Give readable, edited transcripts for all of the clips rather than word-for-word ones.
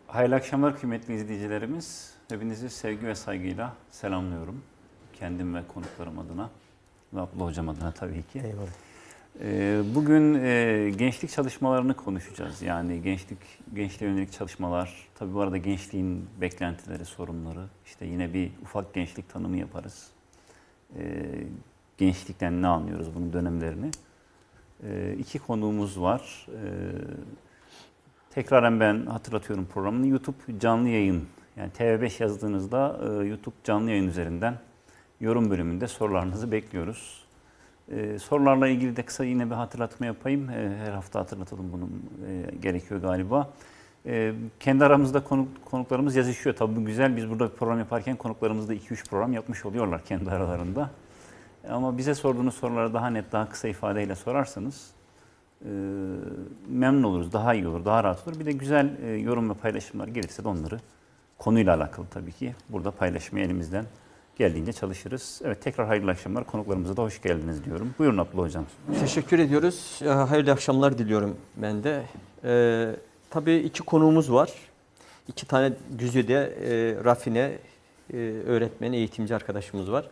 Hayırlı akşamlar kıymetli izleyicilerimiz. Hepinizi sevgi ve saygıyla selamlıyorum. Kendim ve konuklarım adına ve Abdullah Hocam adına tabii ki. Eyvallah. Bugün gençlik çalışmalarını konuşacağız. Yani gençliğe yönelik çalışmalar. Tabii bu arada gençliğin beklentileri, sorunları. İşte yine bir ufak gençlik tanımı yaparız. Gençlikten ne anlıyoruz, bunun dönemlerini. İki konuğumuz var. Tekraren ben hatırlatıyorum programını. YouTube canlı yayın, yani TV5 yazdığınızda YouTube canlı yayın üzerinden yorum bölümünde sorularınızı bekliyoruz. Sorularla ilgili de kısa yine bir hatırlatma yapayım. Her hafta hatırlatalım, bunun gerekiyor galiba. Kendi aramızda konuklarımız yazışıyor. Tabii bu güzel. Biz burada bir program yaparken konuklarımız da 2-3 program yapmış oluyorlar kendi aralarında. Ama bize sorduğunuz soruları daha net, daha kısa ifadeyle sorarsanız memnun oluruz, daha iyi olur, daha rahat olur. Bir de güzel yorum ve paylaşımlar gelirse de onları konuyla alakalı tabii ki burada paylaşmaya elimizden geldiğince çalışırız. Evet, tekrar hayırlı akşamlar. Konuklarımıza da hoş geldiniz diyorum. Buyurun Abdullah Hocam. Teşekkür ediyoruz. Hayırlı akşamlar diliyorum ben de. Tabii iki konuğumuz var. İki tane güzide, rafine öğretmen, eğitimci arkadaşımız var.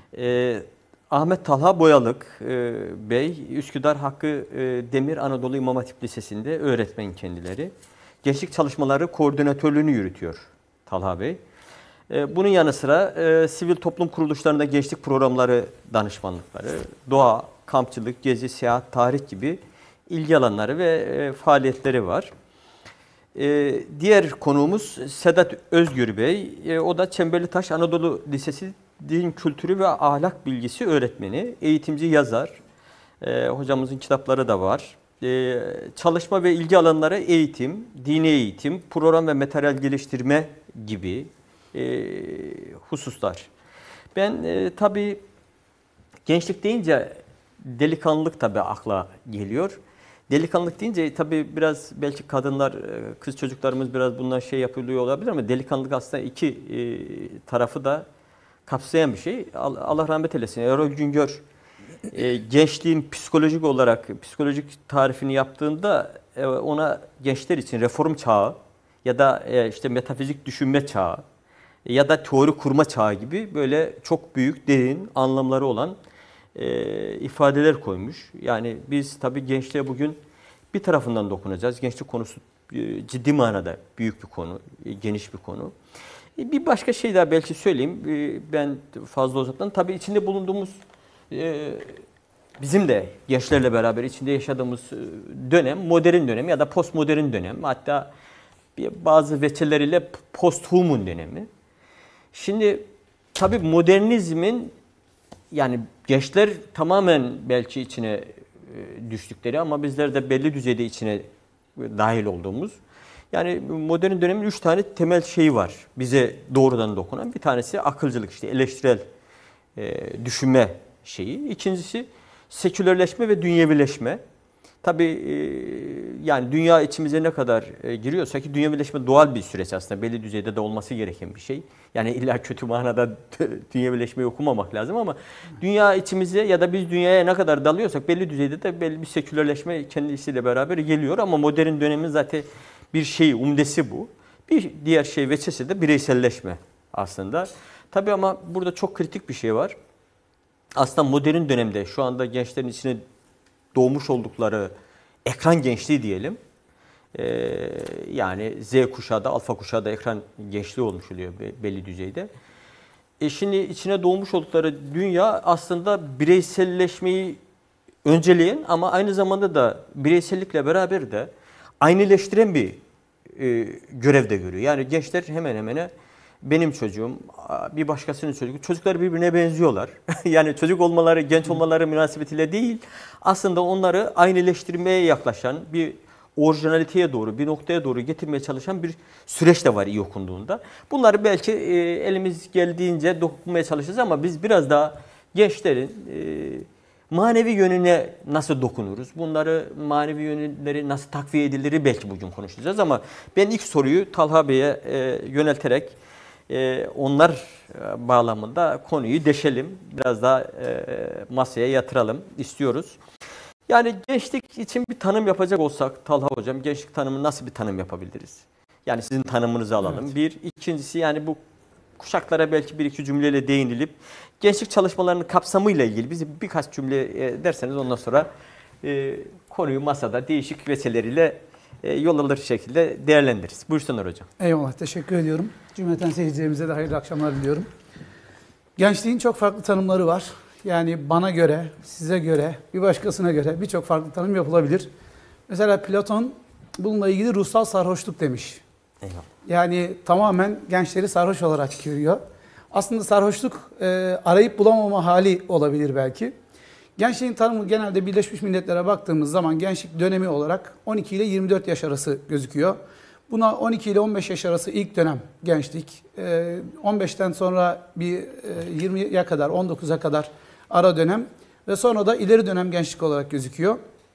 Ahmet Talha Boyalık Bey, Üsküdar Hakkı Demir Anadolu İmam Hatip Lisesi'nde öğretmen kendileri. Gençlik çalışmaları koordinatörlüğünü yürütüyor Talha Bey. Bunun yanı sıra sivil toplum kuruluşlarında gençlik programları danışmanlıkları, doğa, kampçılık, gezi, seyahat, tarih gibi ilgi alanları ve faaliyetleri var. Diğer konuğumuz Sedat Özgür Bey. O da Çemberlitaş Anadolu Lisesi Din Kültürü ve Ahlak Bilgisi öğretmeni, eğitimci, yazar. Hocamızın kitapları da var. Çalışma ve ilgi alanları eğitim, dini eğitim, program ve materyal geliştirme gibi hususlar. Ben tabii gençlik deyince delikanlılık tabii akla geliyor. Delikanlılık deyince tabii biraz belki kadınlar, kız çocuklarımız biraz bundan şey yapılıyor olabilir ama delikanlılık aslında iki tarafı da kapsayan bir şey. Allah rahmet eylesin. Erol Güngör gençliğin psikolojik olarak psikolojik tarifini yaptığında ona gençler için reform çağı ya da işte metafizik düşünme çağı ya da teori kurma çağı gibi böyle çok büyük, derin anlamları olan ifadeler koymuş. Yani biz tabii gençliğe bugün bir tarafından dokunacağız. Gençlik konusu ciddi manada büyük bir konu, geniş bir konu. Bir başka şey daha belki söyleyeyim. Ben fazla uzatmadan. Tabii içinde bulunduğumuz, bizim de gençlerle beraber içinde yaşadığımız dönem, modern dönem ya da postmodern dönem. Hatta bazı veçeleriyle posthuman dönemi. Şimdi tabii modernizmin, yani gençler tamamen belki içine düştükleri ama bizler de belli düzeyde içine dahil olduğumuz. Yani modern dönemin 3 tane temel şeyi var bize doğrudan dokunan. Bir tanesi akılcılık, işte eleştirel düşünme şeyi. İkincisi sekülerleşme ve dünyevileşme. Tabii yani dünya içimize ne kadar giriyorsa ki dünyevileşme doğal bir süreç aslında. Belli düzeyde de olması gereken bir şey. Yani illa kötü manada dünyevileşmeyi okumamak lazım ama dünya içimize ya da biz dünyaya ne kadar dalıyorsak belli düzeyde de belli bir sekülerleşme kendisiyle beraber geliyor. Ama modern dönemin zaten bir şeyi, umdesi bu. Bir diğer şey veçesi de bireyselleşme aslında. Tabii ama burada çok kritik bir şey var. Aslında modern dönemde şu anda gençlerin içine doğmuş oldukları ekran gençliği diyelim. Yani Z kuşağı da, alfa kuşağı da ekran gençliği olmuş oluyor belli düzeyde. Şimdi içine doğmuş oldukları dünya aslında bireyselleşmeyi önceleyen ama aynı zamanda da bireysellikle beraber de aynıleştiren bir görev de görüyor. Yani gençler hemen hemen benim çocuğum, bir başkasının çocuğu, çocuklar birbirine benziyorlar. Yani çocuk olmaları, genç olmaları münasebetiyle değil, aslında onları aynıleştirmeye yaklaşan, bir orijinaliteye doğru, bir noktaya doğru getirmeye çalışan bir süreç de var iyi okunduğunda. Bunları belki elimiz geldiğince dokunmaya çalışacağız ama biz biraz daha gençlerin manevi yönüne nasıl dokunuruz? Bunları, manevi yönleri nasıl takviye edilir belki bugün konuşacağız ama ben ilk soruyu Talha Bey'e yönelterek onlar bağlamında konuyu deşelim. Biraz daha masaya yatıralım istiyoruz. Yani gençlik için bir tanım yapacak olsak Talha Hocam, gençlik tanımı nasıl bir tanım yapabiliriz? Yani sizin tanımınızı alalım. Evet. Bir. İkincisi yani bu kuşaklara belki bir iki cümleyle değinilip gençlik çalışmalarının kapsamıyla ilgili bizi birkaç cümle derseniz ondan sonra konuyu masada değişik vesileleriyle yol alır şekilde değerlendiririz. Buyursunlar hocam. Eyvallah, teşekkür ediyorum. Cümleten seyircilerimize de hayırlı akşamlar diliyorum. Gençliğin çok farklı tanımları var. Yani bana göre, size göre, bir başkasına göre birçok farklı tanım yapılabilir. Mesela Platon bununla ilgili ruhsal sarhoşluk demiş. Eyvallah. Yani tamamen gençleri sarhoş olarak görüyor. Aslında sarhoşluk arayıp bulamama hali olabilir belki. Gençliğin tanımı genelde Birleşmiş Milletler'e baktığımız zaman gençlik dönemi olarak 12 ile 24 yaş arası gözüküyor. Buna 12 ile 15 yaş arası ilk dönem gençlik, 15'ten sonra bir 20'ye kadar, 19'a kadar ara dönem ve sonra da ileri dönem gençlik olarak gözüküyor.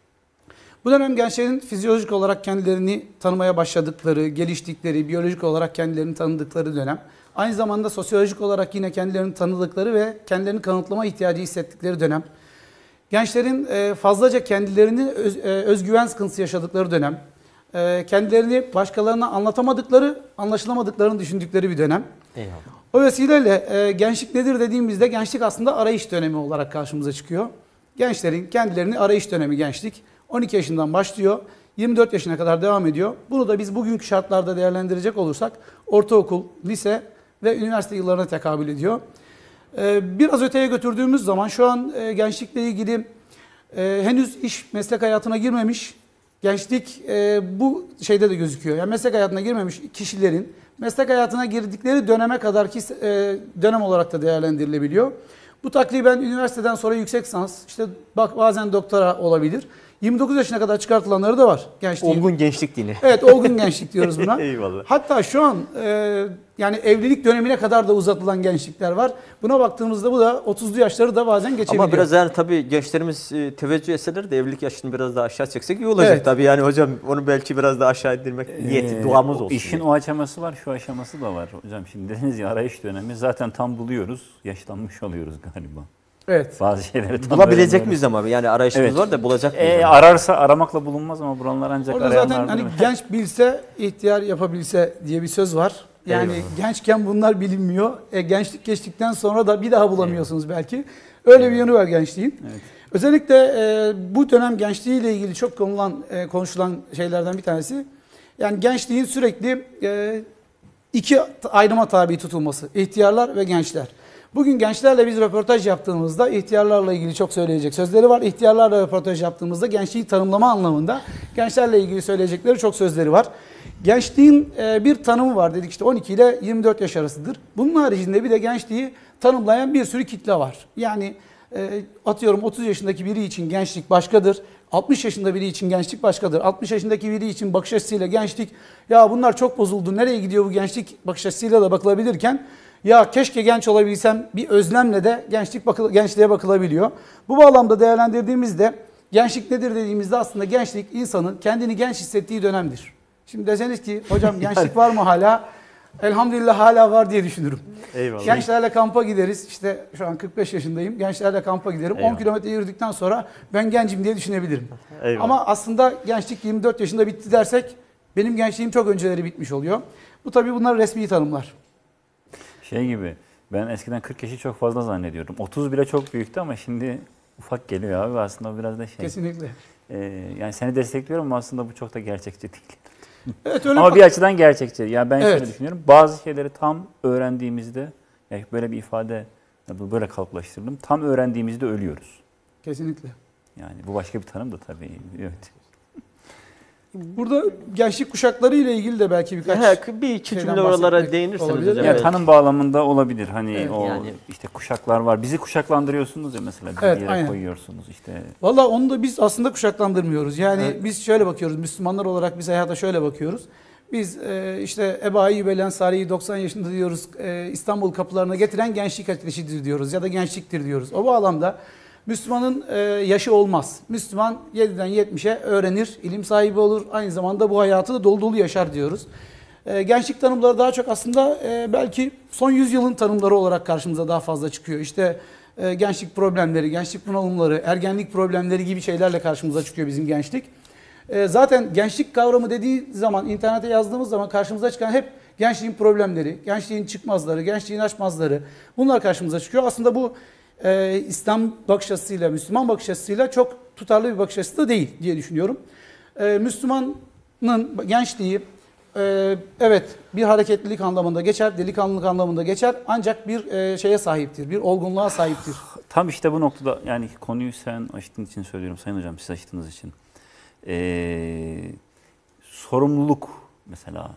Bu dönem gençlerin fizyolojik olarak kendilerini tanımaya başladıkları, geliştikleri, biyolojik olarak kendilerini tanıdıkları dönem. Aynı zamanda sosyolojik olarak yine kendilerini tanıdıkları ve kendilerini kanıtlama ihtiyacı hissettikleri dönem. Gençlerin fazlaca kendilerini özgüven sıkıntısı yaşadıkları dönem. Kendilerini başkalarına anlatamadıkları, anlaşılamadıklarını düşündükleri bir dönem. Eyvallah. O vesileyle gençlik nedir dediğimizde gençlik aslında arayış dönemi olarak karşımıza çıkıyor. Gençlerin kendilerini arayış dönemi gençlik. 12 yaşından başlıyor, 24 yaşına kadar devam ediyor. Bunu da biz bugünkü şartlarda değerlendirecek olursak ortaokul, lise ve üniversite yıllarına tekabül ediyor. Biraz öteye götürdüğümüz zaman şu an gençlikle ilgili henüz iş meslek hayatına girmemiş, gençlik bu şeyde de gözüküyor. Yani meslek hayatına girmemiş kişilerin meslek hayatına girdikleri döneme kadarki dönem olarak da değerlendirilebiliyor. Bu takriben üniversiteden sonra yüksek lisans, işte bak bazen doktora olabilir. 29 yaşına kadar çıkartılanları da var. Olgun gençlik dini. Evet, olgun gençlik diyoruz buna. Eyvallah. Hatta şu an yani evlilik dönemine kadar da uzatılan gençlikler var. Buna baktığımızda bu da 30'lu yaşları da bazen geçebiliyor. Ama biraz yani tabii gençlerimiz teveccüh etseler de evlilik yaşını biraz daha aşağı çeksek iyi olacak tabii. Yani hocam onu belki biraz daha aşağı indirmek niyeti, duamız olsun. İşin o aşaması var, şu aşaması da var. Hocam şimdi dediniz ya arayış dönemi zaten tam buluyoruz, yaşlanmış oluyoruz galiba. Evet. Bazı şeyleri bulabilecek miyiz ama yani arayışımız var da bulacak mıyız? Ararsa aramakla bulunmaz ama buralar ancak orada zaten hani genç bilse, ihtiyar yapabilse diye bir söz var. Yani gençken bunlar bilinmiyor. Gençlik geçtikten sonra da bir daha bulamıyorsunuz belki. Öyle bir yönü var gençliğin. Evet. Özellikle bu dönem gençliğiyle ilgili çok konuşulan şeylerden bir tanesi. Yani gençliğin sürekli iki ayrıma tabi tutulması. İhtiyarlar ve gençler. Bugün gençlerle biz röportaj yaptığımızda ihtiyarlarla ilgili çok söyleyecek sözleri var. İhtiyarlarla röportaj yaptığımızda gençliği tanımlama anlamında gençlerle ilgili söyleyecekleri çok sözleri var. Gençliğin bir tanımı var dedik, işte 12 ile 24 yaş arasıdır. Bunun haricinde bir de gençliği tanımlayan bir sürü kitle var. Yani atıyorum 30 yaşındaki biri için gençlik başkadır. 60 yaşında biri için gençlik başkadır. 60 yaşındaki biri için bakış açısıyla gençlik, ya bunlar çok bozuldu, nereye gidiyor bu gençlik bakış açısıyla da bakılabilirken, ya keşke genç olabilsem bir özlemle de gençliğe bakılabiliyor. Bu bağlamda değerlendirdiğimizde gençlik nedir dediğimizde aslında gençlik insanın kendini genç hissettiği dönemdir. Şimdi deseniz ki hocam gençlik var mı hala? Elhamdülillah hala var diye düşünürüm. Eyvallah. Gençlerle kampa gideriz. İşte şu an 45 yaşındayım. Gençlerle kampa giderim. Eyvallah. 10 kilometre yürüdükten sonra ben gencim diye düşünebilirim. Eyvallah. Ama aslında gençlik 24 yaşında bitti dersek benim gençliğim çok önceleri bitmiş oluyor. Bu tabii bunlar resmi tanımlar. Şey gibi, ben eskiden 40 yaşı çok fazla zannediyordum. 30 bile çok büyüktü ama şimdi ufak geliyor abi, aslında biraz da şey. Kesinlikle. Yani seni destekliyorum ama aslında bu çok da gerçekçi değil. Evet, öyle ama bir açıdan gerçekçi. Yani ben şöyle düşünüyorum. Bazı şeyleri tam öğrendiğimizde, yani böyle bir ifade böyle kalıplaştırdım. Tam öğrendiğimizde ölüyoruz. Kesinlikle. Yani bu başka bir tanım da tabii. Evet. Burada gençlik kuşakları ile ilgili de belki birkaç bir iki cümle oralara değinirseniz hocam. Ya tanım bağlamında olabilir. Hani işte kuşaklar var. Bizi kuşaklandırıyorsunuz ya mesela. Bir yere koyuyorsunuz işte. Vallahi onu da biz aslında kuşaklandırmıyoruz. Yani biz şöyle bakıyoruz. Müslümanlar olarak biz hayata şöyle bakıyoruz. Biz işte Ebu Eyyub el Ensari'yi 90 yaşında diyoruz. İstanbul kapılarına getiren gençlik ateşidir diyoruz ya da gençliktir diyoruz. O bağlamda Müslümanın yaşı olmaz. Müslüman 7'den 70'e öğrenir, ilim sahibi olur. Aynı zamanda bu hayatı da dolu dolu yaşar diyoruz. Gençlik tanımları daha çok aslında belki son yüzyılın tanımları olarak karşımıza daha fazla çıkıyor. İşte gençlik problemleri, gençlik bunalımları, ergenlik problemleri gibi şeylerle karşımıza çıkıyor bizim gençlik. Zaten gençlik kavramı dediği zaman, internete yazdığımız zaman karşımıza çıkan hep gençliğin problemleri, gençliğin çıkmazları, gençliğin aşmazları, bunlar karşımıza çıkıyor. Aslında bu İslam bakış açısıyla, Müslüman bakış açısıyla çok tutarlı bir bakış açısı da değil diye düşünüyorum. Müslümanın gençliği evet bir hareketlilik anlamında geçer, delikanlılık anlamında geçer, ancak bir şeye sahiptir, bir olgunluğa sahiptir. Tam işte bu noktada, yani konuyu sen açtığın için söylüyorum Sayın Hocam, siz açtığınız için. Sorumluluk mesela.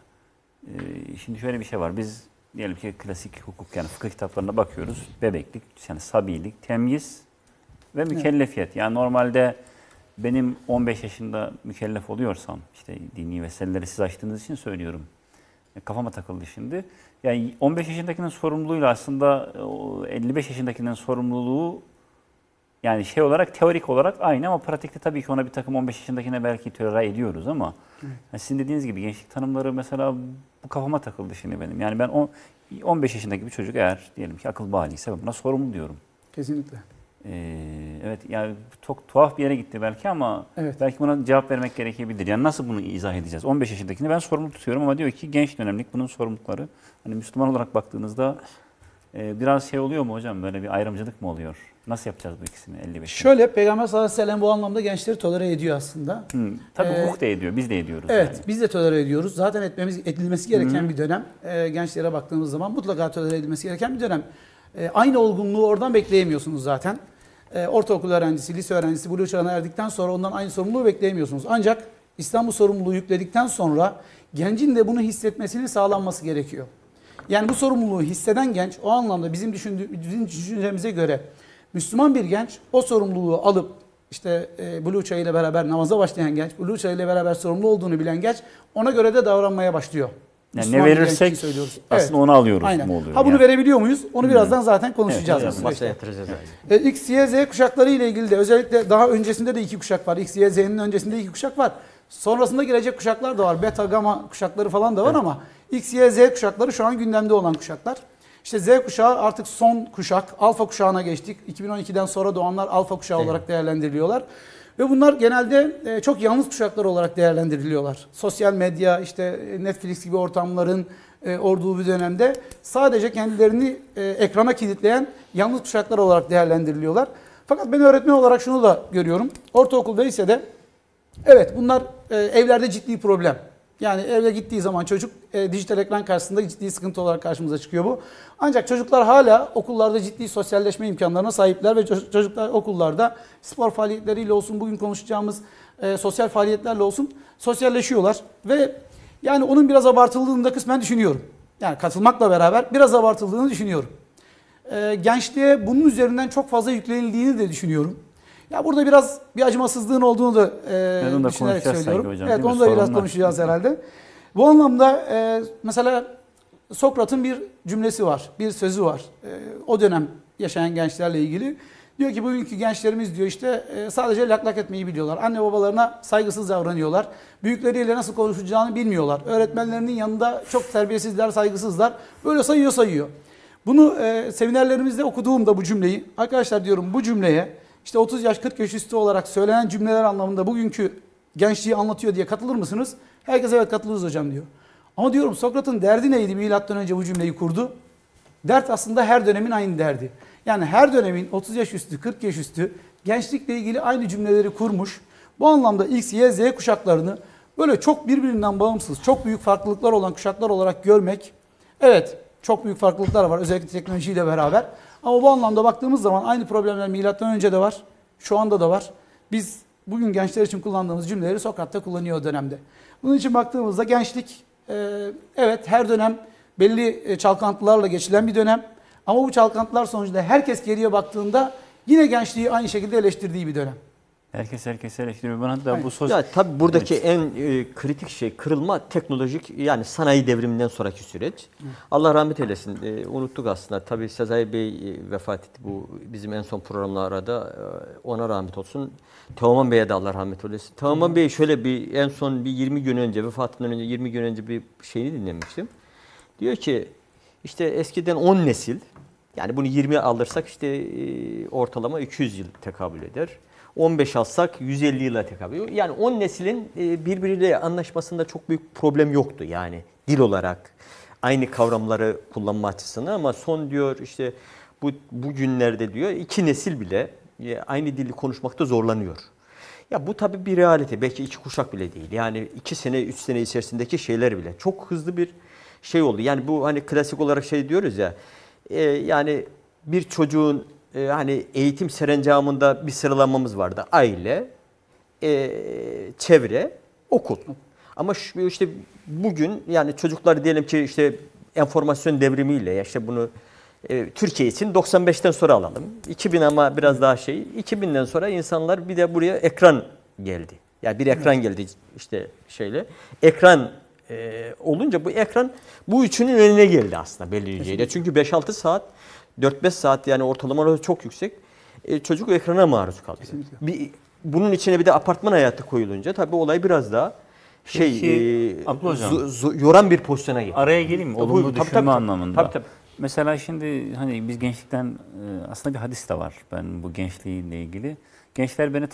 Şimdi şöyle bir şey var. Biz diyelim ki klasik hukuk, yani fıkıh kitaplarına bakıyoruz. Bebeklik, yani sabilik, temyiz ve mükellefiyet. Yani normalde benim 15 yaşında mükellef oluyorsam, işte dini meseleleri siz açtığınız için söylüyorum. Kafama takıldı şimdi. Yani 15 yaşındakinin sorumluluğuyla aslında 55 yaşındakinin sorumluluğu, yani şey olarak, teorik olarak aynı ama pratikte tabii ki ona bir takım 15 yaşındakine belki tolere ediyoruz ama yani sizin dediğiniz gibi gençlik tanımları mesela bu kafama takıldı şimdi benim. Yani ben 15 yaşındaki bir çocuk eğer diyelim ki akıl bâliyse ben buna sorumlu diyorum. Kesinlikle. Evet, yani çok tuhaf bir yere gitti belki ama belki buna cevap vermek gerekebilir. Yani nasıl bunu izah edeceğiz? 15 yaşındakini ben sorumlu tutuyorum ama diyor ki genç dönemlik bunun sorumlulukları. Hani Müslüman olarak baktığınızda biraz şey oluyor mu hocam? Böyle bir ayrımcılık mı oluyor? Nasıl yapacağız bu ikisini 55'te? Şöyle, Peygamber sallallahu aleyhi ve sellem bu anlamda gençleri tolere ediyor aslında. Tabii hukuk da ediyor, biz de ediyoruz. Evet, yani. biz de tolere ediyoruz. Zaten edilmesi gereken bir dönem. Gençlere baktığımız zaman mutlaka tolere edilmesi gereken bir dönem. Aynı olgunluğu oradan bekleyemiyorsunuz zaten. Ortaokul öğrencisi, lise öğrencisi buluğ çağına erdikten sonra ondan aynı sorumluluğu bekleyemiyorsunuz. Ancak İslam bu sorumluluğu yükledikten sonra gencin de bunu hissetmesinin sağlanması gerekiyor. Yani bu sorumluluğu hisseden genç, o anlamda bizim düşüncemize göre Müslüman bir genç o sorumluluğu alıp işte buluğ çağıyla beraber namaza başlayan genç, buluğ çağıyla beraber sorumlu olduğunu bilen genç ona göre de davranmaya başlıyor. Yani Müslüman ne bir genç verirsek için söylüyoruz. aslında onu alıyoruz Aynen. mu oluyor? Ha bunu yani? verebiliyor muyuz? Onu birazdan zaten konuşacağız. Evet, aslında. Masaya yatıracağız abi. X, Y, Z kuşakları ile ilgili de özellikle daha öncesinde de 2 kuşak var. X, Y, Z'nin öncesinde 2 kuşak var. Sonrasında gelecek kuşaklar da var. Beta, gamma kuşakları falan da var ama X, Y, Z kuşakları şu an gündemde olan kuşaklar. İşte Z kuşağı artık son kuşak. Alfa kuşağına geçtik. 2012'den sonra doğanlar alfa kuşağı olarak değerlendiriliyorlar. Ve bunlar genelde çok yalnız kuşaklar olarak değerlendiriliyorlar. Sosyal medya, işte Netflix gibi ortamların olduğu bir dönemde sadece kendilerini ekrana kilitleyen yalnız kuşaklar olarak değerlendiriliyorlar. Fakat ben öğretmen olarak şunu da görüyorum. Ortaokulda, lisede evet bunlar evlerde ciddi problem. Yani eve gittiği zaman çocuk dijital ekran karşısında ciddi sıkıntı olarak karşımıza çıkıyor bu. Ancak çocuklar hala okullarda ciddi sosyalleşme imkanlarına sahipler ve çocuklar okullarda spor faaliyetleriyle olsun, bugün konuşacağımız sosyal faaliyetlerle olsun sosyalleşiyorlar. Ve yani onun biraz abartıldığını da kısmen düşünüyorum. Yani katılmakla beraber biraz abartıldığını düşünüyorum. Gençliğe bunun üzerinden çok fazla yüklenildiğini de düşünüyorum. Ya burada biraz bir acımasızlığın olduğunu da düşünerek söylüyorum. Hocam, evet, onu da biraz konuşacağız herhalde. Bu anlamda mesela Sokrat'ın bir cümlesi var, bir sözü var. O dönem yaşayan gençlerle ilgili. Diyor ki bugünkü gençlerimiz diyor işte sadece lak lak etmeyi biliyorlar. Anne babalarına saygısız davranıyorlar. Büyükleriyle nasıl konuşacağını bilmiyorlar. Öğretmenlerinin yanında çok terbiyesizler, saygısızlar. Böyle sayıyor. Bunu seminerlerimizde okuduğumda bu cümleyi, arkadaşlar diyorum bu cümleye işte 30 yaş 40 yaş üstü olarak söylenen cümleler anlamında bugünkü gençliği anlatıyor diye katılır mısınız? Herkes evet katılırız hocam diyor. Ama diyorum Sokrat'ın derdi neydi milattan önce bu cümleyi kurdu? Dert aslında her dönemin aynı derdi. Yani her dönemin 30 yaş üstü 40 yaş üstü gençlikle ilgili aynı cümleleri kurmuş. Bu anlamda X, Y, Z kuşaklarını böyle çok birbirinden bağımsız, çok büyük farklılıklar olan kuşaklar olarak görmek, evet çok büyük farklılıklar var özellikle teknolojiyle beraber. Ama bu anlamda baktığımız zaman aynı problemler milattan önce de var, şu anda da var. Biz bugün gençler için kullandığımız cümleleri Sokrat'ta kullanıyor o dönemde. Bunun için baktığımızda gençlik evet her dönem belli çalkantılarla geçilen bir dönem. Ama bu çalkantılar sonucunda herkes geriye baktığında yine gençliği aynı şekilde eleştirdiği bir dönem. Herkes eleştiriyor. Ben hatta bu Ya tabii buradaki en kritik şey kırılma teknolojik yani sanayi devriminden sonraki süreç. Allah rahmet eylesin. Unuttuk aslında. Tabii Sezai Bey vefat etti. Bu bizim en son programlarda ona rahmet olsun. Teoman Bey'e de Allah rahmet eylesin. Teoman Bey şöyle bir en son bir 20 gün önce vefatından önce 20 gün önce bir şeyini dinlemiştim. Diyor ki işte eskiden 10 nesil Yani bunu 20 alırsak işte ortalama 200 yıl tekabül eder. 15 alsak 150 yıla tekabül ediyor. Yani 10 neslin birbiriyle anlaşmasında çok büyük problem yoktu yani dil olarak. Aynı kavramları kullanma açısından ama son diyor işte bu günlerde diyor 2 nesil bile aynı dili konuşmakta zorlanıyor. Ya bu tabii bir realite. Belki 2 kuşak bile değil. Yani 2 sene, 3 sene içerisindeki şeyler bile. Çok hızlı bir şey oldu. Yani bu hani klasik olarak şey diyoruz ya. Yani bir çocuğun hani eğitim serencamında bir sıralamamız vardı. Aile, çevre, okul. Ama işte bugün yani çocuklar diyelim ki işte enformasyon devrimiyle ya işte bunu Türkiye için 95'ten sonra alalım. 2000 ama biraz daha 2000'den sonra insanlar bir de buraya ekran geldi. Yani bir ekran geldi işte şeyle. Ekran olunca bu ekran bu üçünün önüne geldi aslında belli düzeyde. Çünkü 5-6 saat, 4-5 saat yani ortalamaları çok yüksek. Çocuk ekrana maruz kalıyor. Bunun içine bir de apartman hayatı koyulunca tabii olay biraz daha yoran bir pozisyona geliyor. Araya geleyim mi? Olumlu düşünme anlamında. Tabii. Mesela şimdi hani biz gençlikten aslında bir hadis de var ben bu gençliğinle ilgili. Gençler beni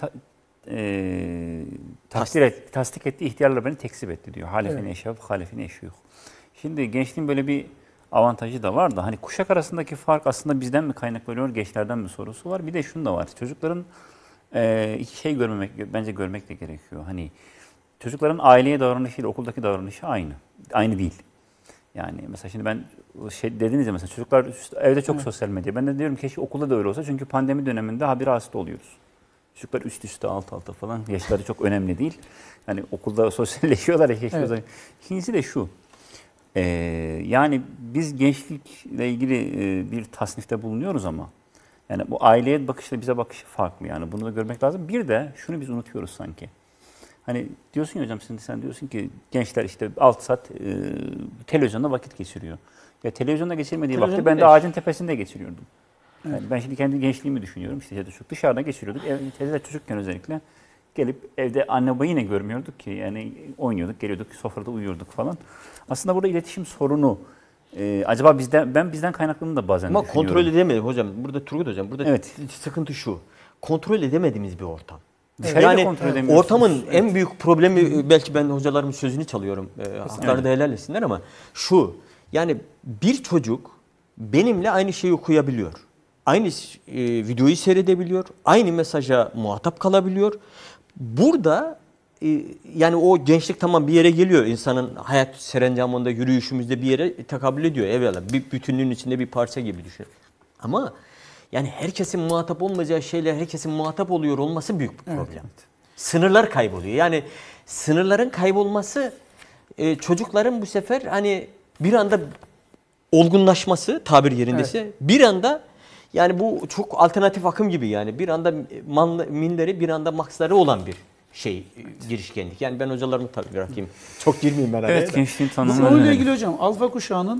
tasdik etti, ihtiyarlar beni tekzip etti diyor. Halefine eşyaf, halefine eşyuh. Şimdi gençliğin böyle bir avantajı da var da hani kuşak arasındaki fark aslında bizden mi kaynaklanıyor, gençlerden mi sorusu var. Bir de şunu da var. Çocukların iki şey bence görmek de gerekiyor. Hani çocukların aileye davranışıyla okuldaki davranışı aynı. Aynı değil. Yani mesela şimdi ben dediniz ya mesela çocuklar evde çok sosyal medya. Ben de diyorum keşke okulda da öyle olsa. Çünkü pandemi döneminde habire hasta oluyoruz. Çocuklar üst üste alt alta falan. Yaşları çok önemli değil. Yani okulda sosyalleşiyorlar ya. Evet. İkincisi de şu. Yani biz gençlikle ilgili bir tasnifte bulunuyoruz ama yani bu aileye bakışla bize bakışı farklı yani. Bunu da görmek lazım. Bir de şunu biz unutuyoruz sanki. Hani diyorsun ya hocam sen diyorsun ki gençler işte 6 saat televizyonda vakit geçiriyor. Ya televizyonda geçirmediği vakti ben de ağacın tepesinde geçiriyordum. Yani ben şimdi kendi gençliğimi düşünüyorum. İşte dışarıda geçiriyorduk. Evde çocukken özellikle gelip evde anne babayı yine görmüyorduk ki. Yani oynuyorduk, geliyorduk, sofrada uyuyorduk falan. Aslında burada iletişim sorunu acaba bizden kaynaklandığını da bazen düşünüyorum. Ama kontrol edemedim hocam. Burada Turgut hocam burada sıkıntı şu. Kontrol edemediğimiz bir ortam. Yani ortamın en büyük problemi belki ben hocalarımın sözünü çalıyorum. Haklarını da helal etsinler ama şu yani bir çocuk benimle aynı şeyi okuyabiliyor. Aynı videoyu seyredebiliyor. Aynı mesaja muhatap kalabiliyor. Burada yani o gençlik tamam bir yere geliyor. İnsanın hayat serencamında, yürüyüşümüzde bir yere tekabül ediyor. Evvela bir bütünlüğün içinde bir parça gibi düşün. Ama yani herkesin muhatap olmayacağı şeyler herkesin muhatap oluyor olması büyük bir problem. Evet. Sınırlar kayboluyor. Yani sınırların kaybolması çocukların bu sefer hani bir anda olgunlaşması tabir yerindeyse bir anda yani bu çok alternatif akım gibi yani bir anda minleri bir anda maksları olan bir girişkenlik. Yani ben hocalarımı tabii bırakayım. Çok girmeyeyim ben araya. Evet gençliğin tanımı. Bu konuyla ilgili hocam alfa kuşağının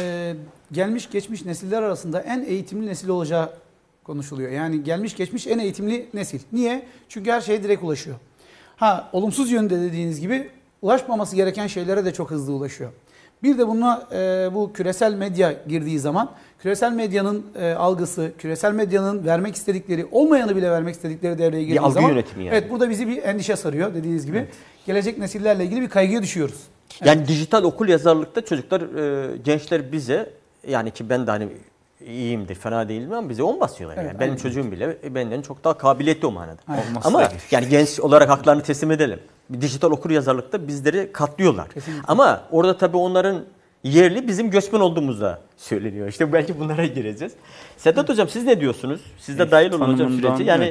gelmiş geçmiş nesiller arasında en eğitimli nesil olacağı konuşuluyor. Yani gelmiş geçmiş en eğitimli nesil. Niye? Çünkü her şeye direkt ulaşıyor. Olumsuz yönde dediğiniz gibi ulaşmaması gereken şeylere de çok hızlı ulaşıyor. Bir de buna bu küresel medya girdiği zaman küresel medyanın algısı, küresel medyanın vermek istedikleri, olmayanı bile vermek istedikleri devreye girdiği zaman. Bir algı yönetimi yani. Evet burada bizi bir endişe sarıyor dediğiniz gibi. Evet. Gelecek nesillerle ilgili bir kaygıya düşüyoruz. Yani dijital okul yazarlıkta çocuklar, gençler bize yani ki ben de hani iyiyimdir, fena değilim ama bize 10 basıyorlar. Evet, yani. Benim çocuğum bile benden çok daha kabiliyetli o manada. Ama yani genç olarak haklarını teslim edelim. Dijital okur yazarlıkta bizleri katlıyorlar. Kesinlikle. Ama orada tabii onların yerli bizim göçmen olduğumuzda söyleniyor. İşte belki bunlara gireceğiz. Sedat Hocam siz ne diyorsunuz? Siz de dahil olun hocam süreci. Yani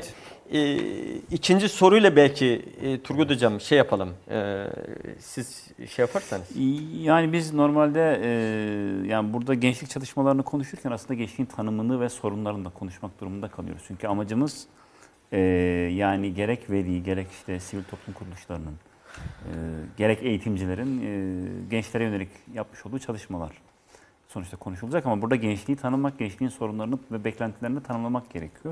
ikinci soruyla belki Turgut Hocam yapalım. Siz yaparsanız. Yani biz normalde yani burada gençlik çalışmalarını konuşurken aslında gençliğin tanımını ve sorunlarını da konuşmak durumunda kalıyoruz. Çünkü amacımız yani gerek veli, gerek işte sivil toplum kuruluşlarının, gerek eğitimcilerin gençlere yönelik yapmış olduğu çalışmalar sonuçta konuşulacak ama burada gençliği tanımak, gençliğin sorunlarını ve beklentilerini tanımlamak gerekiyor.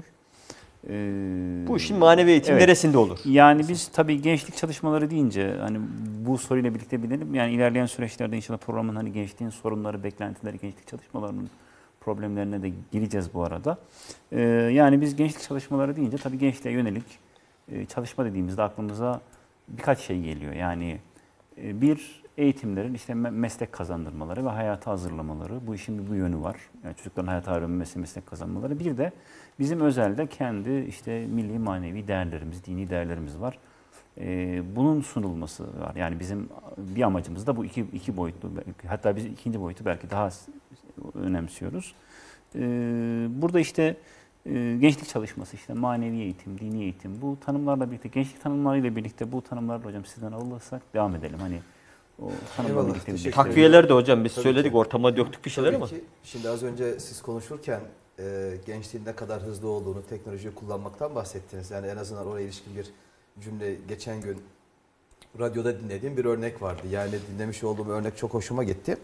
Bu işin manevi eğitim neresinde olur? Yani biz tabii gençlik çalışmaları deyince hani bu soruyla birlikte bilelim. Yani ilerleyen süreçlerde inşallah programın hani gençliğin sorunları, beklentileri, gençlik çalışmalarının problemlerine de gireceğiz bu arada. Yani biz gençlik çalışmaları deyince tabii gençliğe yönelik çalışma dediğimizde aklımıza birkaç şey geliyor. Yani bir, eğitimlerin işte meslek kazandırmaları ve hayata hazırlamaları. Bu işin bir yönü var. Yani çocukların hayata öğrenmesi, meslek kazanmaları. Bir de bizim özelde kendi işte milli manevi değerlerimiz, dini değerlerimiz var. Bunun sunulması var. Yani bizim bir amacımız da bu iki boyutlu. Hatta biz ikinci boyutu belki daha önemsiyoruz. Burada işte gençlik çalışması, işte manevi eğitim, dini eğitim, bu tanımlarla birlikte, gençlik tanımlarıyla birlikte bu tanımlarla hocam sizden alırsak devam edelim. Hani o tanımlarla birlikte. Takviyeler de hocam biz Tabii söyledik, ki. ortama döktük bir şeyler Tabii ama. ki. Şimdi az önce siz konuşurken gençliğin ne kadar hızlı olduğunu, teknolojiyi kullanmaktan bahsettiniz. Yani en azından oraya ilişkin bir cümle geçen gün radyoda dinlediğim bir örnek vardı. Yani dinlemiş olduğum örnek çok hoşuma gitti.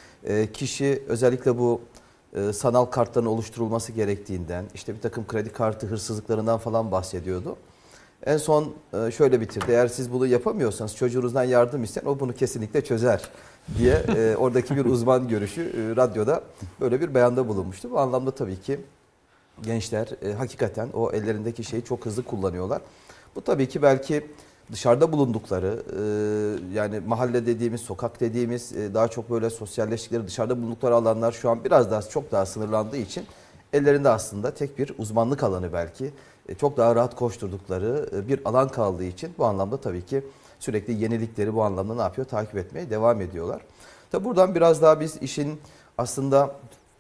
Kişi özellikle bu sanal kartların oluşturulması gerektiğinden, işte bir takım kredi kartı hırsızlıklarından falan bahsediyordu. En son şöyle bitirdi. Eğer siz bunu yapamıyorsanız çocuğunuzdan yardım isteyin, o bunu kesinlikle çözer diye oradaki bir uzman görüşü radyoda böyle bir beyanda bulunmuştu. Bu anlamda tabii ki gençler hakikaten o ellerindeki şeyi çok hızlı kullanıyorlar. Bu tabii ki belki dışarıda bulundukları, yani mahalle dediğimiz, sokak dediğimiz, daha çok böyle sosyalleştikleri, dışarıda bulundukları alanlar şu an biraz daha çok daha sınırlandığı için ellerinde aslında tek bir uzmanlık alanı belki çok daha rahat koşturdukları bir alan kaldığı için bu anlamda tabii ki sürekli yenilikleri bu anlamda ne yapıyor? Takip etmeye devam ediyorlar. Tabi buradan biraz daha biz işin aslında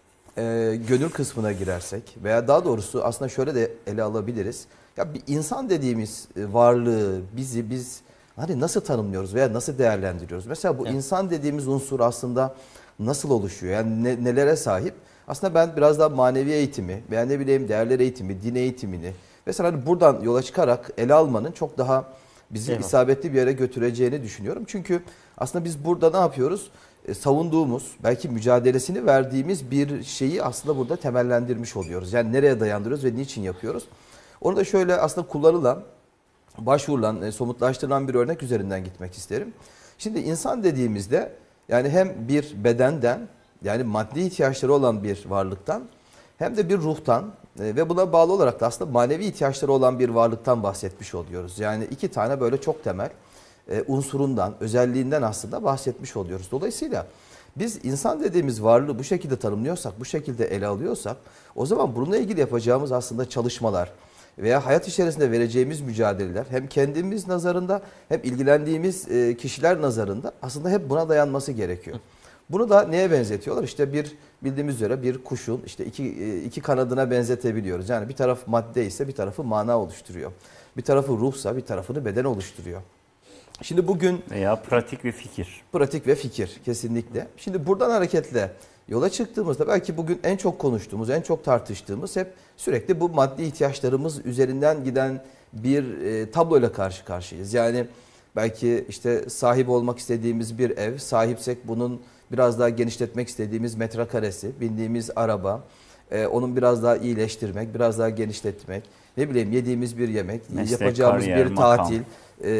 gönül kısmına girersek veya daha doğrusu aslında şöyle de ele alabiliriz. Ya bir insan dediğimiz varlığı biz hani nasıl tanımlıyoruz veya nasıl değerlendiriyoruz? Mesela bu insan dediğimiz unsur aslında nasıl oluşuyor? Yani nelere sahip? Aslında ben biraz daha manevi eğitimi veya ne bileyim değerler eğitimi, din eğitimini mesela hani buradan yola çıkarak ele almanın çok daha bizi isabetli bir yere götüreceğini düşünüyorum. Çünkü aslında biz burada ne yapıyoruz? Savunduğumuz, belki mücadelesini verdiğimiz bir şeyi aslında burada temellendirmiş oluyoruz. Yani nereye dayandırıyoruz ve niçin yapıyoruz? Onu da şöyle aslında kullanılan, başvurulan, somutlaştırılan bir örnek üzerinden gitmek isterim. Şimdi insan dediğimizde yani hem bir bedenden, yani maddi ihtiyaçları olan bir varlıktan hem de bir ruhtan ve buna bağlı olarak da aslında manevi ihtiyaçları olan bir varlıktan bahsetmiş oluyoruz. Yani iki tane böyle çok temel unsurundan, özelliğinden aslında bahsetmiş oluyoruz. Dolayısıyla biz insan dediğimiz varlığı bu şekilde tanımlıyorsak, bu şekilde ele alıyorsak o zaman bununla ilgili yapacağımız aslında çalışmalar veya hayat içerisinde vereceğimiz mücadeleler hem kendimiz nazarında hem ilgilendiğimiz kişiler nazarında aslında hep buna dayanması gerekiyor. Bunu da neye benzetiyorlar? İşte bir bildiğimiz üzere bir kuşun işte iki kanadına benzetebiliyoruz. Yani bir taraf madde ise bir tarafı mana oluşturuyor. Bir tarafı ruhsa bir tarafını beden oluşturuyor. Şimdi bugün... Veya pratik ve fikir. Pratik ve fikir kesinlikle. Şimdi buradan hareketle yola çıktığımızda belki bugün en çok konuştuğumuz, en çok tartıştığımız hep sürekli bu maddi ihtiyaçlarımız üzerinden giden bir tabloyla karşı karşıyayız. Yani belki işte sahip olmak istediğimiz bir ev, sahipsek bunun biraz daha genişletmek istediğimiz metrekaresi, bindiğimiz araba, onun biraz daha iyileştirmek, biraz daha genişletmek, ne bileyim yediğimiz bir yemek, meslek, yapacağımız kariyer, bir tatil. makam.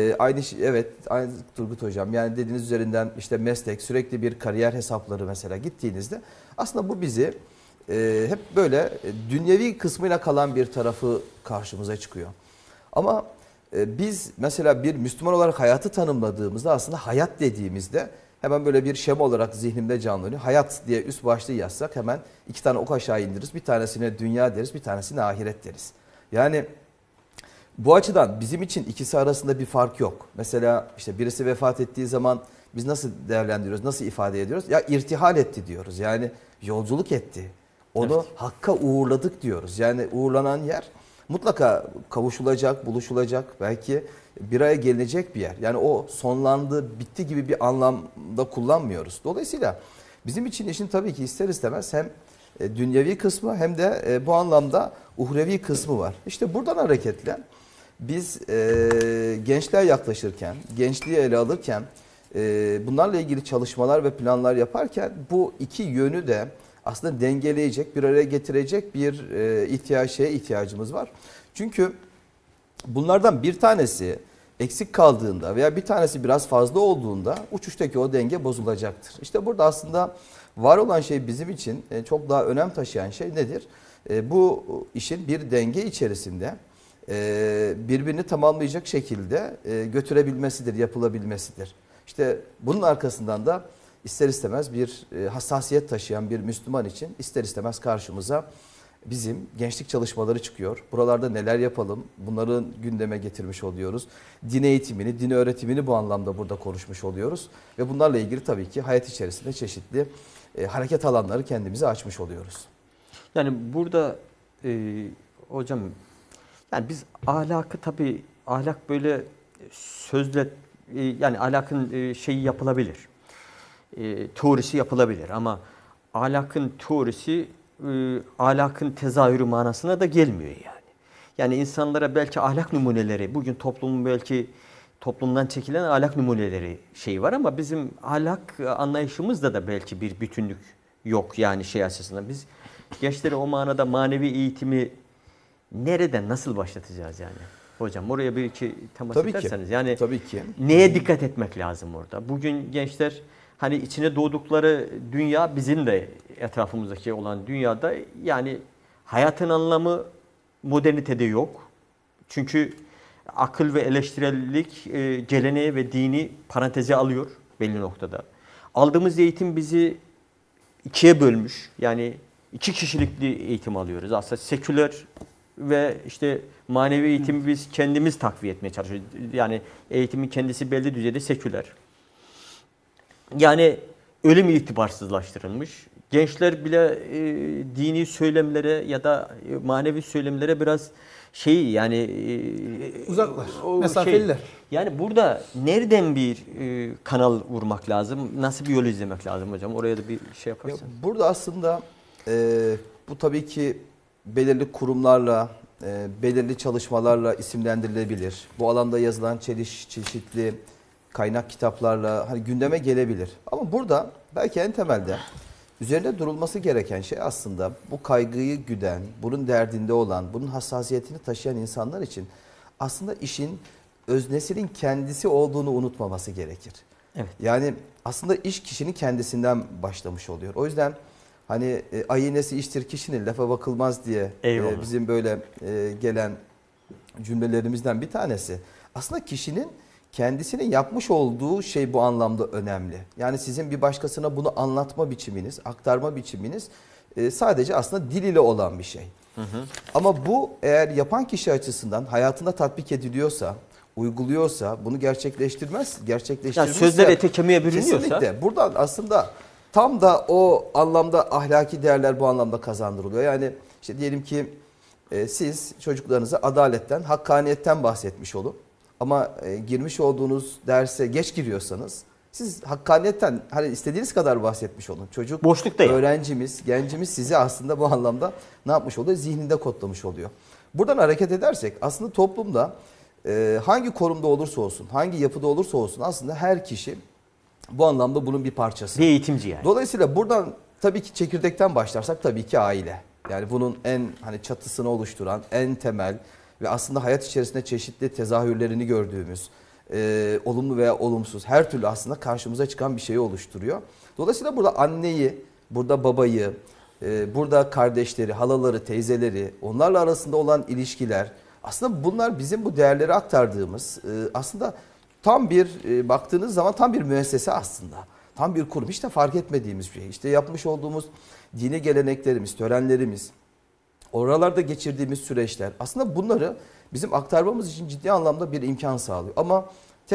Aynı Turgut Hocam, yani dediğiniz üzerinden işte meslek, sürekli bir kariyer hesapları mesela gittiğinizde aslında bu bizi hep böyle dünyevi kısmıyla kalan bir tarafı karşımıza çıkıyor. Ama biz mesela bir Müslüman olarak hayatı tanımladığımızda aslında hayat dediğimizde hemen böyle bir şema olarak zihnimde canlanıyor. Hayat diye üst başlığı yazsak hemen iki tane ok aşağı indiririz. Bir tanesine dünya deriz, bir tanesine ahiret deriz. Yani bu açıdan bizim için ikisi arasında bir fark yok. Mesela işte birisi vefat ettiği zaman biz nasıl değerlendiriyoruz, nasıl ifade ediyoruz? Ya irtihal etti diyoruz. Yani yolculuk etti. Onu hakka uğurladık diyoruz. Yani uğurlanan yer mutlaka kavuşulacak, buluşulacak, belki bir araya gelinecek bir yer. Yani o sonlandı, bitti gibi bir anlamda kullanmıyoruz. Dolayısıyla bizim için işin tabii ki ister istemez hem dünyevi kısmı hem de bu anlamda uhrevi kısmı var. İşte buradan hareketle biz gençliğe yaklaşırken, gençliği ele alırken, bunlarla ilgili çalışmalar ve planlar yaparken bu iki yönü de aslında dengeleyecek, bir araya getirecek bir ihtiyacımız var. Çünkü bunlardan bir tanesi eksik kaldığında veya bir tanesi biraz fazla olduğunda uçuştaki o denge bozulacaktır. İşte burada aslında Var olan şey bizim için çok daha önem taşıyan şey nedir? Bu işin bir denge içerisinde birbirini tamamlayacak şekilde götürebilmesidir, yapılabilmesidir. İşte bunun arkasından da ister istemez bir hassasiyet taşıyan bir Müslüman için ister istemez karşımıza bizim gençlik çalışmaları çıkıyor. Buralarda neler yapalım, bunların gündeme getirmiş oluyoruz. Din eğitimini, din öğretimini bu anlamda burada konuşmuş oluyoruz. Ve bunlarla ilgili tabii ki hayat içerisinde çeşitli hareket alanları kendimize açmış oluyoruz. Yani burada hocam, yani biz ahlakı tabii, ahlak böyle sözle, yani ahlakın şeyi yapılabilir. Teorisi yapılabilir ama ahlakın teorisi ahlakın tezahürü manasına da gelmiyor yani. Yani insanlara belki ahlak numuneleri, bugün toplumun belki toplumdan çekilen ahlak numuneleri şeyi var ama bizim ahlak anlayışımızda da belki bir bütünlük yok yani şey açısından. Biz gençlere o manada manevi eğitimi nereden, nasıl başlatacağız yani? Hocam oraya bir iki temas ederseniz. Yani tabii ki. Neye dikkat etmek lazım orada? Bugün gençler hani içine doğdukları dünya, bizim de etrafımızdaki olan dünyada, yani hayatın anlamı modernitede yok. Çünkü akıl ve eleştirellik geleneği ve dini paranteze alıyor belli noktada. Aldığımız eğitim bizi ikiye bölmüş. Yani 2 kişilikli eğitim alıyoruz. Aslında seküler ve işte manevi eğitimi biz kendimiz takviye etmeye çalışıyoruz. Yani eğitimin kendisi belli düzeyde seküler. Yani ölüm itibarsızlaştırılmış. Gençler bile dini söylemlere ya da manevi söylemlere biraz yani uzaklar, mesafeliler. Yani burada nereden bir kanal vurmak lazım? Nasıl bir yol izlemek lazım hocam? Oraya da bir şey yaparsanız. Burada aslında bu tabii ki belirli kurumlarla, belirli çalışmalarla isimlendirilebilir. Bu alanda yazılan çeşitli kaynak kitaplarla hani gündeme gelebilir. Ama burada belki en temelde üzerinde durulması gereken şey aslında bu kaygıyı güden, bunun derdinde olan, bunun hassasiyetini taşıyan insanlar için aslında işin öznesinin kendisi olduğunu unutmaması gerekir. Evet. Yani aslında iş kişinin kendisinden başlamış oluyor. O yüzden hani ayinesi iştir kişinin, lafa bakılmaz diye bizim böyle gelen cümlelerimizden bir tanesi. Aslında kişinin kendisinin yapmış olduğu şey bu anlamda önemli. Yani sizin bir başkasına bunu anlatma biçiminiz, aktarma biçiminiz sadece aslında dil ile olan bir şey. Hı hı. Ama bu eğer yapan kişi açısından hayatında tatbik ediliyorsa, uyguluyorsa, bunu gerçekleştirmişse... Yani sözler ete kemiğe bürünüyorsa... Kesinlikle. Buradan aslında tam da o anlamda ahlaki değerler bu anlamda kazandırılıyor. Yani işte diyelim ki siz çocuklarınıza adaletten, hakkaniyetten bahsetmiş olun. Ama girmiş olduğunuz derse geç giriyorsanız siz hakkaniyetten hani istediğiniz kadar bahsetmiş olun. Çocuk, boşlukta öğrencimiz, gencimiz sizi aslında bu anlamda ne yapmış oluyor? Zihninde kodlamış oluyor. Buradan hareket edersek aslında toplumda hangi konumda olursa olsun, hangi yapıda olursa olsun aslında her kişi bu anlamda bunun bir parçası. Bir eğitimci yani. Dolayısıyla buradan tabii ki çekirdekten başlarsak tabii ki aile. Yani bunun en hani çatısını oluşturan, en temel ve aslında hayat içerisinde çeşitli tezahürlerini gördüğümüz, olumlu veya olumsuz her türlü aslında karşımıza çıkan bir şeyi oluşturuyor. Dolayısıyla burada anneyi, burada babayı, burada kardeşleri, halaları, teyzeleri, onlarla arasında olan ilişkiler, aslında bunlar bizim bu değerleri aktardığımız aslında tam bir baktığınız zaman tam bir müessese aslında. Tam bir kurum. Hiç de fark etmediğimiz bir şey. İşte yapmış olduğumuz dini geleneklerimiz, törenlerimiz, oralarda geçirdiğimiz süreçler aslında bunları bizim aktarmamız için ciddi anlamda bir imkan sağlıyor. Ama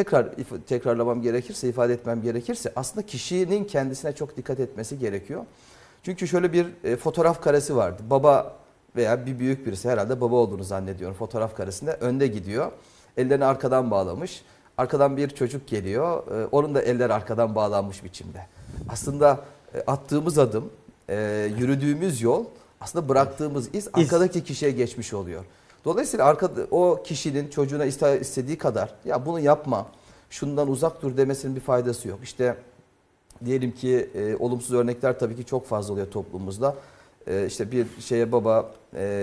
tekrarlamam gerekirse, ifade etmem gerekirse aslında kişinin kendisine çok dikkat etmesi gerekiyor. Çünkü şöyle bir fotoğraf karesi vardı. Baba veya bir büyük birisi, herhalde baba olduğunu zannediyorum, fotoğraf karesinde önde gidiyor. Ellerini arkadan bağlamış. Arkadan bir çocuk geliyor. Onun da eller arkadan bağlanmış biçimde. Aslında attığımız adım, yürüdüğümüz yol, aslında bıraktığımız iz arkadaki kişiye geçmiş oluyor. Dolayısıyla o kişinin çocuğuna istediği kadar ya bunu yapma, şundan uzak dur demesinin bir faydası yok. İşte diyelim ki olumsuz örnekler tabii ki çok fazla oluyor toplumumuzda. İşte bir şeye baba,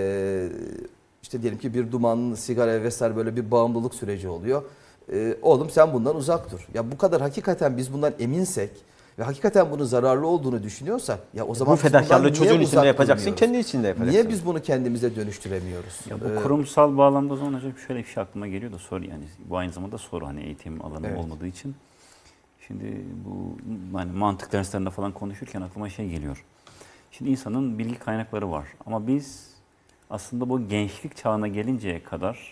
işte diyelim ki bir dumanlı sigara vesaire böyle bir bağımlılık süreci oluyor. Oğlum sen bundan uzak dur. Ya bu kadar hakikaten biz bundan eminsek ve hakikaten bunun zararlı olduğunu düşünüyorsak ya o zaman bu fedakarlığı biz bundan çocuğun niye içinde uzak yapacaksın, durmuyoruz? kendi içinde yapacaksın. Niye biz bunu kendimize dönüştüremiyoruz? Ya bu kurumsal bağlamda o zaman hocam şöyle bir şey aklıma geliyor da soru, yani bu aynı zamanda soru, hani eğitim alanı Evet. olmadığı için. Şimdi bu hani mantık derslerinde falan konuşurken aklıma şey geliyor. Şimdi insanın bilgi kaynakları var ama biz aslında bu gençlik çağına gelinceye kadar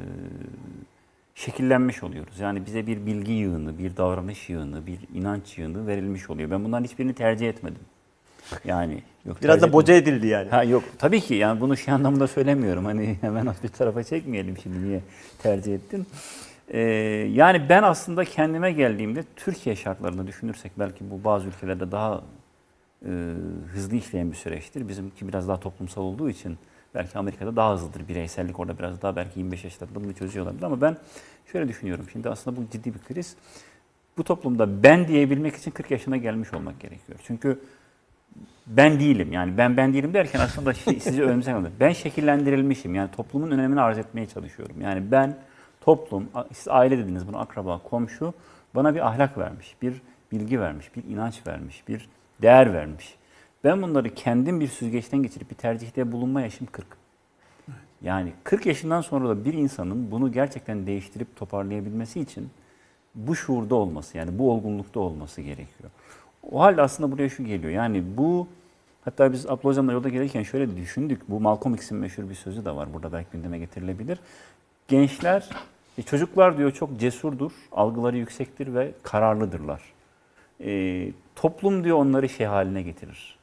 şekillenmiş oluyoruz. Yani bize bir bilgi yığını, bir davranış yığını, bir inanç yığını verilmiş oluyor. Ben bunların hiçbirini tercih etmedim. Yani yok, Biraz tercih da boca edildi yani. Ha yok, tabii ki yani bunu şey anlamda söylemiyorum. Hani hemen bir tarafa çekmeyelim şimdi, niye tercih ettin. Yani ben aslında kendime geldiğimde Türkiye şartlarını düşünürsek belki bu bazı ülkelerde daha hızlı işleyen bir süreçtir. Bizimki biraz daha toplumsal olduğu için belki Amerika'da daha hızlıdır. Bireysellik orada biraz daha, belki 25 yaşlarında bunu çözüyorlardır. Ama ben şöyle düşünüyorum. Şimdi aslında bu ciddi bir kriz. Bu toplumda ben diyebilmek için 40 yaşına gelmiş olmak gerekiyor. Çünkü ben değilim. Yani ben değilim derken aslında sizi önemsemiyorum. Ben şekillendirilmişim. Yani toplumun önemini arz etmeye çalışıyorum. Yani ben, toplum, siz aile dediniz bunu, akraba, komşu bana bir ahlak vermiş, bir bilgi vermiş, bir inanç vermiş, bir değer vermiş. Ben bunları kendim bir süzgeçten geçirip bir tercihte bulunma yaşım 40. Yani 40 yaşından sonra da bir insanın bunu gerçekten değiştirip toparlayabilmesi için bu şuurda olması, yani bu olgunlukta olması gerekiyor. O halde aslında buraya şu geliyor. Yani bu, hatta biz Abdullah Hocam'la yolda gelirken şöyle düşündük. Bu Malcolm X'in meşhur bir sözü de var. Burada belki gündeme getirilebilir. Gençler, çocuklar diyor çok cesurdur, algıları yüksektir ve kararlıdırlar. Toplum diyor onları şey haline getirir.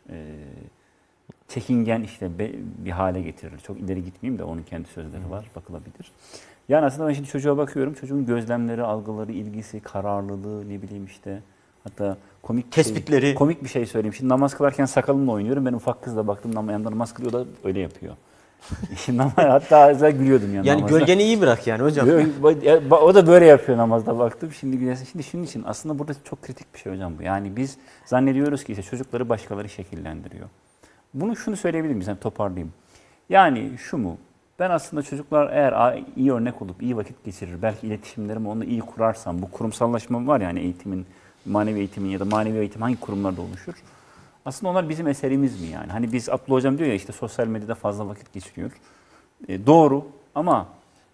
Çekingen işte bir hale getirir. Çok ileri gitmeyeyim de onun kendi sözleri var, bakılabilir. Yani aslında ben şimdi çocuğa bakıyorum. Çocuğun gözlemleri, algıları, ilgisi, kararlılığı, ne bileyim işte. Hatta komik tespitleri. Komik bir şey söyleyeyim. Şimdi namaz kılarken sakalımla oynuyorum. Ben ufak kızla baktım, yanında namaz kılıyor da öyle yapıyor. Şimdi hatta gülüyordum yani namazda. Gölgeni iyi bırak yani hocam. O da böyle yapıyor namazda, baktım. Şimdi gülersin. Şimdi şunun için aslında burada çok kritik bir şey hocam bu. Yani biz zannediyoruz ki işte çocukları başkaları şekillendiriyor. Şunu söyleyebilir miyiz? Yani toparlayayım. Yani şu mu? Ben aslında çocuklar eğer iyi örnek olup iyi vakit geçirir, belki iletişimlerimi onunla iyi kurarsam, bu kurumsallaşma var yani eğitimin, manevi eğitimin ya da manevi eğitim hangi kurumlarda oluşur? Aslında onlar bizim eserimiz mi yani? Hani biz, Abdullah Hocam diyor ya işte sosyal medyada fazla vakit geçiriyor. Doğru ama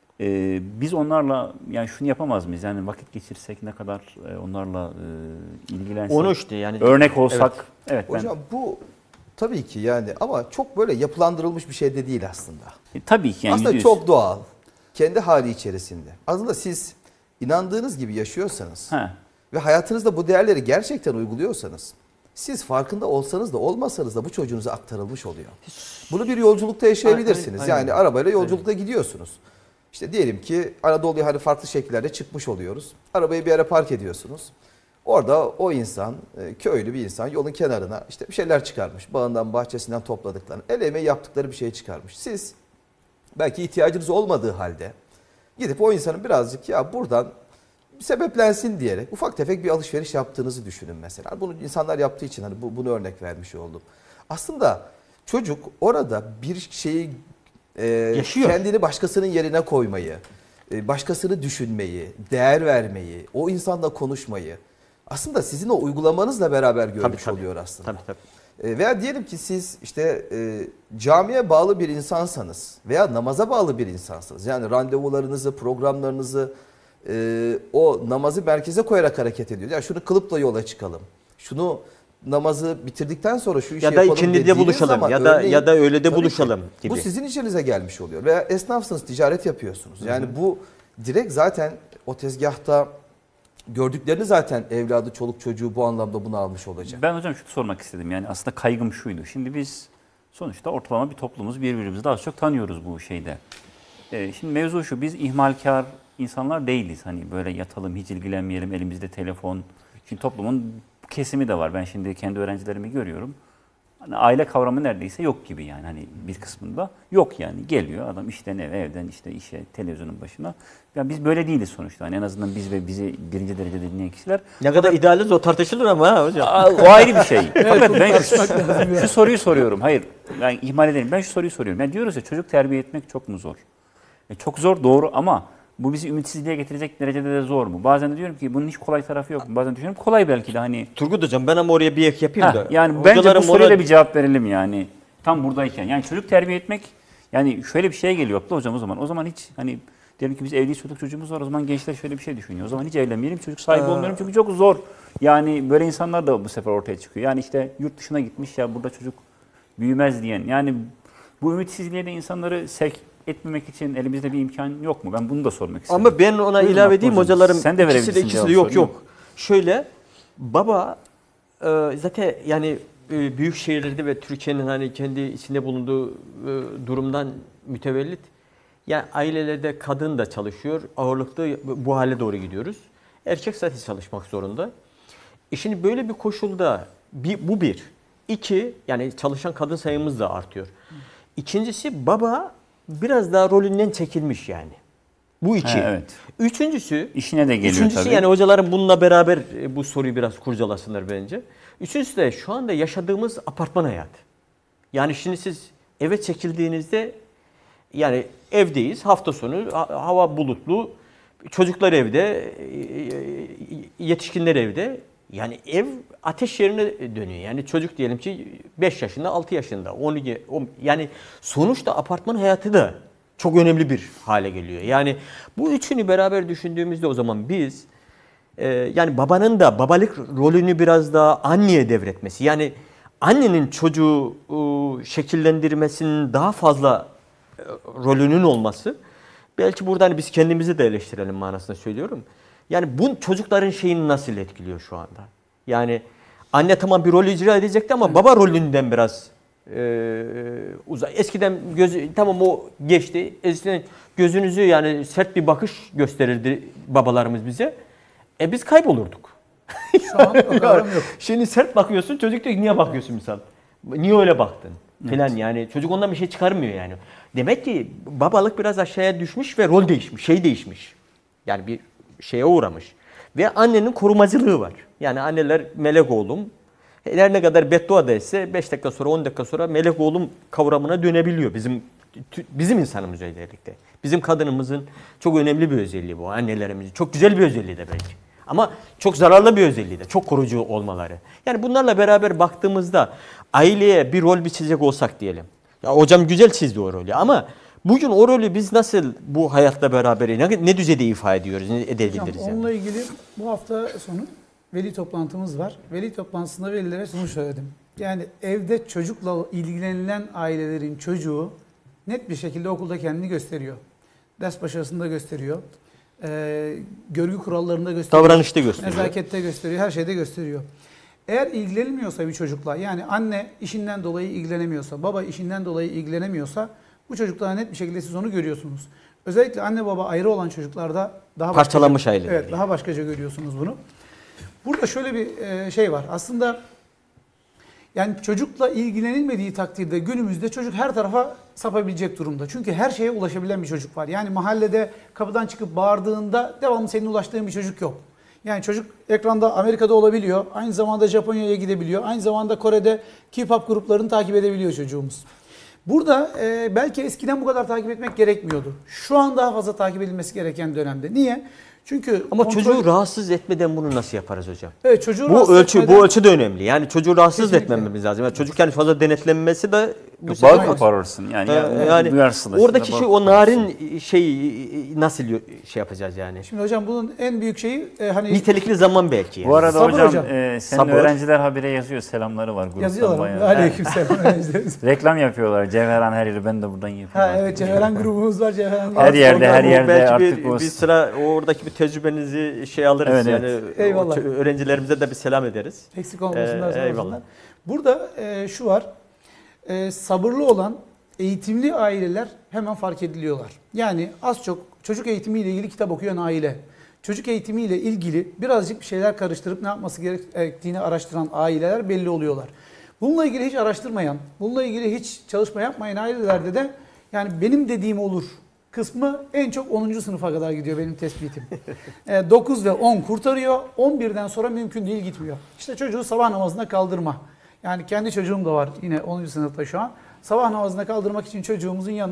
biz onlarla yani şunu yapamaz mıyız? Yani vakit geçirsek, ne kadar onlarla ilgilensek, onu işte yani örnek olsak. Evet hocam bu tabii ki yani, ama çok böyle yapılandırılmış bir şey de değil aslında. Tabii ki yani aslında %100. çok doğal. Kendi hali içerisinde. Aslında siz inandığınız gibi yaşıyorsanız ve hayatınızda bu değerleri gerçekten uyguluyorsanız, siz farkında olsanız da olmasanız da bu çocuğunuza aktarılmış oluyor. Bunu bir yolculukta yaşayabilirsiniz. Aynen. Yani arabayla yolculukta gidiyorsunuz. İşte diyelim ki Anadolu'ya hani farklı şekillerde çıkmış oluyoruz. Arabayı bir yere park ediyorsunuz. Orada o insan, köylü bir insan yolun kenarına işte bir şeyler çıkarmış. Bağından, bahçesinden topladıklarını, el emeği yaptıkları bir şey çıkarmış. Siz belki ihtiyacınız olmadığı halde gidip o insanın birazcık ya buradan sebeplensin diyerek ufak tefek bir alışveriş yaptığınızı düşünün mesela. Bunu insanlar yaptığı için hani bunu örnek vermiş oldum. Aslında çocuk orada bir şeyi kendini başkasının yerine koymayı, başkasını düşünmeyi, değer vermeyi, o insanla konuşmayı aslında sizin o uygulamanızla beraber görmüş oluyor aslında. Tabii. Veya diyelim ki siz işte camiye bağlı bir insansanız veya namaza bağlı bir insansanız, yani randevularınızı, programlarınızı o namazı merkeze koyarak hareket ediyor. Yani şunu kılıp da yola çıkalım. Şunu namazı bitirdikten sonra şu işi ya da yapalım ikindide buluşalım ya da öğlede buluşalım gibi. Bu sizin işinize gelmiş oluyor. Veya esnafsınız, ticaret yapıyorsunuz. Yani bu direkt zaten o tezgahta gördüklerini zaten evladı, çoluk çocuğu bu anlamda bunu almış olacak. Ben hocam şunu sormak istedim. Yani aslında kaygım şuydu. Şimdi biz sonuçta ortalama bir toplumuz, birbirimizi daha çok tanıyoruz bu şeyde. Şimdi mevzu şu, biz ihmalkar insanlar değiliz. Hani böyle yatalım, hiç ilgilenmeyelim, elimizde telefon. Şimdi toplumun kesimi de var. Ben şimdi kendi öğrencilerimi görüyorum. Hani aile kavramı neredeyse yok gibi yani, hani bir kısmında yok yani. Geliyor adam işten eve, evden işte işe, televizyonun başına. Yani biz böyle değiliz sonuçta. Hani en azından biz ve bizi birinci derecede dinleyen kişiler. Ne kadar idealiz o tartışılır ama hocam. O ayrı bir şey. Fakat ben şu soruyu soruyorum. Hayır, ben ihmal edelim. Ben şu soruyu soruyorum. Yani diyoruz ya, çocuk terbiye etmek çok mu zor? Çok zor, doğru, ama bu bizi ümitsizliğe getirecek derecede de zor mu? Bazen de diyorum ki bunun hiç kolay tarafı yok mu? Bazen düşünüyorum kolay belki de hani. Turgut Hocam ben ama oraya bir ek yapayım da. Yani bence bu Hocalarım soruya da bir cevap verelim yani. Tam buradayken. Yani çocuk terbiye etmek, yani şöyle bir şeye geliyor aklı hocam o zaman. O zaman hiç hani diyelim ki biz evliyiz, çocuğumuz var. O zaman gençler şöyle bir şey düşünüyor. O zaman hiç evlenmeyelim, çocuk sahibi olmayalım çünkü çok zor. Yani böyle insanlar da bu sefer ortaya çıkıyor. Yani işte yurt dışına gitmiş ya burada çocuk büyümez diyen. Yani bu ümitsizliğe de insanları sevk etmemek için elimizde bir imkan yok mu? Ben bunu da sormak istiyorum. Ama ben ona Buyurun ilave edeyim hocam. hocalarım. Sen de verebilirsin ikisi de cevap, yok sorun yok. Şöyle baba zaten yani büyük şehirlerde ve Türkiye'nin hani kendi içinde bulunduğu durumdan mütevellit yani ailelerde kadın da çalışıyor. Ağırlıklı bu hale doğru gidiyoruz. Erkek zaten çalışmak zorunda. Şimdi böyle bir koşulda bu bir. İki, yani çalışan kadın sayımız da artıyor. İkincisi baba biraz daha rolünden çekilmiş yani. Bu iki. Evet. Üçüncüsü İşine de geliyor tabii. yani hocalarım bununla beraber bu soruyu biraz kurcalasınlar bence. Üçüncüsü de şu anda yaşadığımız apartman hayatı. Yani şimdi siz eve çekildiğinizde yani evdeyiz hafta sonu hava bulutlu çocuklar evde yetişkinler evde yani ev ateş yerine dönüyor. Yani çocuk diyelim ki 5 yaşında 6 yaşında 12 yani sonuçta apartman hayatı da çok önemli bir hale geliyor. Yani bu üçünü beraber düşündüğümüzde o zaman biz yani babanın da babalık rolünü biraz daha anneye devretmesi. Yani annenin çocuğu şekillendirmesinin daha fazla rolünün olması. Belki burada hani biz kendimizi de eleştirelim manasında söylüyorum. Yani bu çocukların şeyini nasıl etkiliyor şu anda? Yani anne tamam bir rol icra edecekti ama baba rolünden biraz uzak. Eskiden tamam o geçti. Eskiden gözünüzü yani sert bir bakış gösterirdi babalarımız bize. Biz kaybolurduk. Şu an o kavram yok. Şimdi sert bakıyorsun çocuk diyor ki niye bakıyorsun misal? Niye öyle baktın? Falan yani çocuk ondan bir şey çıkarmıyor yani. Demek ki babalık biraz aşağıya düşmüş ve rol değişmiş, şey değişmiş. Yani bir şeye uğramış. Ve annenin korumacılığı var. Yani anneler melek oğlum. Her ne kadar beddua da etse 5 dakika sonra 10 dakika sonra melek oğlum kavramına dönebiliyor. Bizim insanımız özellikle. Bizim kadınımızın çok önemli bir özelliği bu. Annelerimizin çok güzel bir özelliği de belki. Ama çok zararlı bir özelliği de. Çok korucu olmaları. Yani bunlarla beraber baktığımızda aileye bir rol biçecek olsak diyelim. Ya hocam güzel çizdi o rolü ama bugün o rolü biz nasıl bu hayatla beraber ne düzeyde ifade ediyoruz, ne edebiliriz? Hocam, onunla ilgili bu hafta sonu veli toplantımız var. Veli toplantısında velilere şunu söyledim. Yani evde çocukla ilgilenilen ailelerin çocuğu net bir şekilde okulda kendini gösteriyor. Ders başarısında gösteriyor. Görgü kurallarında gösteriyor. Davranışta gösteriyor. Nezakette gösteriyor. Her şeyde gösteriyor. Eğer ilgilenilmiyorsa bir çocukla, yani anne işinden dolayı ilgilenemiyorsa, baba işinden dolayı ilgilenemiyorsa bu çocuklara net bir şekilde siz onu görüyorsunuz. Özellikle anne baba ayrı olan çocuklarda daha parçalanmış aileler. Evet, daha başkaca görüyorsunuz bunu. Burada şöyle bir şey var. Aslında yani çocukla ilgilenilmediği takdirde günümüzde çocuk her tarafa sapabilecek durumda. Çünkü her şeye ulaşabilen bir çocuk var. Yani mahallede kapıdan çıkıp bağırdığında devamlı senin ulaştığın bir çocuk yok. Yani çocuk ekranda Amerika'da olabiliyor. Aynı zamanda Japonya'ya gidebiliyor. Aynı zamanda Kore'de K-pop gruplarını takip edebiliyor çocuğumuz. Burada belki eskiden bu kadar takip etmek gerekmiyordu. Şu an daha fazla takip edilmesi gereken dönemde. Niye? Çünkü ama çocuğu rahatsız etmeden bunu nasıl yaparız hocam? Evet, çocuğu bu ölçü de önemli. Yani çocuğu rahatsız etmememiz lazım. Yani çocuk yani fazla denetlenmesi de bu bağ koparırsın. Yani oradaki şey o narin şeyi nasıl şey yapacağız yani? Şimdi hocam bunun en büyük şeyi hani nitelikli zaman belki. Yani. Bu arada sabır hocam senin öğrenciler habire yazıyor. Selamları var gruptan. Yazıyorlar. Aleykümselam. Reklam yapıyorlar. Cevheran her yeri ben de buradan yapıyorum. Evet, Cevheran grubumuz var. Cevheran her yerde artık bir sıra oradaki bir tecrübenizi alırız. Evet, yani eyvallah. Öğrencilerimize de bir selam ederiz. Eksik olmasınlar. Eyvallah. Burada şu var. Sabırlı olan eğitimli aileler hemen fark ediliyorlar. Yani az çok çocuk eğitimiyle ilgili kitap okuyan aile, çocuk eğitimiyle ilgili birazcık bir şeyler karıştırıp ne yapması gerektiğini araştıran aileler belli oluyorlar. Bununla ilgili hiç araştırmayan, bununla ilgili hiç çalışma yapmayan ailelerde de yani benim dediğim olur kısmı en çok 10. sınıfa kadar gidiyor benim tespitim. 9 ve 10 kurtarıyor, 11'den sonra mümkün değil gitmiyor. İşte çocuğu sabah namazına kaldırma. Yani kendi çocuğum da var yine 10. sınıfta şu an. Sabah namazına kaldırmak için çocuğumuzun yanına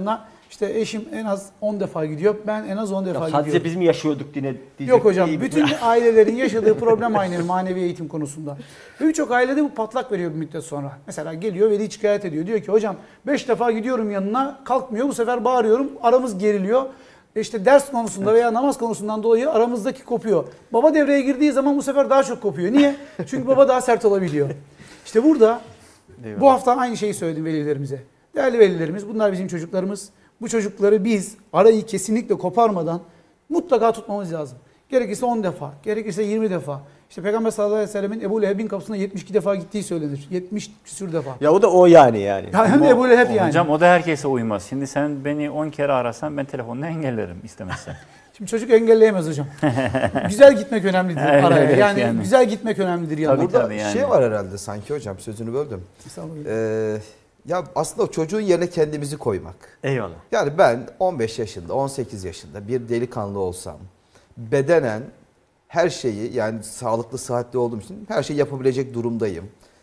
İşte eşim en az 10 defa gidiyor. Ben en az 10 defa gidiyorum. Sadece biz mi yaşıyorduk yine diyecek. Yok hocam. değil mi? Bütün ailelerin yaşadığı problem aynı manevi eğitim konusunda. Ve birçok ailede bu patlak veriyor bir müddet sonra. Mesela geliyor veli şikayet ediyor. Diyor ki hocam 5 defa gidiyorum yanına kalkmıyor. Bu sefer bağırıyorum. Aramız geriliyor. İşte ders konusunda veya namaz konusundan dolayı aramızdaki kopuyor. Baba devreye girdiği zaman bu sefer daha çok kopuyor. Niye? Çünkü baba daha sert olabiliyor. İşte burada bu hafta aynı şeyi söyledim velilerimize. Değerli velilerimiz, bunlar bizim çocuklarımız. Bu çocukları biz arayı kesinlikle koparmadan mutlaka tutmamız lazım. Gerekirse 10 defa, gerekirse 20 defa. İşte Peygamber sallallahu aleyhi ve sellemin Ebu Leheb'in kapısına 72 defa gittiği söylenir. 70 küsür defa. Ya o da o yani. Ya hem de Ebu Leheb yani. Hocam o da herkese uymaz. Şimdi sen beni 10 kere arasan ben telefonla engellerim istemezsen. Şimdi çocuk engelleyemez hocam. Güzel gitmek önemlidir Evet, araya. evet, Yani güzel gitmek önemlidir yani. Tabii, Burada yani. şey var herhalde sanki hocam, sözünü böldüm. Estağfurullah. Ya aslında o çocuğun yerine kendimizi koymak. Eyvallah. Yani ben 15 yaşında, 18 yaşında bir delikanlı olsam, bedenen her şeyi, yani sağlıklı, sıhhatli olduğum için her şeyi yapabilecek durumdayım.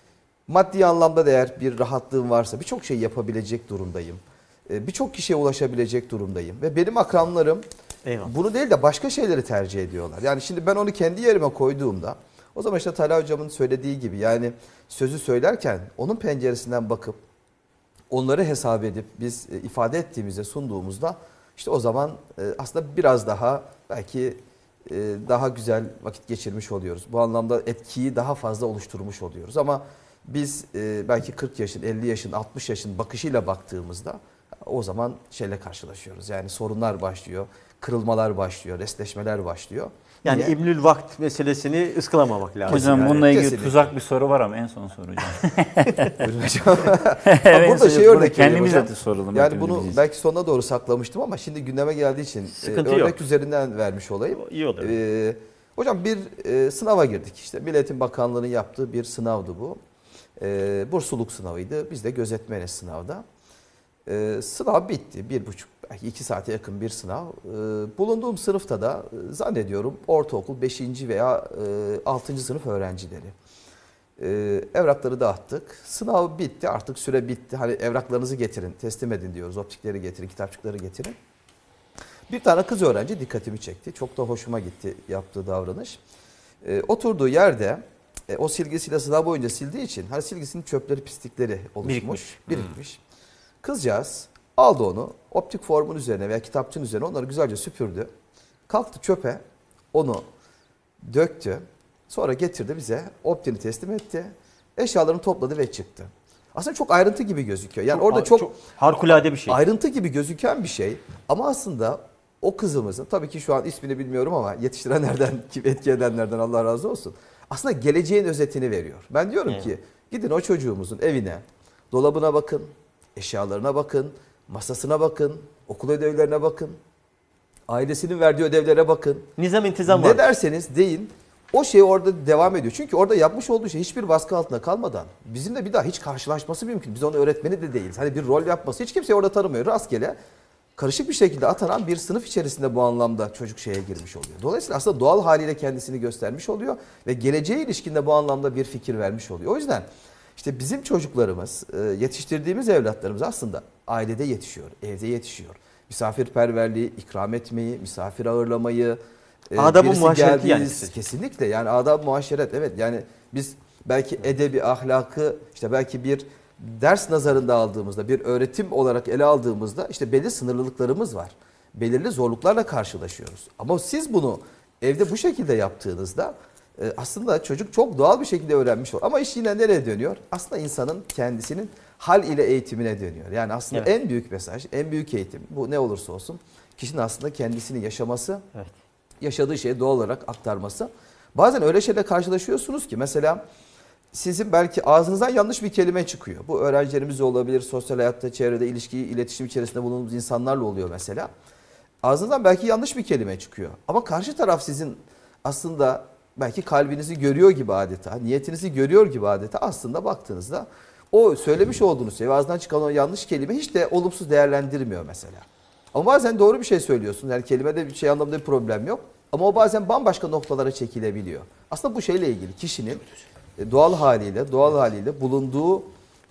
Maddi anlamda da eğer bir rahatlığım varsa birçok şey yapabilecek durumdayım. Birçok kişiye ulaşabilecek durumdayım. Ve benim akranlarım Eyvallah. bunu değil de başka şeyleri tercih ediyorlar. Yani şimdi ben onu kendi yerime koyduğumda, o zaman işte Talha hocamın söylediği gibi, yani sözü söylerken onun penceresinden bakıp onları hesap edip biz ifade ettiğimizde, sunduğumuzda işte o zaman aslında biraz daha belki daha güzel vakit geçirmiş oluyoruz. Bu anlamda etkiyi daha fazla oluşturmuş oluyoruz. Ama biz belki 40 yaşın, 50 yaşın, 60 yaşın bakışıyla baktığımızda o zaman şeyle karşılaşıyoruz. Yani sorunlar başlıyor, kırılmalar başlıyor, resleşmeler başlıyor. Yani Niye? İbnül Vakt meselesini ıskılamamak lazım. Hocam yani. bununla ilgili kesinlikle. tuzak bir soru var ama en son soracağım. Buyurun hocam. Evet, Burada şey bunu örnek vereyim kendimize hocam. de soralım. Yani hepimiz bunu biz. belki sonuna doğru saklamıştım ama şimdi gündeme geldiği için Sıkıntı örnek yok. üzerinden vermiş olayım. İyi olur. Hocam bir sınava girdik işte. Milli Eğitim Bakanlığı'nın yaptığı bir sınavdı bu. Bursluluk sınavıydı. Biz de gözetmeniz sınavda. Sınav bitti. 1,5 belki 2 saate yakın bir sınav. Bulunduğum sınıfta da zannediyorum ortaokul 5. veya 6. sınıf öğrencileri. Evrakları dağıttık. Sınav bitti. Artık süre bitti. Hani evraklarınızı getirin, teslim edin diyoruz. Optikleri getirin, kitapçıkları getirin. Bir tane kız öğrenci dikkatimi çekti. Çok da hoşuma gitti yaptığı davranış. Oturduğu yerde o silgisiyle sınav boyunca sildiği için hani silgisinin çöpleri, pislikleri oluşmuş, birikmiş. Kızcağız aldı onu optik formun üzerine veya kitapçının üzerine onları güzelce süpürdü. Kalktı çöpe, onu döktü. Sonra getirdi bize, optini teslim etti. Eşyalarını topladı ve çıktı. Aslında çok ayrıntı gibi gözüküyor. Yani orada çok harikulade bir şey. ayrıntı gibi gözüken bir şey. Ama aslında o kızımızın, tabii ki şu an ismini bilmiyorum ama yetiştirenlerden, etki edenlerden Allah razı olsun. Aslında geleceğin özetini veriyor. Ben diyorum ki gidin o çocuğumuzun evine, dolabına bakın, eşyalarına bakın, masasına bakın, okul ödevlerine bakın, ailesinin verdiği ödevlere bakın. Nizam intizam var. Ne derseniz deyin, o şey orada devam ediyor. Çünkü orada yapmış olduğu şey hiçbir baskı altında kalmadan bizimle bir daha hiç karşılaşması mümkün. Biz onun öğretmeni de değiliz. Hani bir rol yapması hiç kimseyi orada tanımıyor. Rastgele karışık bir şekilde atanan bir sınıf içerisinde bu anlamda çocuk şeye girmiş oluyor. Dolayısıyla aslında doğal haliyle kendisini göstermiş oluyor ve geleceğe ilişkinde bu anlamda bir fikir vermiş oluyor. O yüzden işte bizim çocuklarımız, yetiştirdiğimiz evlatlarımız aslında ailede yetişiyor, evde yetişiyor. Misafirperverliği, ikram etmeyi, misafir ağırlamayı, adab-ı birisi muaşereti yani. kesinlikle yani adab-ı muaşeret, evet, yani biz belki edebi, ahlakı işte belki bir ders nazarında aldığımızda, bir öğretim olarak ele aldığımızda işte belli sınırlılıklarımız var. Belirli zorluklarla karşılaşıyoruz. Ama siz bunu evde bu şekilde yaptığınızda aslında çocuk çok doğal bir şekilde öğrenmiş olur. Ama iş yine nereye dönüyor? Aslında insanın kendisinin hal ile eğitimine dönüyor. Yani aslında en büyük mesaj, en büyük eğitim bu ne olursa olsun kişinin aslında kendisini yaşaması, yaşadığı şeyi doğal olarak aktarması. Bazen öyle şeyle karşılaşıyorsunuz ki mesela sizin belki ağzınızdan yanlış bir kelime çıkıyor. Bu öğrencilerimiz de olabilir, sosyal hayatta, çevrede, ilişki, iletişim içerisinde bulunduğumuz insanlarla oluyor mesela. Ağzınızdan belki yanlış bir kelime çıkıyor. Ama karşı taraf sizin aslında belki kalbinizi görüyor gibi adeta, niyetinizi görüyor gibi adeta aslında baktığınızda o söylemiş olduğunuz şey, ağzından çıkan o yanlış kelime hiç de olumsuz değerlendirmiyor mesela. Ama bazen doğru bir şey söylüyorsun. Yani kelimede bir şey anlamda bir problem yok. Ama o bazen bambaşka noktalara çekilebiliyor. Aslında bu şeyle ilgili kişinin doğal haliyle bulunduğu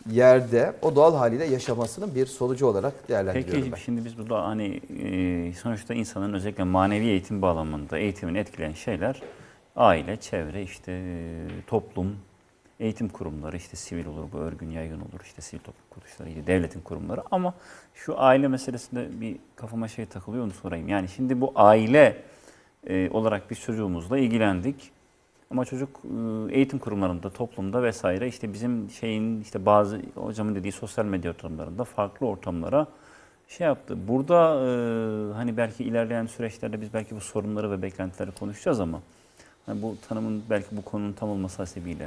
yerde o doğal haliyle yaşamasının bir sonucu olarak değerlendiriyorum Peki ben. şimdi biz burada hani sonuçta insanın özellikle manevi eğitim bağlamında eğitimini etkileyen şeyler aile, çevre, işte toplum, eğitim kurumları, işte sivil olur, bu örgün, yaygın olur, işte sivil toplum kuruluşları, devletin kurumları. Ama şu aile meselesinde bir kafama şey takılıyor, onu sorayım. Yani şimdi bu aile olarak biz çocuğumuzla ilgilendik. Ama çocuk eğitim kurumlarında, toplumda vesaire işte bizim şeyin işte bazı hocamın dediği sosyal medya ortamlarında farklı ortamlara şey yaptı. Burada hani belki ilerleyen süreçlerde biz belki bu sorunları ve beklentileri konuşacağız ama hani bu tanımın belki bu konunun tam olması hasebiyle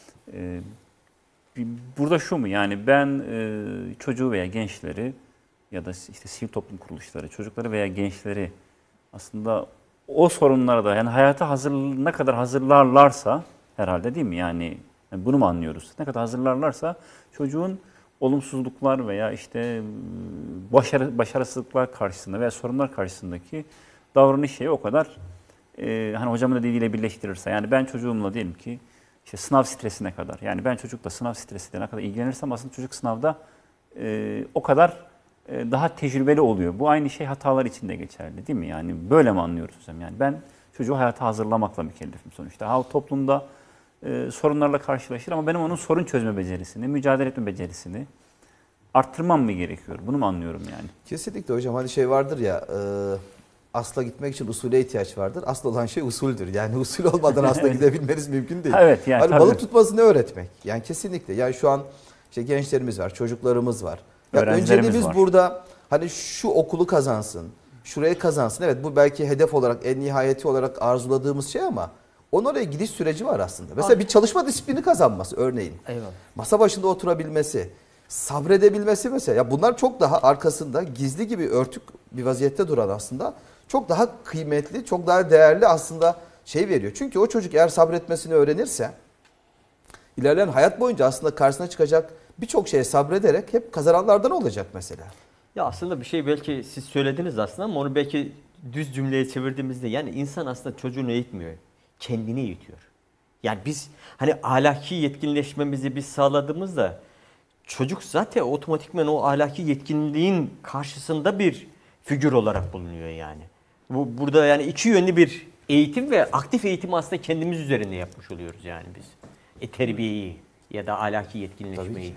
burada şu mu yani ben çocuğu veya gençleri ya da işte sivil toplum kuruluşları çocukları veya gençleri aslında o sorunlara da yani hayata ne kadar hazırlarlarsa herhalde değil mi? Yani bunu mu anlıyoruz? Ne kadar hazırlarlarsa çocuğun olumsuzluklar veya işte başarısızlıklar karşısında veya sorunlar karşısındaki davranış şeyi o kadar hani hocamın da dediğiyle birleştirirse yani ben çocuğumla diyelim ki işte sınav stresine kadar yani ben çocukla sınav stresiyle ne kadar ilgilenirsem aslında çocuk sınavda o kadar daha tecrübeli oluyor. Bu aynı şey hatalar için de geçerli değil mi? Yani böyle mi anlıyoruz hocam? Yani ben çocuğu hayata hazırlamakla mükellefim sonuçta. Ha toplumda sorunlarla karşılaşır ama benim onun sorun çözme becerisini, mücadele etme becerisini arttırmam mı gerekiyor? Bunu mu anlıyorum yani? Kesinlikle hocam hani şey vardır ya asla gitmek için usule ihtiyaç vardır. Asıl olan şey usuldür. Yani usul olmadan asla gidebilmeniz mümkün değil. Evet yani hani balık tutmasını öğretmek. Yani kesinlikle. Yani şu an işte gençlerimiz var, çocuklarımız var. Ya önceliğimiz var. Burada hani şu okulu kazansın, şuraya kazansın. Evet bu belki hedef olarak en nihayeti olarak arzuladığımız şey ama onun oraya gidiş süreci var aslında. Mesela bir çalışma disiplini kazanması örneğin. Eyvallah. Masa başında oturabilmesi, sabredebilmesi mesela. Ya bunlar çok daha arkasında gizli gibi örtük bir vaziyette duran aslında çok daha kıymetli, çok daha değerli aslında şey veriyor. Çünkü o çocuk eğer sabretmesini öğrenirse ilerleyen hayat boyunca aslında karşısına çıkacak birçok şeye sabrederek hep kazananlardan olacak mesela. Ya aslında bir şey belki siz söylediniz aslında ama onu belki düz cümleye çevirdiğimizde yani insan aslında çocuğunu eğitmiyor. Kendini eğitiyor. Yani biz hani ahlaki yetkinleşmemizi biz sağladığımızda çocuk zaten otomatikman o ahlaki yetkinliğin karşısında bir figür olarak bulunuyor yani. Burada yani iki yönlü bir eğitim ve aktif eğitimi aslında kendimiz üzerinde yapmış oluyoruz yani biz. Terbiyeyi ya da ahlaki yetkinleşmeyi.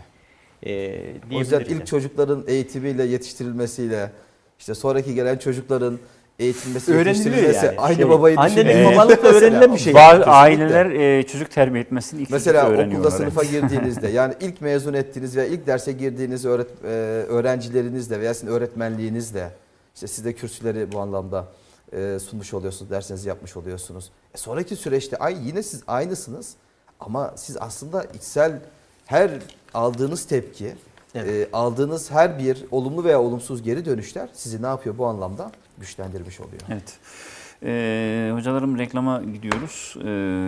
O yüzden ilk çocukların eğitimiyle yetiştirilmesiyle işte sonraki gelen çocukların eğitilmesi, yetiştirilmesi yani. Aynı babayı düşünüyor. Annenin babalıkla öğrenilen bir şey. Bazı aileler çocuk terbiye etmesini ilk mesela öğreniyorlar. Okulda sınıfa girdiğinizde yani ilk mezun ettiğiniz veya ilk derse girdiğiniz öğrencilerinizle veya sizin öğretmenliğinizle işte siz de kürsüleri bu anlamda sunmuş oluyorsunuz, dersinizi yapmış oluyorsunuz. Sonraki süreçte yine siz aynısınız ama siz aslında içsel her aldığınız tepki, evet, aldığınız her bir olumlu veya olumsuz geri dönüşler sizi ne yapıyor bu anlamda? Güçlendirmiş oluyor. Evet. Hocalarım reklama gidiyoruz.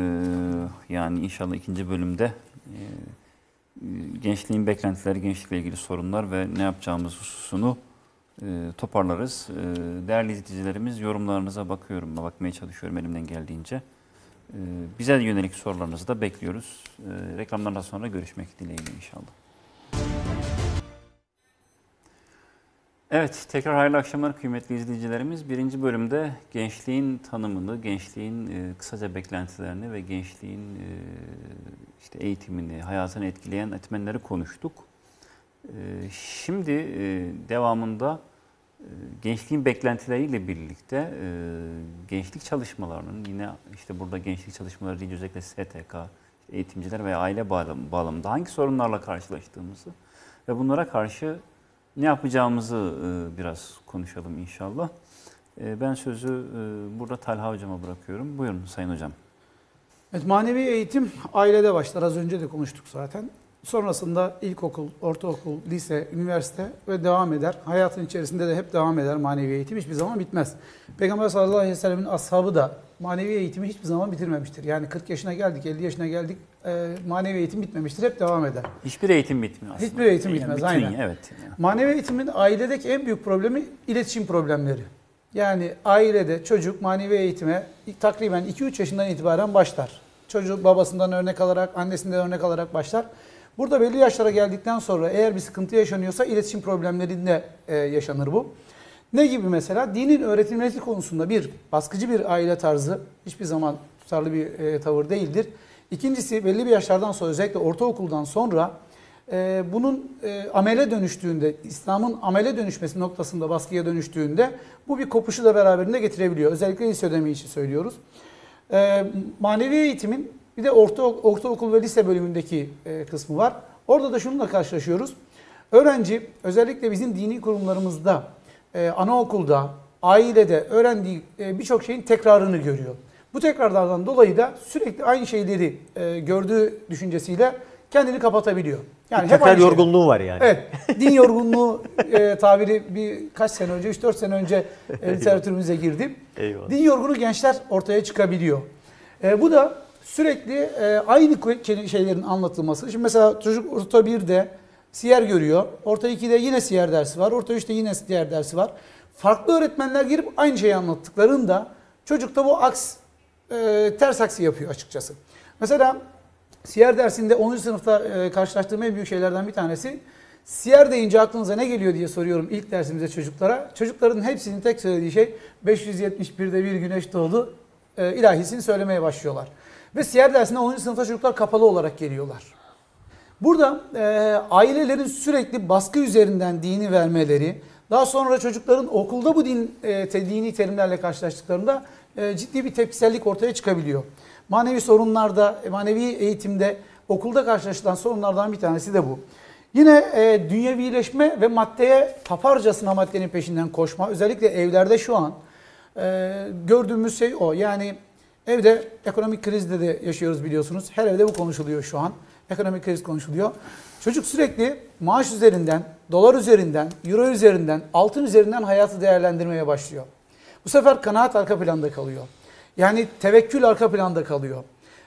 Yani inşallah ikinci bölümde gençliğin beklentileri, gençlikle ilgili sorunlar ve ne yapacağımız hususunu toparlarız. Değerli izleyicilerimiz yorumlarınıza bakmaya çalışıyorum elimden geldiğince. Bize yönelik sorularınızı da bekliyoruz. Reklamlardan sonra görüşmek dileğiyle inşallah. Evet, tekrar hayırlı akşamlar kıymetli izleyicilerimiz. Birinci bölümde gençliğin tanımını, gençliğin kısaca beklentilerini ve gençliğin işte eğitimini, hayatını etkileyen etmenleri konuştuk. Şimdi devamında gençliğin beklentileriyle birlikte gençlik çalışmalarının yine işte burada gençlik çalışmaları değil özellikle STK, eğitimciler veya aile bağlamında hangi sorunlarla karşılaştığımızı ve bunlara karşı ne yapacağımızı biraz konuşalım inşallah. Ben sözü burada Talha Hocam'a bırakıyorum. Buyurun Sayın Hocam. Evet, manevi eğitim ailede başlar. Az önce de konuştuk zaten. Sonrasında ilkokul, ortaokul, lise, üniversite ve devam eder. Hayatın içerisinde de hep devam eder manevi eğitim. Hiçbir zaman bitmez. Peygamber sallallahu aleyhi ve sellemin ashabı da manevi eğitimi hiçbir zaman bitirmemiştir. Yani 40 yaşına geldik, 50 yaşına geldik, manevi eğitim bitmemiştir. Hep devam eder. Hiçbir eğitim bitmiyor aslında. Hiçbir eğitim bitmez, bütün, aynen. Evet. Manevi eğitimin ailedeki en büyük problemi iletişim problemleri. Yani ailede çocuk manevi eğitime takriben 2-3 yaşından itibaren başlar. Çocuk babasından örnek alarak, annesinden örnek alarak başlar. Burada belli yaşlara geldikten sonra eğer bir sıkıntı yaşanıyorsa iletişim problemlerinde yaşanır bu. Ne gibi mesela? Dinin öğretilmesi konusunda bir, baskıcı bir aile tarzı hiçbir zaman tutarlı bir tavır değildir. İkincisi, belli bir yaşlardan sonra, özellikle ortaokuldan sonra bunun amele dönüştüğünde, İslam'ın amele dönüşmesi noktasında baskıya dönüştüğünde bu bir kopuşu da beraberinde getirebiliyor. Özellikle lise dönemi için söylüyoruz. Manevi eğitimin bir de ortaokul ve lise bölümündeki kısmı var. Orada da şununla karşılaşıyoruz. Öğrenci özellikle bizim dini kurumlarımızda, anaokulda, ailede öğrendiği birçok şeyin tekrarını görüyor. Bu tekrarlardan dolayı da sürekli aynı şeyleri gördüğü düşüncesiyle kendini kapatabiliyor. Yani hep tekrar yorgunluğu var yani. Evet. Din yorgunluğu tabiri birkaç sene önce, 3-4 sene önce literatürümüze girdi. Eyvallah. Din yorgunu gençler ortaya çıkabiliyor. Bu da sürekli aynı şeylerin anlatılması. Şimdi mesela çocuk orta 1'de siyer görüyor. Orta 2'de yine siyer dersi var. Orta 3'te yine siyer dersi var. Farklı öğretmenler girip aynı şeyi anlattıklarında çocukta bu ters aksi yapıyor açıkçası. Mesela siyer dersinde 10. sınıfta karşılaştığım en büyük şeylerden bir tanesi, siyer deyince aklınıza ne geliyor diye soruyorum ilk dersimize çocuklara. Çocukların hepsinin tek söylediği şey 571'de bir güneş doğdu ilahisini söylemeye başlıyorlar. Ve siyer dersine 10. sınıfta çocuklar kapalı olarak geliyorlar. Burada ailelerin sürekli baskı üzerinden dini vermeleri, daha sonra çocukların okulda bu dini terimlerle karşılaştıklarında ciddi bir tepkisellik ortaya çıkabiliyor. Manevi sorunlarda, manevi eğitimde okulda karşılaşılan sorunlardan bir tanesi de bu. Yine dünyevileşme ve maddeye taparcasına maddenin peşinden koşma. Özellikle evlerde şu an gördüğümüz şey o. Yani evde ekonomik krizde de yaşıyoruz biliyorsunuz. Her evde bu konuşuluyor şu an. Ekonomik kriz konuşuluyor. Çocuk sürekli maaş üzerinden, dolar üzerinden, euro üzerinden, altın üzerinden hayatı değerlendirmeye başlıyor. Bu sefer kanaat arka planda kalıyor. Yani tevekkül arka planda kalıyor.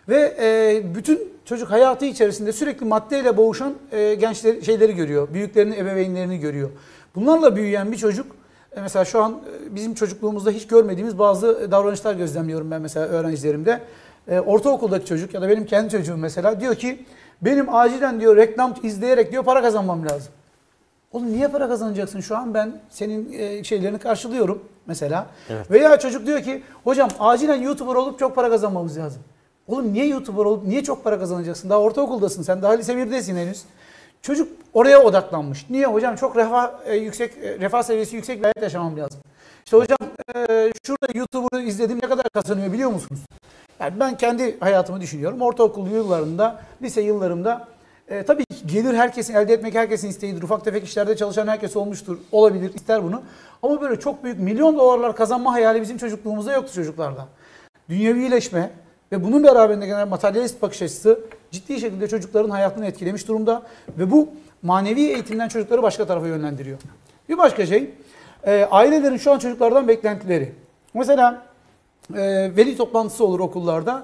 Ve bütün çocuk hayatı içerisinde sürekli maddeyle boğuşan şeyleri görüyor. Büyüklerini, ebeveynlerini görüyor. Bunlarla büyüyen bir çocuk, mesela şu an bizim çocukluğumuzda hiç görmediğimiz bazı davranışlar gözlemliyorum ben mesela öğrencilerimde. Ortaokuldaki çocuk ya da benim kendi çocuğum mesela diyor ki, benim acilen diyor reklam izleyerek diyor para kazanmam lazım. Oğlum niye para kazanacaksın şu an? Ben senin şeylerini karşılıyorum mesela. Evet. Veya çocuk diyor ki, hocam acilen YouTuber olup çok para kazanmamız lazım. Oğlum niye YouTuber olup niye çok para kazanacaksın? Daha ortaokuldasın sen, daha lise 1'desin henüz. Çocuk oraya odaklanmış. Niye hocam? Çok refah seviyesi yüksek bir hayat yaşamam lazım. İşte hocam şurada YouTuber'ı izledim, ne kadar kazanıyor biliyor musunuz? Yani ben kendi hayatımı düşünüyorum. Ortaokul yıllarında, lise yıllarımda tabii ki gelir herkesin, elde etmek herkesin isteğidir. Ufak tefek işlerde çalışan herkes olmuştur, olabilir, ister bunu. Ama böyle çok büyük milyon dolarlar kazanma hayali bizim çocukluğumuzda yoktu çocuklarda. Dünyevileşme ve bunun beraberinde gelen materyalist bakış açısı ciddi şekilde çocukların hayatını etkilemiş durumda. Ve bu manevi eğitimden çocukları başka tarafa yönlendiriyor. Bir başka şey, ailelerin şu an çocuklardan beklentileri. Mesela veli toplantısı olur okullarda.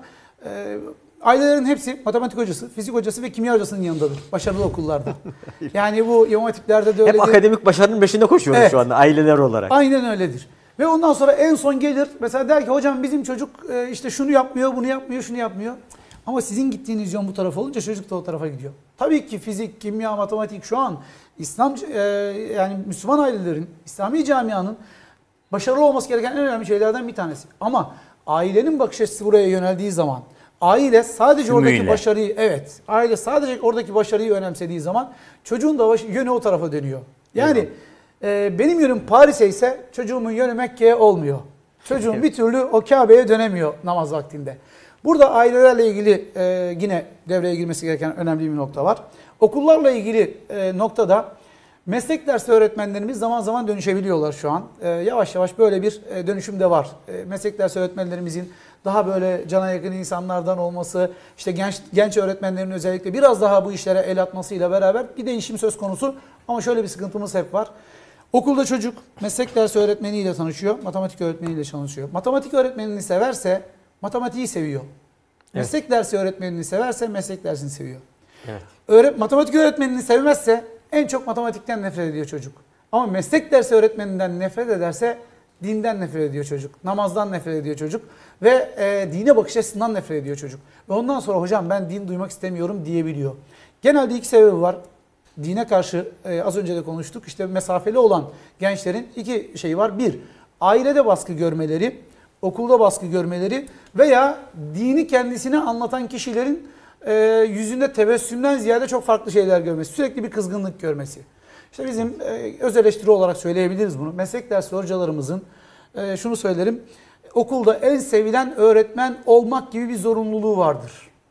Ailelerin hepsi matematik hocası, fizik hocası ve kimya hocasının yanındadır başarılı okullarda. Yani bu imam hatiplerde de öyledir. Hep akademik başarının peşinde koşuyoruz evet, şu anda aileler olarak. Aynen öyledir. Ve ondan sonra en son gelir mesela der ki hocam bizim çocuk işte şunu yapmıyor, bunu yapmıyor, şunu yapmıyor. Ama sizin gittiğiniz yön bu tarafa olunca çocuk da o tarafa gidiyor. Tabii ki fizik, kimya, matematik şu an İslam yani Müslüman ailelerin, İslami camianın başarılı olması gereken en önemli şeylerden bir tanesi. Ama ailenin bakış açısı buraya yöneldiği zaman, aile sadece oradaki başarıyı, aile sadece oradaki başarıyı önemsediği zaman çocuğun da yönü o tarafa dönüyor. Yani benim yönüm Paris'e ise çocuğumun yönü Mekke'ye olmuyor. Çocuğum bir türlü o Kabe'ye dönemiyor namaz vaktinde. Burada ailelerle ilgili yine devreye girmesi gereken önemli bir nokta var. Okullarla ilgili noktada meslek dersi öğretmenlerimiz zaman zaman dönüşebiliyorlar şu an. Yavaş yavaş böyle bir dönüşüm de var. Meslek dersi öğretmenlerimizin daha böyle cana yakın insanlardan olması, işte genç öğretmenlerin özellikle biraz daha bu işlere el atmasıyla beraber bir değişim söz konusu. Ama şöyle bir sıkıntımız hep var. Okulda çocuk meslek dersi öğretmeniyle tanışıyor, matematik öğretmeniyle tanışıyor. Matematik öğretmenini severse matematiği seviyor. Meslek dersi öğretmenini severse meslek dersini seviyor. Evet. Matematik öğretmenini sevmezse en çok matematikten nefret ediyor çocuk. Ama meslek dersi öğretmeninden nefret ederse dinden nefret ediyor çocuk. Namazdan nefret ediyor çocuk. Ve dine bakış açısından nefret ediyor çocuk. Ve ondan sonra hocam ben din duymak istemiyorum diyebiliyor. Genelde iki sebebi var. Dine karşı az önce de konuştuk. İşte mesafeli olan gençlerin iki şeyi var. Bir, ailede baskı görmeleri, okulda baskı görmeleri veya dini kendisine anlatan kişilerin yüzünde tebessümden ziyade çok farklı şeyler görmesi. Sürekli bir kızgınlık görmesi. İşte bizim öz eleştiri olarak söyleyebiliriz bunu. Meslek dersi hocalarımızın şunu söylerim. Okulda en sevilen öğretmen olmak gibi bir zorunluluğu vardır.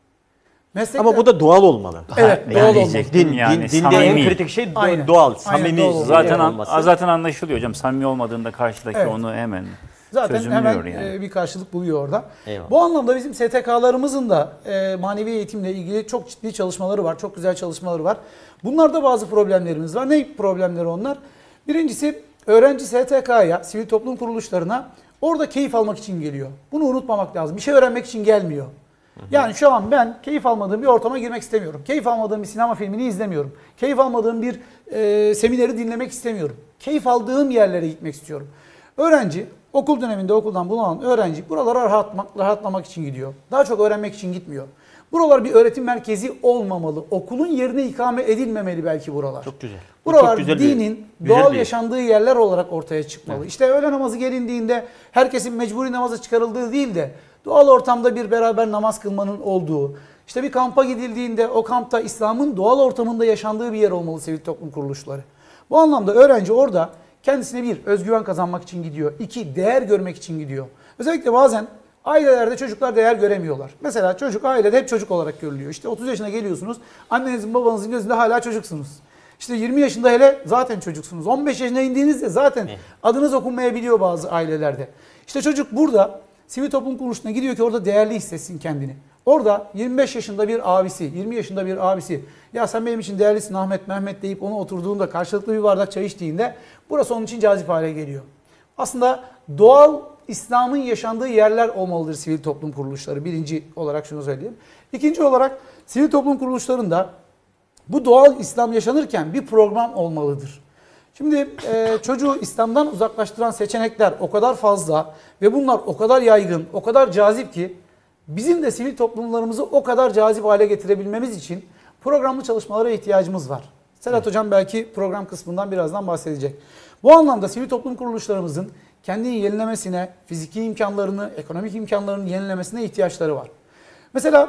Ama bu da doğal olmalı. Evet, Ben doğal olmalı. diyecektim yani Dinde samimi. en kritik şey Aynen. doğal, Aynen, samimi doğal olmalı. Zaten olması. anlaşılıyor hocam. Samimi olmadığında karşıdaki Evet. onu hemen Zaten çözümlüyor hemen yani. bir karşılık buluyor orada. Eyvallah. Bu anlamda bizim STK'larımızın da manevi eğitimle ilgili çok ciddi çalışmaları var. Çok güzel çalışmaları var. Bunlarda bazı problemlerimiz var. Ne problemleri onlar? Birincisi öğrenci STK'ya, sivil toplum kuruluşlarına orada keyif almak için geliyor. Bunu unutmamak lazım. Bir şey öğrenmek için gelmiyor. Yani şu an ben keyif almadığım bir ortama girmek istemiyorum. Keyif almadığım bir sinema filmini izlemiyorum. Keyif almadığım bir semineri dinlemek istemiyorum. Keyif aldığım yerlere gitmek istiyorum. Öğrenci okul döneminde okuldan bunalan öğrenci buralara rahatlamak için gidiyor. Daha çok öğrenmek için gitmiyor. Buralar bir öğretim merkezi olmamalı. Okulun yerine ikame edilmemeli belki buralar. Çok güzel. Buralar çok güzel dinin güzel doğal bir- yaşandığı yerler olarak ortaya çıkmalı. Evet. İşte öğle namazı gelindiğinde herkesin mecburi namaza çıkarıldığı değil de doğal ortamda bir beraber namaz kılmanın olduğu, işte bir kampa gidildiğinde o kampta İslam'ın doğal ortamında yaşandığı bir yer olmalı sivil toplum kuruluşları. Bu anlamda öğrenci orada kendisine bir, özgüven kazanmak için gidiyor. İki, değer görmek için gidiyor. Özellikle bazen ailelerde çocuklar değer göremiyorlar. Mesela çocuk ailede hep çocuk olarak görülüyor. İşte 30 yaşına geliyorsunuz, annenizin babanızın gözünde hala çocuksunuz. İşte 20 yaşında hele zaten çocuksunuz. 15 yaşına indiğinizde zaten adınız okunmayabiliyor bazı ailelerde. İşte çocuk burada sivil toplum kuruluşuna gidiyor ki orada değerli hissetsin kendini. Orada 25 yaşında bir abisi, 20 yaşında bir abisi, ya sen benim için değerlisin Ahmet, Mehmet deyip ona oturduğunda karşılıklı bir bardak çay içtiğinde burası onun için cazip hale geliyor. Aslında doğal İslam'ın yaşandığı yerler olmalıdır sivil toplum kuruluşları. Birinci olarak şunu söyleyeyim. İkinci olarak sivil toplum kuruluşlarında bu doğal İslam yaşanırken bir program olmalıdır. Şimdi çocuğu İslam'dan uzaklaştıran seçenekler o kadar fazla ve bunlar o kadar yaygın, o kadar cazip ki bizim de sivil toplumlarımızı o kadar cazip hale getirebilmemiz için programlı çalışmalara ihtiyacımız var. Sedat Hocam belki program kısmından birazdan bahsedecek. Bu anlamda sivil toplum kuruluşlarımızın kendini yenilemesine, fiziki imkanlarını, ekonomik imkanlarını yenilemesine ihtiyaçları var. Mesela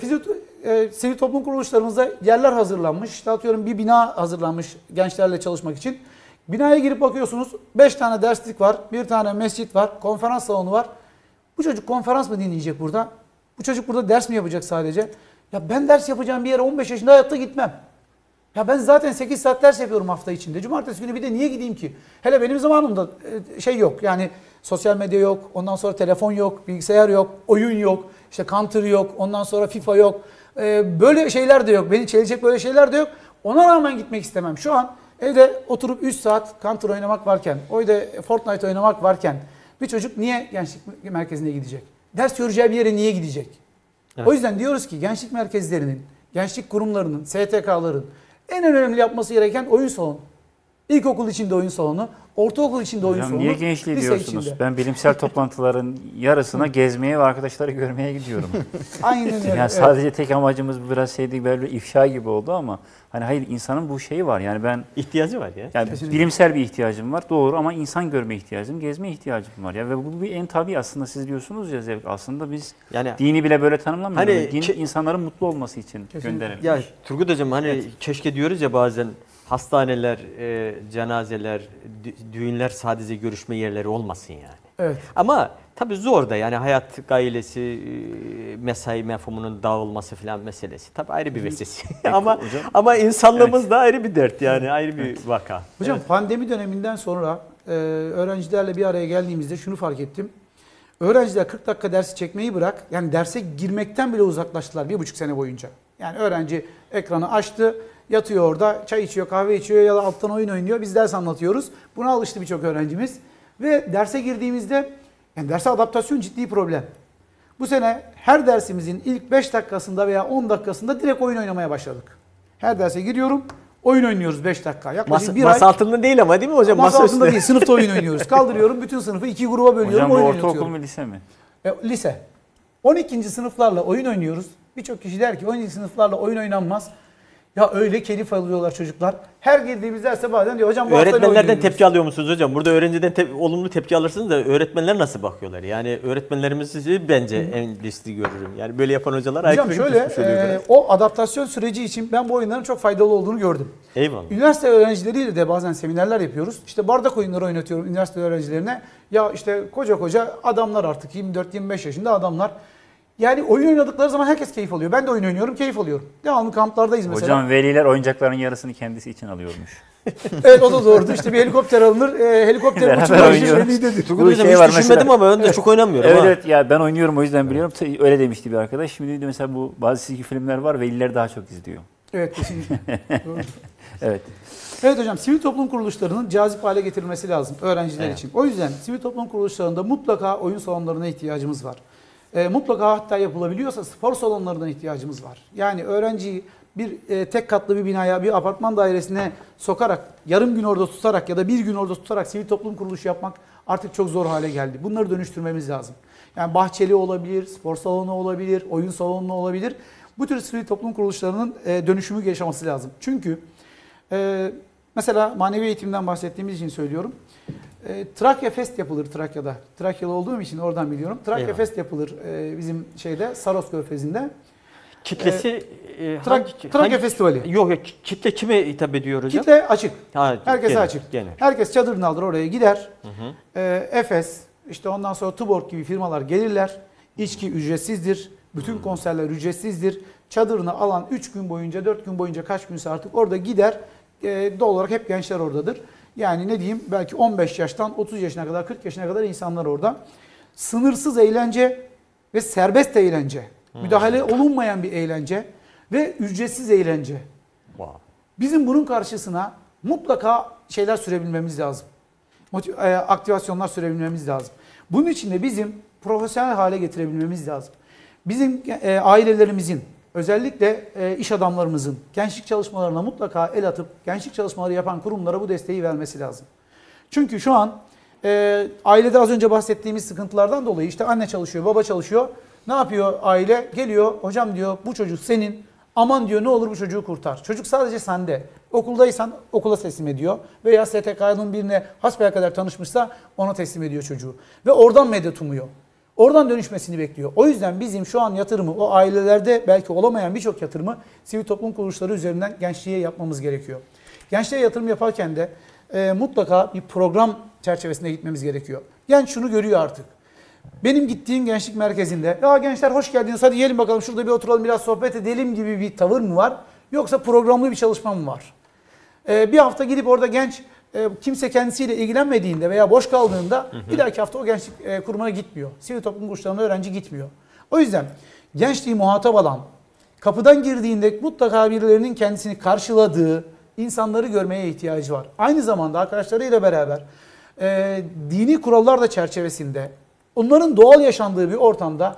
sivil toplum kuruluşlarımızda yerler hazırlanmış. İşte atıyorum bir bina hazırlanmış gençlerle çalışmak için. Binaya girip bakıyorsunuz 5 tane derslik var, bir tane mescit var, konferans salonu var. Bu çocuk konferans mı dinleyecek burada? Bu çocuk burada ders mi yapacak sadece? Ya ben ders yapacağım bir yere 15 yaşında hayatta gitmem. Ya ben zaten 8 saat ders yapıyorum hafta içinde. Cumartesi günü bir de niye gideyim ki? Hele benim zamanımda şey yok. Yani sosyal medya yok. Ondan sonra telefon yok. Bilgisayar yok. Oyun yok. İşte Counter yok. Ondan sonra FIFA yok. Böyle şeyler de yok. Beni çelecek böyle şeyler de yok. Ona rağmen gitmek istemem. Şu an evde oturup 3 saat Counter oynamak varken, oyda Fortnite oynamak varken bir çocuk niye gençlik merkezine gidecek? Ders göreceği bir yere niye gidecek? Evet. O yüzden diyoruz ki gençlik merkezlerinin, gençlik kurumlarının, STK'ların en önemli yapması gereken oyun salonu. İlkokul içinde oyun salonu, ortaokul içinde oyun salonu, niye gençliği lise diyorsunuz? içinde. Ben bilimsel toplantıların yarısına gezmeye ve arkadaşları görmeye gidiyorum. Aynen öyle. Yani sadece tek amacımız bu biraz şeydi, böyle ifşa gibi oldu ama hani hayır, insanın bu şeyi var. Yani ben ihtiyacı var ya. yani Kesinlikle. bilimsel bir ihtiyacım var doğru ama insan görme ihtiyacım, gezme ihtiyacım var. Ya ve bu bir en tabii aslında, siz diyorsunuz ya zevk. Aslında biz Yani dini bile böyle tanımlamıyoruz. Hani Din insanların mutlu olması için Kesinlikle. gönderilmiş. ya Turgut Hocam hani keşke diyoruz ya bazen hastaneler, cenazeler, düğünler sadece görüşme yerleri olmasın yani. Evet. Ama tabii zor da yani hayat gailesi, mesai mefhumunun dağılması falan meselesi. Tabii ayrı bir vesile. ama insanlığımız da ayrı bir dert yani ayrı bir vaka. Hocam pandemi döneminden sonra öğrencilerle bir araya geldiğimizde şunu fark ettim. Öğrenciler 40 dakika dersi çekmeyi bırak, yani derse girmekten bile uzaklaştılar 1,5 sene boyunca. Yani öğrenci ekranı açtı, yatıyor orada, çay içiyor, kahve içiyor ya da alttan oyun oynuyor. Biz ders anlatıyoruz. Buna alıştı birçok öğrencimiz. Ve derse girdiğimizde, yani derse adaptasyon ciddi problem. Bu sene her dersimizin ilk 5 dakikasında veya 10 dakikasında direkt oyun oynamaya başladık. Her derse giriyorum, oyun oynuyoruz 5 dakika. Yaklaşık bir Masa ay. altında değil ama değil mi hocam? Masa altında üstü. değil, sınıfta oyun oynuyoruz. Kaldırıyorum, bütün sınıfı 2 gruba bölüyorum, Hocam bu oyun ortaokul oynatıyorum. mu lise mi? Lise. 12. sınıflarla oyun oynuyoruz. Birçok kişi der ki 12. sınıflarla oyun oynanmaz. Ya öyle keyif alıyorlar çocuklar. Her girdiğimiz derse bazen diyor hocam bu hafta ne Öğretmenlerden oynuyoruz? tepki alıyor musunuz hocam? Burada öğrenciden olumlu tepki alırsınız da öğretmenler nasıl bakıyorlar? Yani öğretmenlerimizi bence en riskli görürüm. Yani böyle yapan hocalar Hocam aykırı şöyle düşmüş oluyor biraz. o adaptasyon süreci için ben bu oyunların çok faydalı olduğunu gördüm. Eyvallah. Üniversite öğrencileriyle de bazen seminerler yapıyoruz. İşte bardak oyunları oynatıyorum üniversite öğrencilerine. Ya işte koca adamlar artık 24-25 yaşında adamlar. Yani oyun oynadıkları zaman herkes keyif alıyor. Ben de oyun oynuyorum, keyif alıyorum. Devamlı kamplardayız mesela. Hocam veliler oyuncakların yarısını kendisi için alıyormuş. Evet o da doğrudur. İşte bir helikopter alınır. Helikopter Beraber uçurma oynuyoruz. velidedir. Turgut Hocam şey hiç var düşünmedim mesela. ama ben de çok oynamıyorum. Evet ha. evet ya ben oynuyorum o yüzden biliyorum. Öyle demişti bir arkadaş. Şimdi de mesela bu bazı çizgi filmler var veliler daha çok izliyor. Evet kesinlikle. Doğru. Evet. Evet hocam sivil toplum kuruluşlarının cazip hale getirilmesi lazım öğrenciler Evet. için. O yüzden sivil toplum kuruluşlarında mutlaka oyun salonlarına ihtiyacımız var. Mutlaka hatta yapılabiliyorsa spor salonlarına ihtiyacımız var. Yani öğrenciyi bir tek katlı bir binaya, bir apartman dairesine sokarak, yarım gün orada tutarak ya da bir gün orada tutarak sivil toplum kuruluşu yapmak artık çok zor hale geldi. Bunları dönüştürmemiz lazım. Yani bahçeli olabilir, spor salonu olabilir, oyun salonu olabilir. Bu tür sivil toplum kuruluşlarının dönüşümü yaşaması lazım. Çünkü mesela manevi eğitimden bahsettiğimiz için söylüyorum. Trakya Fest yapılır Trakya'da. Trakyalı olduğum için oradan biliyorum. Trakya Eyvallah. Fest yapılır bizim Saros Körfezi'nde. Kitlesi Trakya Festivali. Yok kitle kime hitap ediyor hocam? Kitle açık. Ha, Herkese genel, açık. genel. Herkes çadırını alır oraya gider. Efes, işte ondan sonra Tuborg gibi firmalar gelirler. İçki ücretsizdir. Bütün konserler ücretsizdir. Çadırını alan 3 gün boyunca, 4 gün boyunca kaç günse artık orada gider. Doğal olarak hep gençler oradadır. Yani ne diyeyim belki 15 yaştan 30 yaşına kadar 40 yaşına kadar insanlar orada. Sınırsız eğlence ve serbest eğlence. Müdahale olunmayan bir eğlence ve ücretsiz eğlence. Wow. Bizim bunun karşısına mutlaka şeyler sürebilmemiz lazım. Aktivasyonlar sürebilmemiz lazım. Bunun için de bizim profesyonel hale getirebilmemiz lazım. Bizim ailelerimizin, özellikle iş adamlarımızın gençlik çalışmalarına mutlaka el atıp gençlik çalışmaları yapan kurumlara bu desteği vermesi lazım. Çünkü şu an ailede az önce bahsettiğimiz sıkıntılardan dolayı işte anne çalışıyor, baba çalışıyor. Ne yapıyor aile? Geliyor, hocam diyor bu çocuk senin. Aman diyor ne olur bu çocuğu kurtar. Çocuk sadece sende. Okuldaysan okula teslim ediyor. Veya STK'nın birine hasbelkader tanışmışsa ona teslim ediyor çocuğu. Ve oradan medet umuyor. Oradan dönüşmesini bekliyor. O yüzden bizim şu an yatırımı, o ailelerde belki olamayan birçok yatırımı sivil toplum kuruluşları üzerinden gençliğe yapmamız gerekiyor. Gençliğe yatırım yaparken de mutlaka bir program çerçevesinde gitmemiz gerekiyor. Genç şunu görüyor artık. Benim gittiğim gençlik merkezinde ya gençler hoş geldiniz hadi gelin bakalım şurada bir oturalım biraz sohbet edelim gibi bir tavır mı var? Yoksa programlı bir çalışma mı var? Bir hafta gidip orada genç kimse kendisiyle ilgilenmediğinde veya boş kaldığında bir dahaki hafta o gençlik kurumuna gitmiyor. Sivil toplum kuruluşlarına öğrenci gitmiyor. O yüzden gençliği muhatap alan, kapıdan girdiğinde mutlaka birilerinin kendisini karşıladığı insanları görmeye ihtiyacı var. Aynı zamanda arkadaşlarıyla beraber dini kurallar da çerçevesinde onların doğal yaşandığı bir ortamda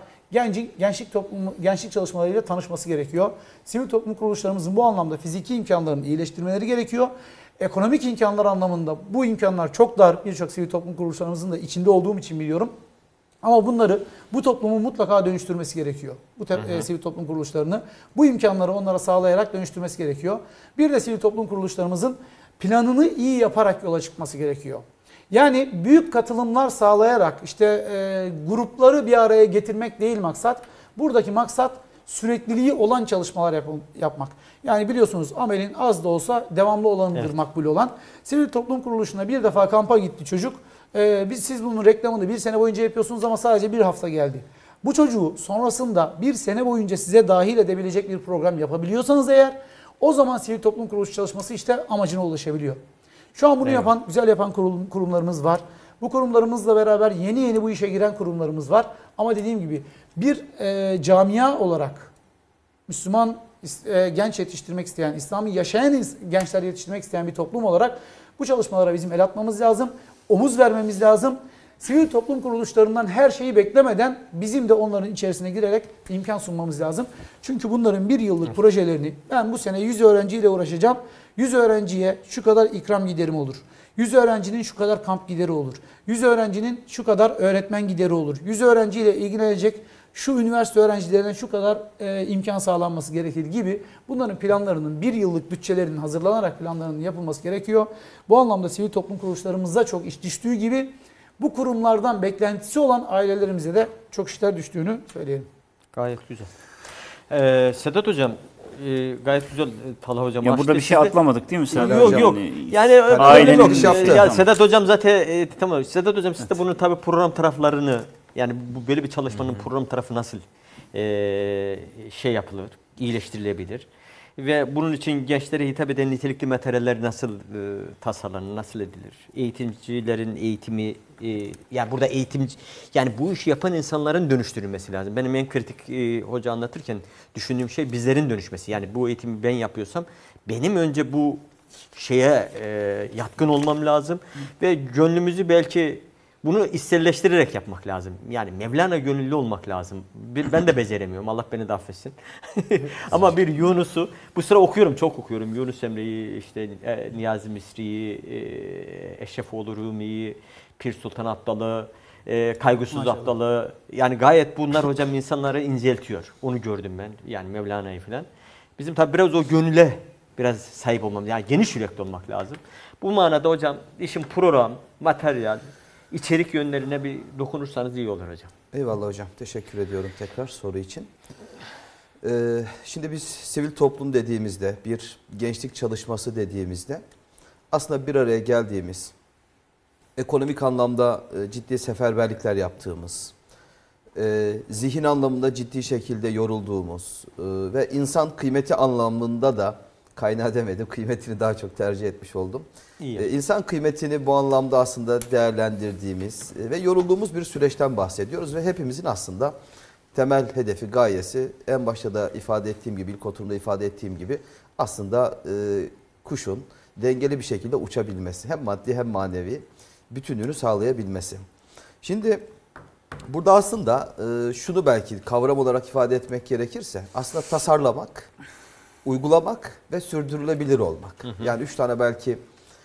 gençlik çalışmalarıyla tanışması gerekiyor. Sivil toplum kuruluşlarımızın bu anlamda fiziki imkanlarını iyileştirmeleri gerekiyor. Ekonomik imkanlar anlamında bu imkanlar çok dar. Birçok sivil toplum kuruluşlarımızın da içinde olduğum için biliyorum. Ama bu toplumun mutlaka dönüştürmesi gerekiyor. Sivil toplum kuruluşlarını bu imkanları onlara sağlayarak dönüştürmesi gerekiyor. Bir de sivil toplum kuruluşlarımızın planını iyi yaparak yola çıkması gerekiyor. Yani büyük katılımlar sağlayarak işte grupları bir araya getirmek değil maksat. Buradaki maksat sürekliliği olan çalışmalar yapmak. Yani biliyorsunuz amelin az da olsa devamlı olanıdır makbul olan. Sivil toplum kuruluşuna bir defa kampa gitti çocuk. Siz bunun reklamını bir sene boyunca yapıyorsunuz ama sadece bir hafta geldi. Bu çocuğu sonrasında bir sene boyunca size dahil edebilecek bir program yapabiliyorsanız eğer o zaman sivil toplum kuruluşu çalışması işte amacına ulaşabiliyor. Şu an bunu güzel yapan kurumlarımız var. Bu kurumlarımızla beraber yeni bu işe giren kurumlarımız var. Ama dediğim gibi bir camia olarak Müslüman genç yetiştirmek isteyen, İslam'ı yaşayan gençler yetiştirmek isteyen bir toplum olarak bu çalışmalara bizim el atmamız lazım. Omuz vermemiz lazım. Sivil toplum kuruluşlarından her şeyi beklemeden bizim de onların içerisine girerek imkan sunmamız lazım. Çünkü bunların bir yıllık projelerini ben bu sene 100 öğrenciyle uğraşacağım. 100 öğrenciye şu kadar ikram giderim olur. 100 öğrencinin şu kadar kamp gideri olur. 100 öğrencinin şu kadar öğretmen gideri olur. 100 öğrenciyle ilgilenecek şu üniversite öğrencilerine şu kadar imkan sağlanması gerekir gibi bunların planlarının, bir yıllık bütçelerinin hazırlanarak planlarının yapılması gerekiyor. Bu anlamda sivil toplum kuruluşlarımızda çok iş düştüğü gibi bu kurumlardan beklentisi olan ailelerimize de çok işler düştüğünü söyleyelim. Gayet güzel. Sedat Hocam, gayet güzel Talha Hocam. Ya burada bir şey atlamadık değil mi Sedat Yok Hocam? yok. Yani ailenin yok. iş yaptı. Ya Tamam. Sedat Hocam zaten tamam. Sedat Hocam siz de bunun tabii program taraflarını, yani bu böyle bir çalışmanın program tarafı nasıl şey yapılır, iyileştirilebilir ve bunun için gençlere hitap eden nitelikli materyaller nasıl tasarlanır, nasıl edilir? Eğitimcilerin eğitimi, yani burada eğitimci, yani bu işi yapan insanların dönüştürülmesi lazım. Benim en kritik hoca anlatırken düşündüğüm şey bizlerin dönüşmesi. Yani bu eğitimi ben yapıyorsam benim önce bu şeye yatkın olmam lazım ve gönlümüzü belki bunu içselleştirerek yapmak lazım. Yani Mevlana gönüllü olmak lazım. Ben de beceremiyorum. Allah beni de affetsin. Ama bir Yunus'u, bu sıra okuyorum, çok okuyorum. Yunus Emre'yi, işte Niyazi Misri'yi, Eşrefoğlu Rumi'yi, Pir Sultan Abdal'ı, Kaygısız Maşallah. Abdal'ı. Yani gayet bunlar hocam insanları inceltiyor. Onu gördüm ben. Yani Mevlana'yı falan. Bizim tabi biraz o gönüle biraz sahip olmamız, yani geniş yürekli olmak lazım. Bu manada hocam işin program, materyal, İçerik yönlerine bir dokunursanız iyi olur hocam. Eyvallah hocam. Teşekkür ediyorum tekrar soru için. Şimdi biz sivil toplum dediğimizde, bir gençlik çalışması dediğimizde aslında bir araya geldiğimiz, ekonomik anlamda ciddi seferberlikler yaptığımız, zihin anlamında ciddi şekilde yorulduğumuz ve insan kıymeti anlamında da, kaynağı demedim, kıymetini daha çok tercih etmiş oldum. İnsan kıymetini bu anlamda aslında değerlendirdiğimiz ve yorulduğumuz bir süreçten bahsediyoruz ve hepimizin aslında temel hedefi, gayesi en başta da ifade ettiğim gibi, ilk oturumda ifade ettiğim gibi aslında kuşun dengeli bir şekilde uçabilmesi, hem maddi hem manevi bütünlüğünü sağlayabilmesi. Şimdi burada aslında şunu belki kavram olarak ifade etmek gerekirse aslında tasarlamak, uygulamak ve sürdürülebilir olmak. Yani 3 tane belki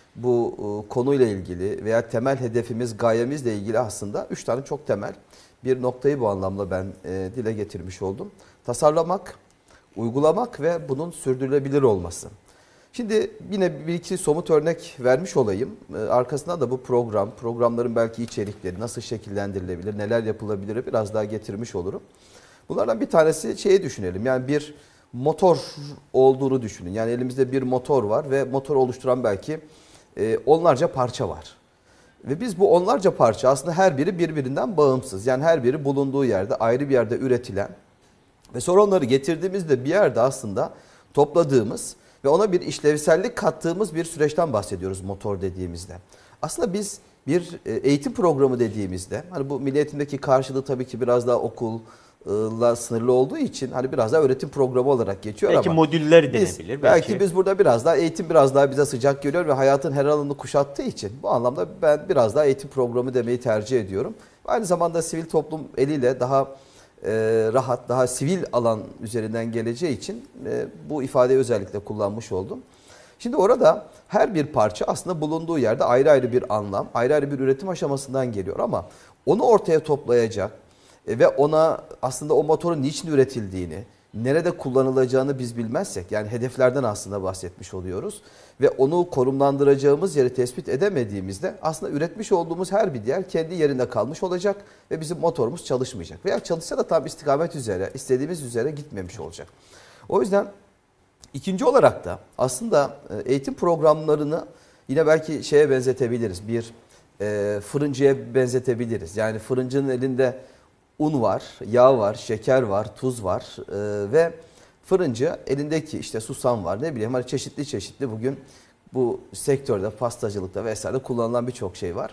bu konuyla ilgili veya temel hedefimiz, gayemizle ilgili aslında 3 tane çok temel bir noktayı bu anlamda ben dile getirmiş oldum. Tasarlamak, uygulamak ve bunun sürdürülebilir olması. Şimdi yine bir iki somut örnek vermiş olayım. Arkasından da bu programların belki içerikleri nasıl şekillendirilebilir, neler yapılabilir biraz daha getirmiş olurum. Bunlardan bir tanesi şeyi düşünelim. Yani bir motor olduğunu düşünün. Yani elimizde bir motor var ve motoru oluşturan belki onlarca parça var. Ve biz bu onlarca parça aslında her biri birbirinden bağımsız. Yani her biri bulunduğu yerde, ayrı bir yerde üretilen ve sonra onları getirdiğimizde bir yerde aslında topladığımız ve ona bir işlevsellik kattığımız bir süreçten bahsediyoruz motor dediğimizde. Aslında biz bir eğitim programı dediğimizde, hani bu milli eğitimdeki karşılığı tabii ki biraz daha okulla sınırlı olduğu için hani biraz daha öğretim programı olarak geçiyor belki ama modüller denebilir. Belki biz burada biraz daha eğitim biraz daha bize sıcak geliyor ve hayatın her alanını kuşattığı için bu anlamda ben biraz daha eğitim programı demeyi tercih ediyorum. Aynı zamanda sivil toplum eliyle daha rahat, daha sivil alan üzerinden geleceği için bu ifadeyi özellikle kullanmış oldum. Şimdi orada her bir parça aslında bulunduğu yerde ayrı ayrı bir anlam, ayrı ayrı bir üretim aşamasından geliyor ama onu ortaya toplayacak ve ona aslında o motorun niçin üretildiğini, nerede kullanılacağını biz bilmezsek, yani hedeflerden aslında bahsetmiş oluyoruz ve onu konumlandıracağımız yeri tespit edemediğimizde aslında üretmiş olduğumuz her bir yer kendi yerinde kalmış olacak ve bizim motorumuz çalışmayacak. Veya çalışsa da tam istikamet üzere, istediğimiz üzere gitmemiş olacak. O yüzden ikinci olarak da aslında eğitim programlarını yine belki şeye benzetebiliriz, bir fırıncıya benzetebiliriz. Yani fırıncının elinde un var, yağ var, şeker var, tuz var ve fırıncı elindeki işte susam var, ne bileyim hani çeşitli bugün bu sektörde, pastacılıkta vesaire kullanılan birçok şey var.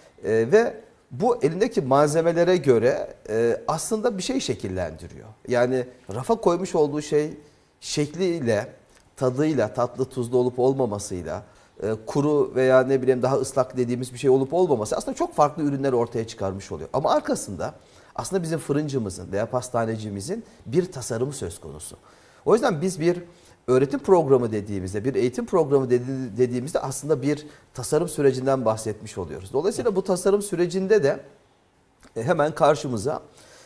Ve bu elindeki malzemelere göre aslında bir şey şekillendiriyor. Yani rafa koymuş olduğu şey şekliyle, tadıyla, tatlı tuzlu olup olmamasıyla, kuru veya ne bileyim daha ıslak dediğimiz bir şey olup olmaması aslında çok farklı ürünler ortaya çıkarmış oluyor. Ama arkasında aslında bizim fırıncımızın veya pastanecimizin bir tasarımı söz konusu. O yüzden biz bir öğretim programı dediğimizde, bir eğitim programı dediğimizde aslında bir tasarım sürecinden bahsetmiş oluyoruz. Dolayısıyla bu tasarım sürecinde de hemen karşımıza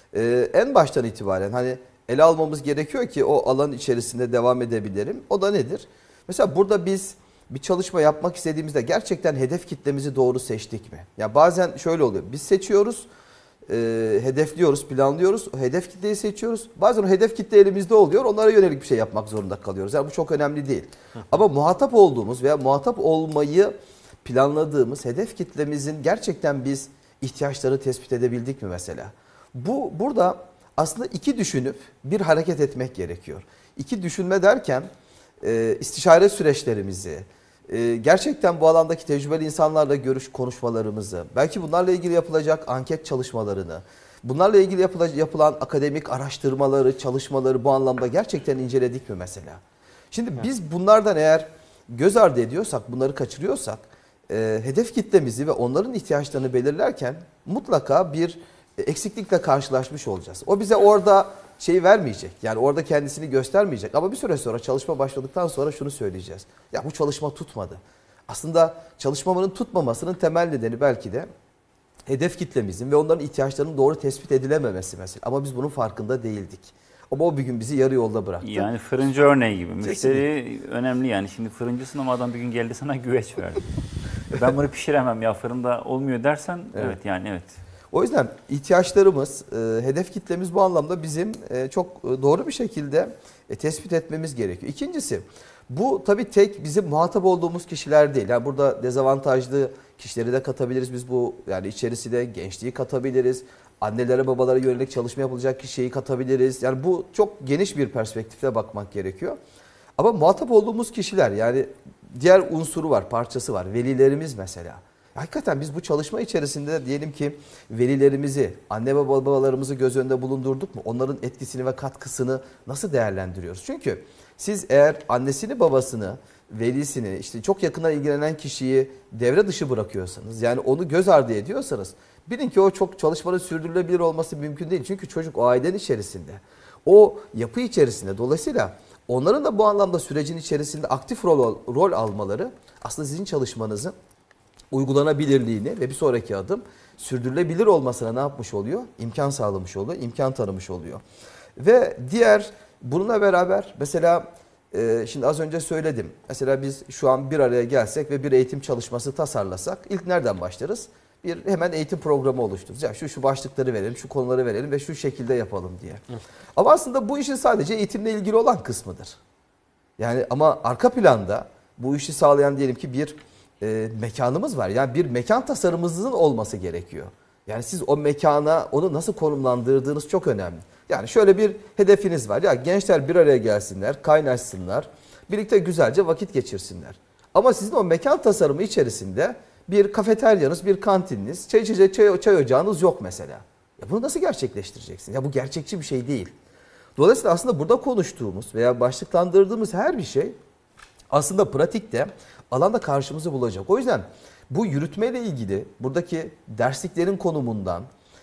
en baştan itibaren hani ele almamız gerekiyor ki o alan içerisinde devam edebilirim. O da nedir? Mesela burada biz bir çalışma yapmak istediğimizde gerçekten hedef kitlemizi doğru seçtik mi? Ya bazen şöyle oluyor. Biz seçiyoruz, hedefliyoruz, planlıyoruz. O hedef kitleyi seçiyoruz. Bazen o hedef kitle elimizde oluyor. Onlara yönelik bir şey yapmak zorunda kalıyoruz. Yani bu çok önemli değil. Ama muhatap olduğumuz veya muhatap olmayı planladığımız hedef kitlemizin gerçekten biz ihtiyaçları tespit edebildik mi mesela? Burada aslında iki düşünüp bir hareket etmek gerekiyor. İki düşünme derken istişare süreçlerimizi, gerçekten bu alandaki tecrübeli insanlarla konuşmalarımızı, belki bunlarla ilgili yapılacak anket çalışmalarını, bunlarla ilgili yapılan akademik araştırmaları, çalışmaları bu anlamda gerçekten inceledik mi mesela? Şimdi biz bunlardan eğer göz ardı ediyorsak, bunları kaçırıyorsak, hedef kitlemizi ve onların ihtiyaçlarını belirlerken mutlaka bir eksiklikle karşılaşmış olacağız. O bize orada vermeyecek. Yani orada kendisini göstermeyecek. Ama bir süre sonra çalışma başladıktan sonra şunu söyleyeceğiz. Ya bu çalışma tutmadı. Aslında çalışmanın tutmamasının temel nedeni belki de hedef kitlemizin ve onların ihtiyaçlarının doğru tespit edilememesi mesela. Ama biz bunun farkında değildik. Ama o bir gün bizi yarı yolda bıraktı. Yani fırıncı örneği gibi. Müşteri önemli yani. Şimdi fırıncısın ama adam bir gün geldi sana güveç verdi. Ben bunu pişiremem ya fırında olmuyor dersen evet. O yüzden ihtiyaçlarımız, hedef kitlemiz bu anlamda bizim çok doğru bir şekilde tespit etmemiz gerekiyor. İkincisi, bu tabii tek bizim muhatap olduğumuz kişiler değil. Yani burada dezavantajlı kişileri de katabiliriz biz bu yani içerisine gençliği katabiliriz. Annelere babalara yönelik çalışma yapılacak kişiyi katabiliriz. Yani bu çok geniş bir perspektifle bakmak gerekiyor. Ama muhatap olduğumuz kişiler yani diğer unsuru var, parçası var. Velilerimiz mesela. Hakikaten biz bu çalışma içerisinde diyelim ki velilerimizi, anne ve babalarımızı göz önünde bulundurduk mu? Onların etkisini ve katkısını nasıl değerlendiriyoruz? Çünkü siz eğer annesini, babasını, velisini, işte çok yakından ilgilenen kişiyi devre dışı bırakıyorsanız, yani onu göz ardı ediyorsanız, bilin ki o çok çalışmanın sürdürülebilir olması mümkün değil. Çünkü çocuk o ailenin içerisinde, o yapı içerisinde. Dolayısıyla onların da bu anlamda sürecin içerisinde aktif rol almaları aslında sizin çalışmanızın uygulanabilirliğini ve bir sonraki adım sürdürülebilir olmasına ne yapmış oluyor? İmkan sağlamış oluyor, imkan tanımış oluyor. Ve diğer bununla beraber mesela şimdi az önce söyledim. Mesela biz şu an bir araya gelsek ve bir eğitim çalışması tasarlasak ilk nereden başlarız? Hemen eğitim programı oluştururuz. Yani şu başlıkları verelim, şu konuları verelim ve şu şekilde yapalım diye. Ama aslında bu işin sadece eğitimle ilgili olan kısmıdır. Yani ama arka planda bu işi sağlayan diyelim ki bir mekanımız var. Yani bir mekan tasarımınızın olması gerekiyor. Yani siz o mekana onu nasıl konumlandırdığınız çok önemli. Yani şöyle bir hedefiniz var. Ya gençler bir araya gelsinler, kaynaşsınlar, birlikte güzelce vakit geçirsinler. Ama sizin o mekan tasarımı içerisinde bir kafeteryanız, bir kantininiz, çay ocağınız yok mesela. Ya bunu nasıl gerçekleştireceksin? Ya bu gerçekçi bir şey değil. Dolayısıyla aslında burada konuştuğumuz veya başlıklandırdığımız her bir şey aslında pratikte alanda karşımızı bulacak. O yüzden bu yürütmeyle ilgili buradaki dersliklerin konumundan,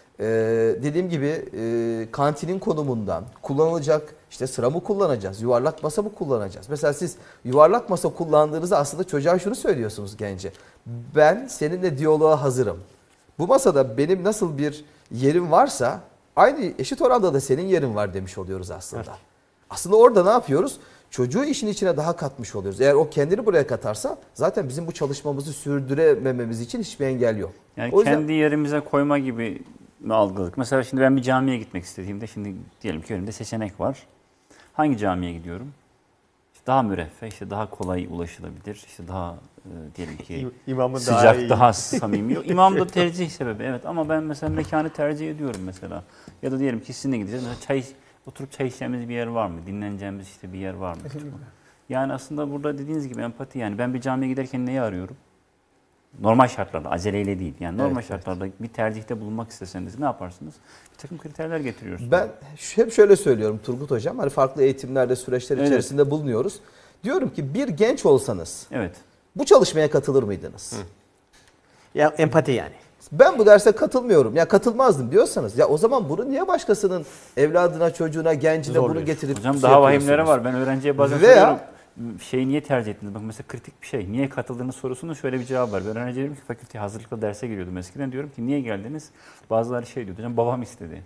dediğim gibi kantinin konumundan, kullanılacak işte sıra mı kullanacağız, yuvarlak masa mı kullanacağız? Mesela siz yuvarlak masa kullandığınızda aslında çocuğa şunu söylüyorsunuz gence. Ben seninle diyaloğa hazırım. Bu masada benim nasıl bir yerim varsa aynı eşit oranda da senin yerin var demiş oluyoruz aslında. Evet. Aslında orada ne yapıyoruz? Çocuğu işin içine daha katmış oluyoruz. Eğer o kendini buraya katarsa zaten bizim bu çalışmamızı sürdüremememiz için hiçbir engel yok. Yani o yüzden kendi yerimize koyma gibi mi algıladık? Mesela şimdi ben bir camiye gitmek istediğimde şimdi diyelim ki önümde seçenek var. Hangi camiye gidiyorum? İşte daha müreffeh, işte daha kolay ulaşılabilir, işte daha diyelim ki sıcak, daha samimi. İmam da tercih sebebi evet ama ben mesela mekanı tercih ediyorum mesela. Ya da diyelim ki sizinle gideceğiz. Mesela oturup çay içeceğimiz bir yer var mı? Dinleneceğimiz işte bir yer var mı? Yani aslında burada dediğiniz gibi empati yani ben bir camiye giderken neyi arıyorum? Normal şartlarda, aceleyle değil. Yani normal şartlarda bir tercihte bulunmak isteseniz ne yaparsınız? Bir takım kriterler getiriyorsunuz. Ben hep şöyle söylüyorum Turgut Hocam. Hani farklı eğitimlerde, süreçler içerisinde bulunuyoruz. Diyorum ki bir genç olsanız bu çalışmaya katılır mıydınız? Ya empati yani. Ben bu derse katılmıyorum. Ya katılmazdım diyorsanız ya o zaman bunu niye başkasının evladına, çocuğuna, gencine bunu getirip hocam daha vahimleri var. Ben öğrenciye bazen soruyorum. Şeyi niye tercih ettiniz? Bak mesela kritik bir şey. Niye katıldığınız sorusunun şöyle bir cevabı var. Ben öğrenciye diyorum ki fakülteye hazırlıklı derse giriyordum eskiden. Diyorum ki niye geldiniz? Bazıları şey diyordu. Hocam babam istedi.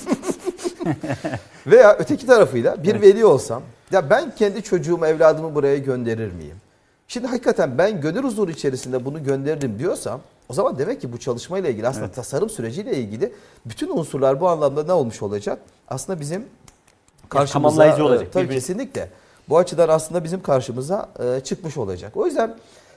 Veya öteki tarafıyla bir veli olsam ya ben kendi çocuğumu, evladımı buraya gönderir miyim? Şimdi hakikaten ben gönül huzuru içerisinde bunu gönderirim diyorsam o zaman demek ki bu çalışmayla ilgili aslında tasarım süreciyle ilgili bütün unsurlar bu anlamda ne olmuş olacak? Aslında bizim karşımıza tamamlayıcı olacak. Tabii kesinlikle. Bu açıdan aslında bizim karşımıza çıkmış olacak. O yüzden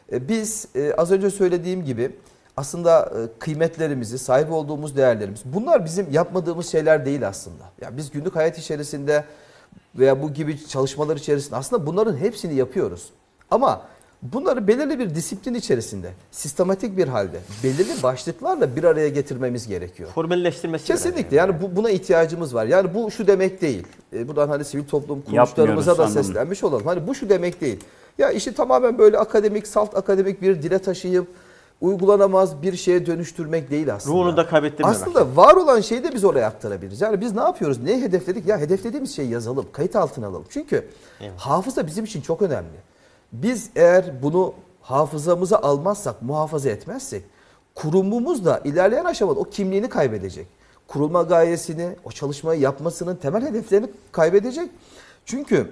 biz az önce söylediğim gibi aslında kıymetlerimizi, sahip olduğumuz değerlerimiz bunlar bizim yapmadığımız şeyler değil aslında. Ya biz günlük hayat içerisinde veya bu gibi çalışmalar içerisinde aslında bunların hepsini yapıyoruz. Ama bunları belirli bir disiplin içerisinde, sistematik bir halde, belirli başlıklarla bir araya getirmemiz gerekiyor. Formalleştirmesi. Kesinlikle yani buna ihtiyacımız var. Yani bu şu demek değil. Buradan hani sivil toplum kuruluşlarımıza da seslenmiş olalım. Hani bu şu demek değil. Ya işi tamamen böyle akademik, salt akademik bir dile taşıyıp uygulanamaz bir şeye dönüştürmek değil aslında. Ruhunu da kaybettirmemek. Aslında var olan şeyi de biz oraya aktarabiliriz. Yani biz ne yapıyoruz? Neyi hedefledik? Ya hedeflediğimiz şeyi yazalım, kayıt altına alalım. Çünkü hafıza bizim için çok önemli. Biz eğer bunu hafızamıza almazsak, muhafaza etmezsek kurumumuz da ilerleyen aşamada o kimliğini kaybedecek. Kurulma gayesini, o çalışmayı yapmasının temel hedeflerini kaybedecek. Çünkü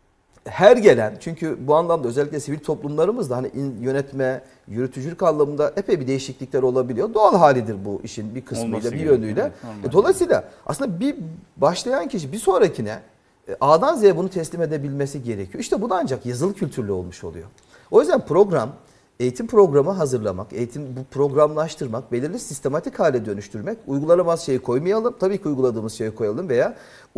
her gelen, çünkü bu anlamda özellikle sivil toplumlarımızda hani yönetme, yürütücülük anlamında epey bir değişiklikler olabiliyor. Doğal halidir bu işin bir kısmıyla, bir yönüyle. Dolayısıyla aslında bir başlayan kişi bir sonrakine A'dan Z'ye bunu teslim edebilmesi gerekiyor. İşte bu da ancak yazılı kültürlü olmuş oluyor. O yüzden eğitim programı hazırlamak, bu programlaştırmak, belirli sistematik hale dönüştürmek, uygulanamaz şeyi koymayalım. Tabii ki uyguladığımız şeyi koyalım veya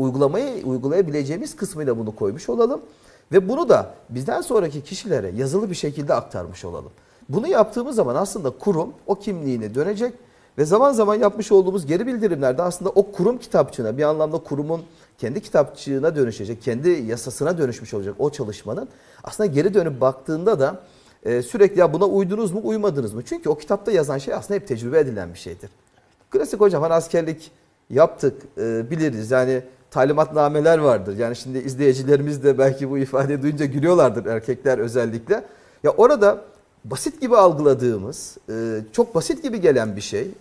uygulayabileceğimiz kısmıyla bunu koymuş olalım. Ve bunu da bizden sonraki kişilere yazılı bir şekilde aktarmış olalım. Bunu yaptığımız zaman aslında kurum o kimliğine dönecek ve zaman zaman yapmış olduğumuz geri bildirimlerde aslında o kurum kitapçığına, bir anlamda kurumun kendi kitapçığına dönüşecek, kendi yasasına dönüşmüş olacak o çalışmanın aslında geri dönüp baktığında da sürekli ya buna uydunuz mu, uymadınız mı? Çünkü o kitapta yazan şey aslında hep tecrübe edilen bir şeydir. Klasik hocam hani askerlik yaptık, biliriz yani talimatnameler vardır. Yani şimdi izleyicilerimiz de belki bu ifadeyi duyunca gülüyorlardır, erkekler özellikle. Ya orada basit gibi algıladığımız, çok basit gibi gelen bir şey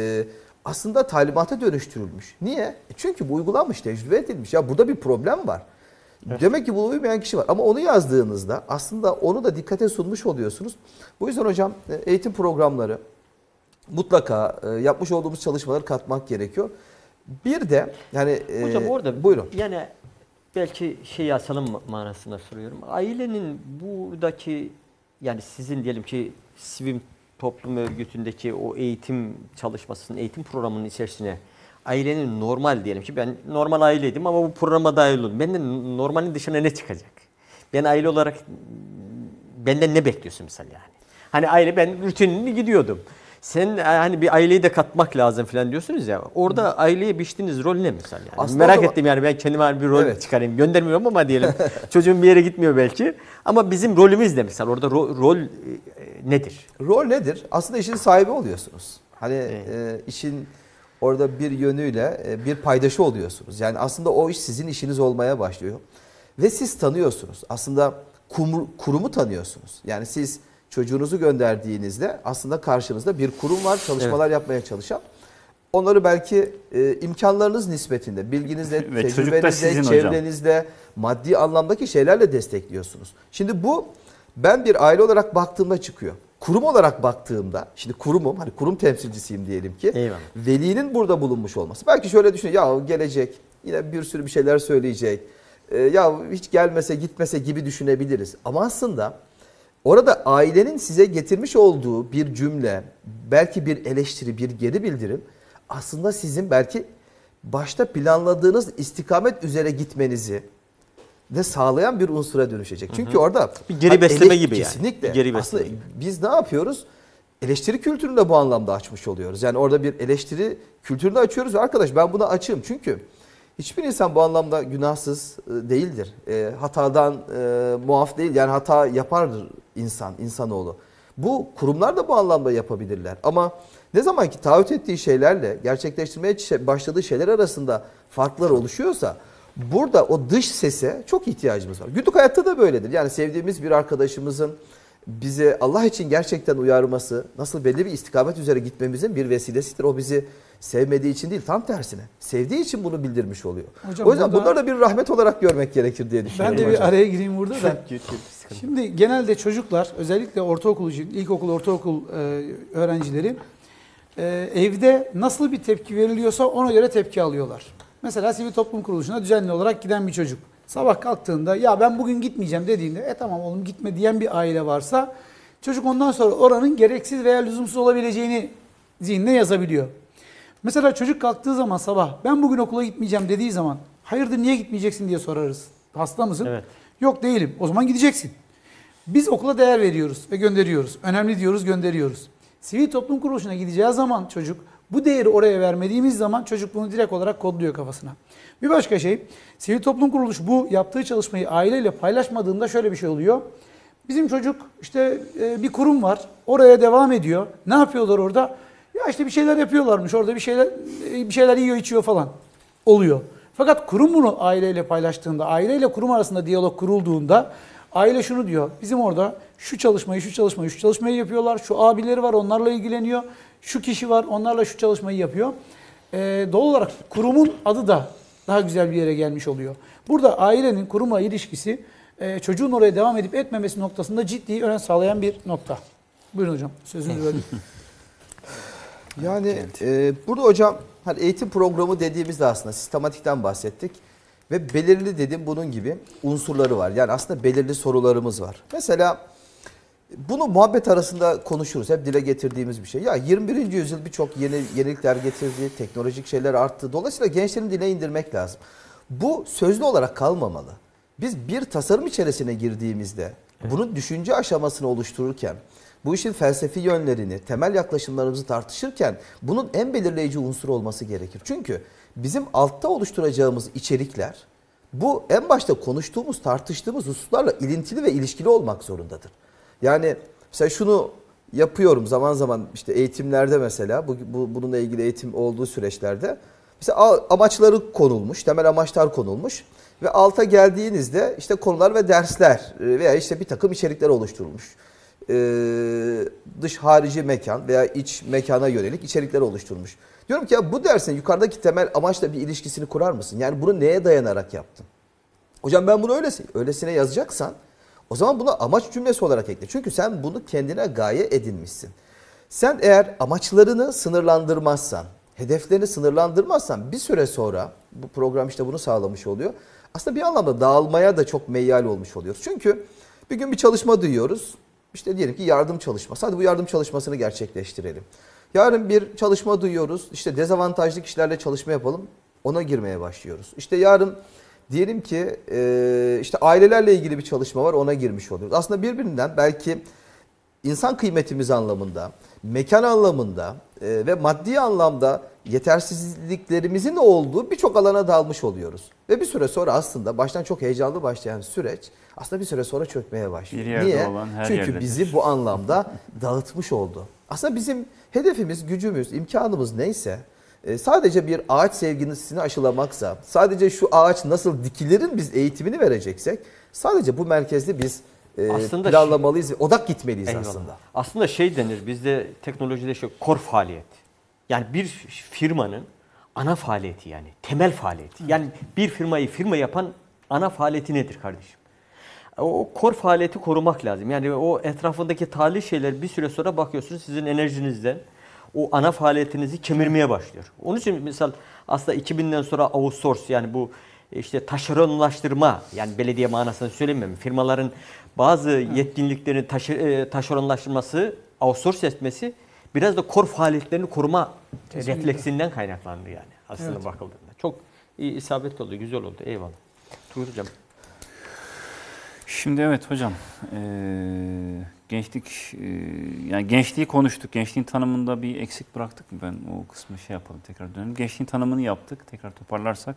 aslında talimata dönüştürülmüş. Niye? Çünkü bu uygulanmış, tecrübe edilmiş. Ya burada bir problem var. Evet. Demek ki bu uymayan kişi var. Ama onu yazdığınızda aslında onu da dikkate sunmuş oluyorsunuz. Bu yüzden hocam eğitim programları mutlaka yapmış olduğumuz çalışmaları katmak gerekiyor. Bir de yani hocam orada buyurun. Yani belki şey açalım manasında soruyorum. Ailenin buradaki yani sizin diyelim ki sivil toplum örgütündeki o eğitim çalışmasının, eğitim programının içerisine ailenin normal diyelim ki ben normal aileydim ama bu programa dahil oldum. Benden normalin dışına ne çıkacak? Ben aile olarak benden ne bekliyorsun mesela yani? Hani aile ben rutinini gidiyordum. Sen hani bir aileyi de katmak lazım falan diyorsunuz ya. Orada aileye biçtiğiniz rol ne mesela yani? Aslında merak ettim yani ben kendime bir rol çıkarayım. Göndermiyorum ama diyelim çocuğum bir yere gitmiyor belki. Ama bizim rolümüz ne mesela? Orada rol nedir? Rol nedir? Aslında işin sahibi oluyorsunuz. Hani işin orada bir yönüyle bir paydaşı oluyorsunuz. Yani aslında o iş sizin işiniz olmaya başlıyor. Ve siz tanıyorsunuz. Aslında kurumu tanıyorsunuz. Yani siz çocuğunuzu gönderdiğinizde aslında karşınızda bir kurum var, çalışmalar yapmaya çalışan. Onları belki imkanlarınız nispetinde, bilginizle, tecrübenizle, çevrenizle, maddi anlamdaki şeylerle destekliyorsunuz. Şimdi bu ben bir aile olarak baktığımda çıkıyor. Kurum olarak baktığımda, şimdi kurumum, hani kurum temsilcisiyim diyelim ki, eyvallah, velinin burada bulunmuş olması. Belki şöyle düşünün, ya gelecek, yine bir sürü bir şeyler söyleyecek, ya hiç gelmese gitmese gibi düşünebiliriz. Ama aslında orada ailenin size getirmiş olduğu bir cümle, belki bir eleştiri, bir geri bildirim aslında sizin belki başta planladığınız istikamet üzere gitmenizi de sağlayan bir unsura dönüşecek. Çünkü orada bir geri besleme gibi kesinlikle, yani. Geri besleme aslında gibi. Biz ne yapıyoruz? Eleştiri kültürünü de bu anlamda açmış oluyoruz. Yani orada bir eleştiri kültürünü açıyoruz ve arkadaş ben buna açığım. Çünkü hiçbir insan bu anlamda günahsız değildir. Hatadan muaf değil. Yani hata yapardır insanoğlu. Bu kurumlar da bu anlamda yapabilirler. Ama Ne zaman ki taahhüt ettiği şeylerle gerçekleştirmeye başladığı şeyler arasında farklar oluşuyorsa burada o dış sese çok ihtiyacımız var. Günlük hayatta da böyledir. Yani sevdiğimiz bir arkadaşımızın bize Allah için gerçekten uyarması nasıl belli bir istikamet üzere gitmemizin bir vesilesidir. O bizi sevmediği için değil, tam tersine. Sevdiği için bunu bildirmiş oluyor. Hocam, o yüzden bunları da bir rahmet olarak görmek gerekir diye düşünüyorum. Ben de hocam. bir araya gireyim burada da. Şimdi genelde çocuklar, özellikle ortaokul için, ilkokul, ortaokul öğrencileri evde nasıl bir tepki veriliyorsa ona göre tepki alıyorlar. Mesela sivil toplum kuruluşuna düzenli olarak giden bir çocuk sabah kalktığında ya ben bugün gitmeyeceğim dediğinde tamam oğlum gitme diyen bir aile varsa çocuk ondan sonra oranın gereksiz veya lüzumsuz olabileceğini zihnine yazabiliyor. Mesela çocuk kalktığı zaman sabah ben bugün okula gitmeyeceğim dediği zaman hayırdır niye gitmeyeceksin diye sorarız. Hasta mısın? Evet. Yok değilim. O zaman gideceksin. Biz okula değer veriyoruz ve gönderiyoruz. Önemli diyoruz, gönderiyoruz. Sivil toplum kuruluşuna gideceği zaman çocuk bu değeri oraya vermediğimiz zaman çocuk bunu direkt olarak kodluyor kafasına. Bir başka şey, sivil toplum kuruluşu bu yaptığı çalışmayı aileyle paylaşmadığında şöyle bir şey oluyor. Bizim çocuk işte bir kurum var, oraya devam ediyor. Ne yapıyorlar orada? Ya işte bir şeyler yapıyorlarmış, orada bir şeyler yiyor, içiyor falan oluyor. Fakat kurum bunu aileyle paylaştığında, aileyle kurum arasında diyalog kurulduğunda aile şunu diyor. Bizim orada şu çalışmayı yapıyorlar. Şu abileri var, onlarla ilgileniyor. Şu kişi var, onlarla şu çalışmayı yapıyor. Doğal olarak kurumun adı da daha güzel bir yere gelmiş oluyor. Burada ailenin kurumla ilişkisi çocuğun oraya devam edip etmemesi noktasında ciddi önem sağlayan bir nokta. Buyurun hocam, sözünüzü verin. Yani burada hocam hani eğitim programı dediğimizde aslında sistematikten bahsettik. Ve belirli dedim bunun gibi unsurları var. Yani aslında belirli sorularımız var. Mesela bunu muhabbet arasında konuşuruz. Hep dile getirdiğimiz bir şey. Ya 21. yüzyıl birçok yenilikler getirdi. Teknolojik şeyler arttı. Dolayısıyla gençlerin dile indirmek lazım. Bu sözlü olarak kalmamalı. Biz bir tasarım içerisine girdiğimizde bunun düşünce aşamasını oluştururken, bu işin felsefi yönlerini, temel yaklaşımlarımızı tartışırken bunun en belirleyici unsur olması gerekir. Çünkü bizim altta oluşturacağımız içerikler bu en başta konuştuğumuz, tartıştığımız hususlarla ilintili ve ilişkili olmak zorundadır. Yani mesela şunu yapıyorum zaman zaman işte eğitimlerde mesela bununla ilgili eğitim olduğu süreçlerde mesela amaçları konulmuş, temel amaçlar konulmuş ve alta geldiğinizde işte konular ve dersler veya işte bir takım içerikler oluşturulmuş. Dış harici mekan veya iç mekana yönelik içerikler oluşturmuş. Diyorum ki ya bu dersin yukarıdaki temel amaçla bir ilişkisini kurar mısın? Yani bunu neye dayanarak yaptın? Hocam ben bunu öylesine yazacaksan o zaman bunu amaç cümlesi olarak ekle. Çünkü sen bunu kendine gaye edinmişsin. Sen eğer amaçlarını sınırlandırmazsan, hedeflerini sınırlandırmazsan bir süre sonra bu program işte bunu sağlamış oluyor. Aslında bir anlamda dağılmaya da çok meyyal olmuş oluyoruz. Çünkü bir gün bir çalışma duyuyoruz. İşte diyelim ki yardım çalışması. Hadi bu yardım çalışmasını gerçekleştirelim. Yarın bir çalışma duyuyoruz. İşte dezavantajlı kişilerle çalışma yapalım. Ona girmeye başlıyoruz. İşte yarın diyelim ki işte ailelerle ilgili bir çalışma var. Ona girmiş oluyoruz. Aslında birbirinden belki insan kıymetimiz anlamında, mekan anlamında ve maddi anlamda yetersizliklerimizin olduğu birçok alana dalmış oluyoruz. Ve bir süre sonra aslında baştan çok heyecanlı başlayan süreç aslında bir süre sonra çökmeye başlıyor. Niye? Çünkü bizi bu anlamda dağıtmış oldu. Aslında bizim hedefimiz, gücümüz, imkanımız neyse sadece bir ağaç sevgisini aşılamaksa, sadece şu ağaç nasıl dikilirin biz eğitimini vereceksek sadece bu merkezde biz aslında planlamalıyız ve odak gitmeliyiz aslında. Aslında şey denir bizde teknolojide core faaliyet. Yani bir firmanın ana faaliyeti yani temel faaliyeti. Yani bir firmayı firma yapan ana faaliyeti nedir kardeşim? O core faaliyeti korumak lazım. Yani o etrafındaki tali şeyler bir süre sonra bakıyorsunuz sizin enerjinizden o ana faaliyetinizi kemirmeye başlıyor. Onun için mesela aslında 2000'den sonra outsource yani bu işte taşeronlaştırma yani belediye manasını söylemiyorum. Firmaların bazı yetkinliklerini taşeronlaştırması, outsource etmesi biraz da core faaliyetlerini koruma refleksinden kaynaklandı yani aslında bakıldığında. Çok iyi isabetli oldu, güzel oldu. Eyvallah. Turgut Hocam. Şimdi evet hocam, yani gençliği konuştuk. Gençliğin tanımında bir eksik bıraktık mı? Ben o kısmı yapalım tekrar dönelim. Gençliğin tanımını yaptık. Tekrar toparlarsak.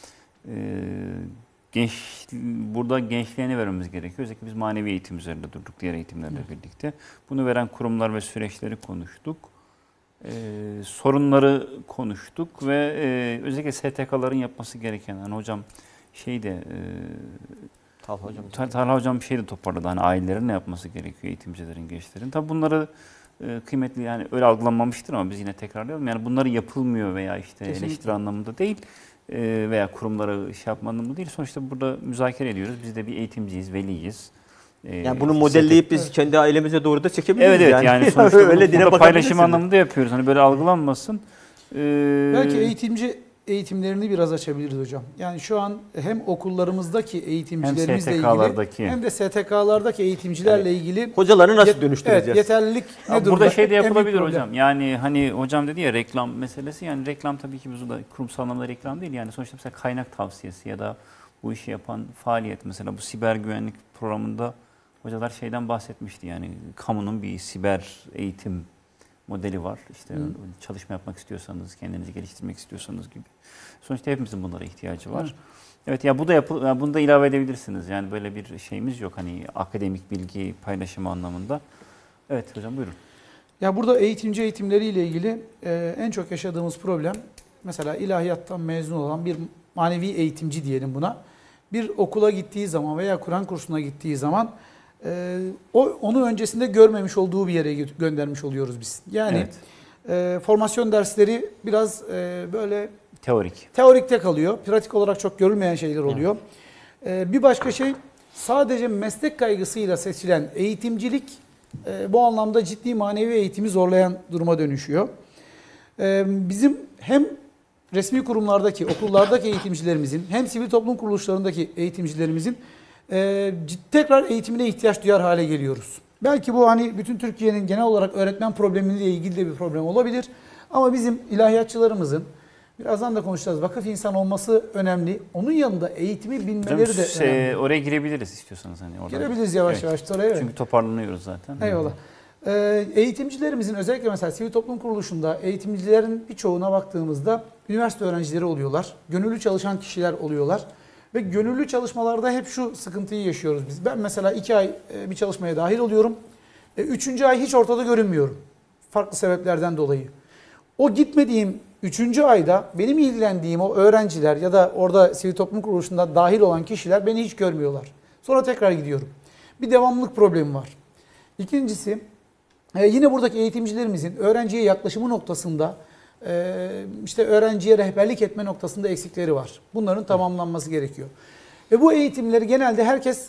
Burada gençliğe ne vermemiz gerekiyor? Özellikle biz manevi eğitim üzerinde durduk diğer eğitimlerle birlikte. Bunu veren kurumlar ve süreçleri konuştuk. Sorunları konuştuk ve özellikle STK'ların yapması gereken, hani hocam Talha hocam bir şey de toparladı. Hani ailelerin ne yapması gerekiyor, eğitimcilerin, gençlerin. Tabii bunları kıymetli, yani öyle algılanmamıştır ama biz yine tekrarlayalım. Yani bunları yapılmıyor veya işte Kesinlikle. eleştiri anlamında değil veya kurumlara şey yapma anlamında değil. Sonuçta burada müzakere ediyoruz. Biz de bir eğitimciyiz, veliyiz. Yani bunu modelleyip biz kendi ailemize doğru da çekebiliriz. Evet yani sonuçta öyle burada paylaşım anlamında yapıyoruz. Hani böyle algılanmasın. Belki eğitimlerini biraz açabiliriz hocam. Yani şu an hem okullarımızdaki eğitimcilerimizle ilgili hem de STK'lardaki eğitimcilerle ilgili hocaları nasıl dönüştüreceğiz? Evet, yeterlilik ne durumda? Burada şey de yapılabilir hocam. Yani hani hocam dedi ya, reklam meselesi. Yani reklam tabii ki burada kurumsal anlamda reklam değil. Yani sonuçta mesela kaynak tavsiyesi ya da bu işi yapan faaliyet, mesela bu siber güvenlik programında hocalar şeyden bahsetmişti. Yani kamunun bir siber eğitim modeli var. İşte çalışma yapmak istiyorsanız, kendinizi geliştirmek istiyorsanız gibi. Sonuçta hepimizin bunlara ihtiyacı var. Evet ya, bu da bunu da ilave edebilirsiniz. Yani böyle bir şeyimiz yok hani akademik bilgi paylaşımı anlamında. Evet hocam, buyurun. Ya burada eğitimci eğitimleriyle ilgili en çok yaşadığımız problem, mesela ilahiyattan mezun olan bir manevi eğitimci diyelim buna. Bir okula gittiği zaman veya Kur'an kursuna gittiği zaman onu öncesinde görmemiş olduğu bir yere göndermiş oluyoruz biz. Yani formasyon dersleri biraz böyle teorikte kalıyor. Pratik olarak çok görülmeyen şeyler oluyor. Bir başka şey, sadece meslek kaygısıyla seçilen eğitimcilik bu anlamda ciddi manevi eğitimi zorlayan duruma dönüşüyor. Bizim hem resmi kurumlardaki, okullardaki eğitimcilerimizin hem sivil toplum kuruluşlarındaki eğitimcilerimizin tekrar eğitimine ihtiyaç duyar hale geliyoruz. Belki bu hani bütün Türkiye'nin genel olarak öğretmen problemiyle ilgili de bir problem olabilir. Ama bizim ilahiyatçılarımızın, birazdan da konuşacağız, vakıf insan olması önemli. Onun yanında eğitimi bilmeleri de önemli. Oraya girebiliriz istiyorsanız. Hani oradan. Girebiliriz yavaş yavaş oraya. Çünkü toparlanıyoruz zaten. Eyvallah. Eğitimcilerimizin özellikle mesela sivil toplum kuruluşunda eğitimcilerin birçoğuna baktığımızda üniversite öğrencileri oluyorlar. Gönüllü çalışan kişiler oluyorlar. Ve gönüllü çalışmalarda hep şu sıkıntıyı yaşıyoruz biz. Ben mesela 2 ay bir çalışmaya dahil oluyorum. 3. ay hiç ortada görünmüyorum. Farklı sebeplerden dolayı. O gitmediğim 3. ayda benim ilgilendiğim o öğrenciler ya da orada sivil toplum kuruluşunda dahil olan kişiler beni hiç görmüyorlar. Sonra tekrar gidiyorum. Bir devamlılık problemi var. İkincisi, yine buradaki eğitimcilerimizin öğrenciye yaklaşımı noktasında, işte öğrenciye rehberlik etme noktasında eksikleri var. Bunların tamamlanması gerekiyor. Ve bu eğitimleri genelde herkes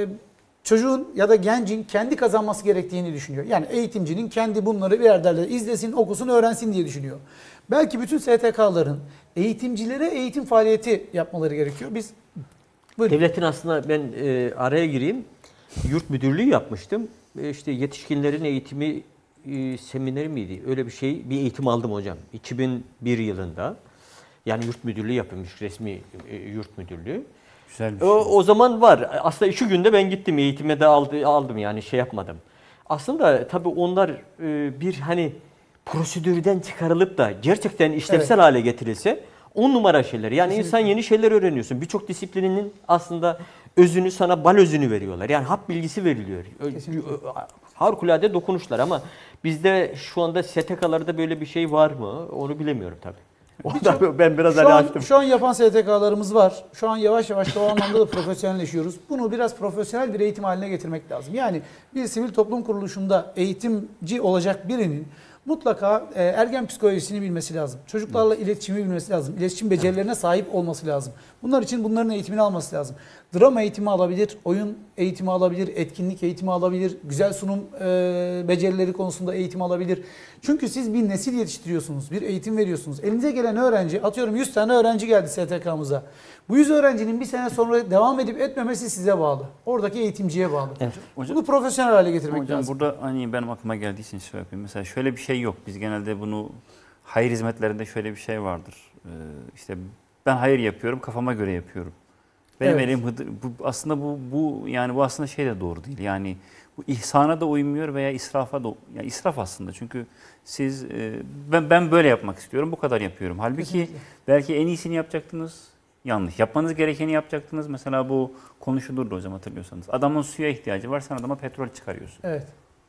çocuğun ya da gencin kendi kazanması gerektiğini düşünüyor. Yani eğitimcinin kendi bunları bir yerlerde izlesin, okusun, öğrensin diye düşünüyor. Belki bütün STK'ların eğitimcilere eğitim faaliyeti yapmaları gerekiyor. Buyurun. Devletin aslında ben araya gireyim. Yurt müdürlüğü yapmıştım. İşte yetişkinlerin eğitimi semineri miydi? Öyle bir şey, bir eğitim aldım hocam. 2001 yılında. Yani yurt müdürlüğü yapılmış, resmi yurt müdürlüğü. Güzel bir şey. O zaman var. Aslında 2 günde ben gittim, eğitime de aldım yani şey yapmadım. Aslında tabii onlar bir hani prosedürden çıkarılıp da gerçekten işlevsel hale getirilse 10 numara şeyler. Yani kesinlikle. İnsan yeni şeyler öğreniyorsun. Birçok disiplininin aslında özünü sana bal özünü veriyorlar. Yani hap bilgisi veriliyor. Kesinlikle. Harikulade dokunuşlar ama bizde şu anda STK'larda böyle bir şey var mı? Onu bilemiyorum tabii. Ben biraz açtım. Şu an yapan STK'larımız var. Şu an yavaş yavaş da o anlamda da profesyonelleşiyoruz. Bunu biraz profesyonel bir eğitim haline getirmek lazım. Yani bir sivil toplum kuruluşunda eğitimci olacak birinin mutlaka ergen psikolojisini bilmesi lazım. Çocuklarla iletişimi bilmesi lazım. İletişim becerilerine sahip olması lazım. Bunlar için bunların eğitimini alması lazım. Drama eğitimi alabilir, oyun eğitimi alabilir, etkinlik eğitimi alabilir, güzel sunum becerileri konusunda eğitim alabilir. Çünkü siz bir nesil yetiştiriyorsunuz, bir eğitim veriyorsunuz. Elinize gelen öğrenci, atıyorum 100 tane öğrenci geldi STK'mıza. Bu 100 öğrencinin bir sene sonra devam edip etmemesi size bağlı. Oradaki eğitimciye bağlı. Evet. Hocam, bunu profesyonel hale getirmek lazım. Burada hani benim aklıma geldiği için şey yapayım. Mesela şöyle bir şey yok. Biz genelde bunu hayır hizmetlerinde şöyle bir şey vardır. İşte ben hayır yapıyorum, kafama göre yapıyorum. Benim elim aslında bu yani bu aslında şey de doğru değil. Yani bu ihsana da uymuyor veya israfa da, yani israf aslında. Çünkü siz ben böyle yapmak istiyorum, bu kadar yapıyorum. Halbuki kesinlikle. Belki en iyisini yapacaktınız. Yanlış. Yapmanız gerekeni yapacaktınız. Mesela bu konuşulurdu hocam, hatırlıyorsanız. Adamın suya ihtiyacı var, sen adama petrol çıkarıyorsun. Evet.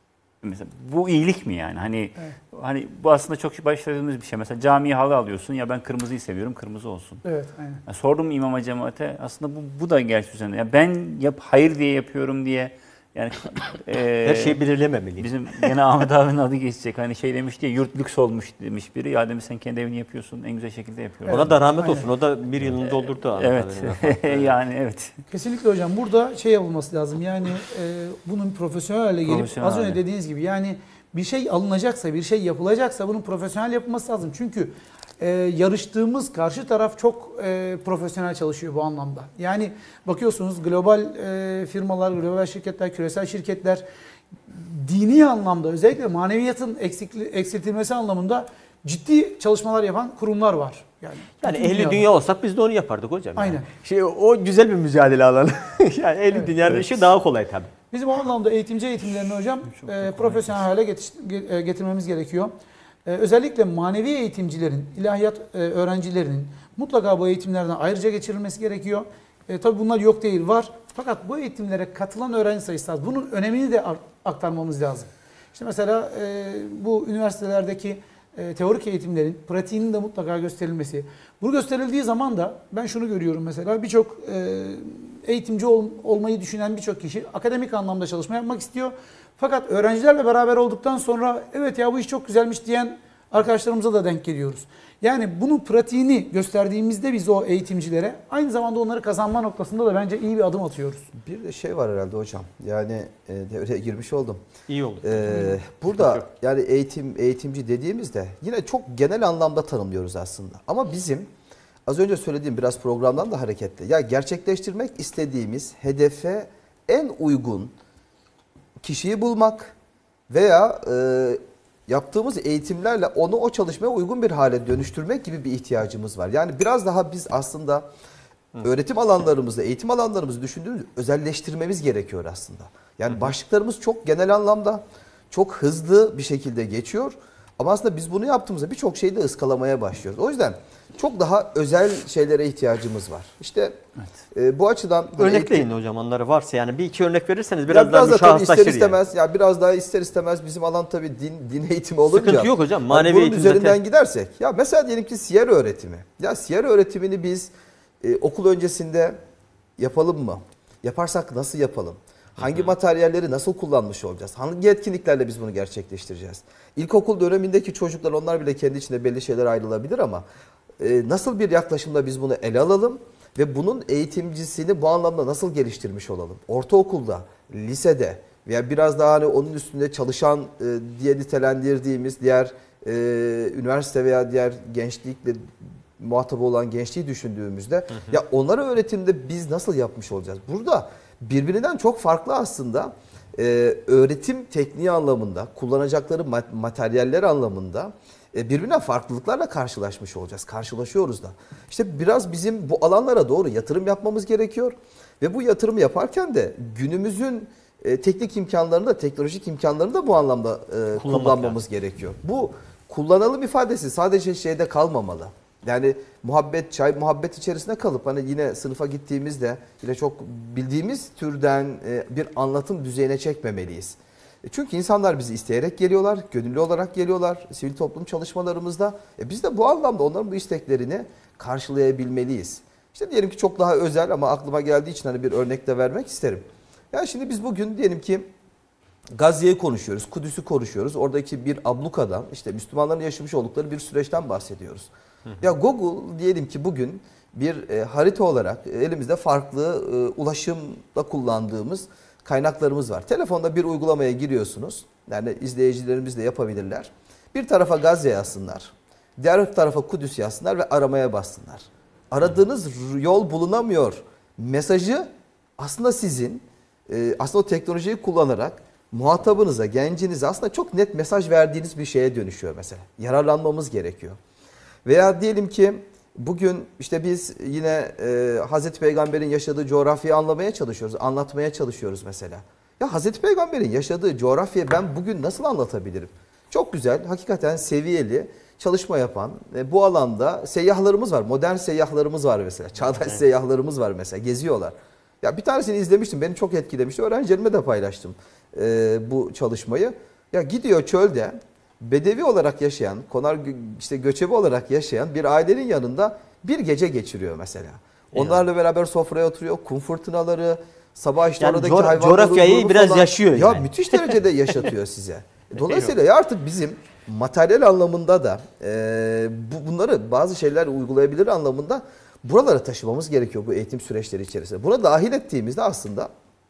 mesela bu iyilik mi yani? Hani Evet. hani bu aslında çok başladığımız bir şey. Mesela camiye halı alıyorsun, ya ben kırmızıyı seviyorum, kırmızı olsun. Evet, aynen. Yani sordum imama, cemaate, aslında bu da gerçi üzerinde. Yani ben hayır diye yapıyorum diye yani Her şeyi belirlememeli. bizim gene Ahmet abinin adı geçecek. Hani şey demişti ya, yurt lüks olmuş demiş biri. Ya demiş, sen kendi evini yapıyorsun, en güzel şekilde yapıyorsun. Ona da rahmet Aynen. olsun. O da bir yılını doldurdu. Ahmet Evet. abinin. Yani evet. Kesinlikle hocam. Burada şey yapılması lazım. Yani bunun profesyonel hale gelip Profesyonel az önce hale. dediğiniz gibi yani bir şey alınacaksa, bir şey yapılacaksa bunun profesyonel yapılması lazım. Çünkü yarıştığımız karşı taraf çok profesyonel çalışıyor bu anlamda. Yani bakıyorsunuz global firmalar, global şirketler, küresel şirketler dini anlamda, özellikle maneviyatın eksiltilmesi anlamında ciddi çalışmalar yapan kurumlar var. Yani bütün ehli dünyada. dünya olsak biz de onu yapardık hocam. Aynen. Yani. O güzel bir mücadele alanı. Yani ehli Evet. dünyanın işi daha kolay tabii. Bizim o anlamda eğitimlerini hocam profesyonel hale getirmemiz gerekiyor. Özellikle manevi eğitimcilerin, ilahiyat öğrencilerinin mutlaka bu eğitimlerden ayrıca geçirilmesi gerekiyor. Tabii bunlar yok değil, var. Fakat bu eğitimlere katılan öğrenci sayısı az. Bunun önemini de aktarmamız lazım. İşte mesela bu üniversitelerdeki teorik eğitimlerin pratiğinin de mutlaka gösterilmesi. Bu gösterildiği zaman da ben şunu görüyorum mesela, birçok eğitimci olmayı düşünen birçok kişi akademik anlamda çalışma yapmak istiyor. Fakat öğrencilerle beraber olduktan sonra evet ya bu iş çok güzelmiş diyen arkadaşlarımıza da denk geliyoruz. Yani bunun pratiğini gösterdiğimizde biz o eğitimcilere aynı zamanda onları kazanma noktasında da bence iyi bir adım atıyoruz. Bir de şey var herhalde hocam. Yani devreye girmiş oldum. İyi oldu. Burada yani eğitimci dediğimizde yine çok genel anlamda tanımlıyoruz aslında. Ama bizim az önce söylediğim biraz programdan da hareketle ya gerçekleştirmek istediğimiz hedefe en uygun kişiyi bulmak veya yaptığımız eğitimlerle onu o çalışmaya uygun bir hale dönüştürmek gibi bir ihtiyacımız var. Yani biraz daha biz aslında öğretim alanlarımızda, eğitim alanlarımızı düşündüğümüz özelleştirmemiz gerekiyor aslında. Yani başlıklarımız çok genel anlamda, çok hızlı bir şekilde geçiyor. Ama aslında biz bunu yaptığımızda birçok şeyi de ıskalamaya başlıyoruz. O yüzden çok daha özel şeylere ihtiyacımız var. İşte bu açıdan... Örnekleyin hocam onları varsa, yani bir iki örnek verirseniz biraz daha da müşahhaslaşır ister istemez, yani biraz daha ister istemez bizim alan tabii din eğitimi olunca. Sıkıntı yok hocam. Manevi bunun eğitim üzerinden zaten gidersek. Ya mesela diyelim ki siyer öğretimi. Ya siyer öğretimini biz okul öncesinde yapalım mı? Yaparsak nasıl yapalım? Hangi materyalleri nasıl kullanmış olacağız? Hangi etkinliklerle biz bunu gerçekleştireceğiz? İlkokul dönemindeki çocuklar, onlar bile kendi içinde belli şeyler ayrılabilir ama nasıl bir yaklaşımla biz bunu ele alalım ve bunun eğitimcisini bu anlamda nasıl geliştirmiş olalım? Ortaokulda, lisede veya biraz daha hani onun üstünde çalışan diye nitelendirdiğimiz diğer üniversite veya diğer gençlikle muhatabı olan gençliği düşündüğümüzde ya onlara öğretimde biz nasıl yapmış olacağız? Burada birbirinden çok farklı aslında öğretim tekniği anlamında, kullanacakları materyaller anlamında birbirinden farklılıklarla karşılaşmış olacağız. Karşılaşıyoruz da. İşte biraz bizim bu alanlara doğru yatırım yapmamız gerekiyor. Ve bu yatırımı yaparken de günümüzün teknik imkanlarını da, teknolojik imkanlarını da bu anlamda kullanmamız gerekiyor. Bu kullanalım ifadesi sadece şeyde kalmamalı. Yani muhabbet, çay muhabbet içerisinde kalıp hani yine sınıfa gittiğimizde yine çok bildiğimiz türden bir anlatım düzeyine çekmemeliyiz. Çünkü insanlar bizi isteyerek geliyorlar, gönüllü olarak geliyorlar sivil toplum çalışmalarımızda. Biz de bu anlamda onların bu isteklerini karşılayabilmeliyiz. İşte diyelim ki çok daha özel ama aklıma geldiği için hani bir örnek de vermek isterim. Yani şimdi biz bugün diyelim ki Gazze'yi konuşuyoruz, Kudüs'ü konuşuyoruz. Oradaki bir ablukadan, işte Müslümanların yaşamış oldukları bir süreçten bahsediyoruz. Ya Google diyelim ki bugün bir harita olarak elimizde farklı ulaşımda kullandığımız kaynaklarımız var. Telefonda bir uygulamaya giriyorsunuz. Yani izleyicilerimiz de yapabilirler. Bir tarafa Gazze yazsınlar. Diğer tarafa Kudüs yazsınlar ve aramaya bassınlar. Aradığınız yol bulunamıyor mesajı aslında sizin aslında o teknolojiyi kullanarak muhatabınıza, gencinize aslında çok net mesaj verdiğiniz bir şeye dönüşüyor mesela. Yararlanmamız gerekiyor. Veya diyelim ki bugün işte biz yine Hazreti Peygamber'in yaşadığı coğrafyayı anlatmaya çalışıyoruz mesela. Ya Hazreti Peygamber'in yaşadığı coğrafyayı ben bugün nasıl anlatabilirim? Çok güzel, hakikaten seviyeli çalışma yapan bu alanda seyyahlarımız var. Modern seyyahlarımız var mesela. Çağdaş seyyahlarımız var mesela. Geziyorlar. Ya bir tanesini izlemiştim. Beni çok etkilemişti. Öğrencilerime de paylaştım bu çalışmayı. Ya gidiyor çölde bedevi olarak yaşayan, işte göçebe olarak yaşayan bir ailenin yanında bir gece geçiriyor mesela. Onlarla beraber sofraya oturuyor. Kum fırtınaları, sabah işte yani oradaki hayvanları coğrafyayı biraz falan. yaşıyor Ya yani. müthiş derecede yaşatıyor size. Dolayısıyla ya artık bizim materyal anlamında da bunları bazı şeyler uygulayabilir anlamında buralara taşımamız gerekiyor bu eğitim süreçleri içerisinde. Buna dahil ettiğimizde aslında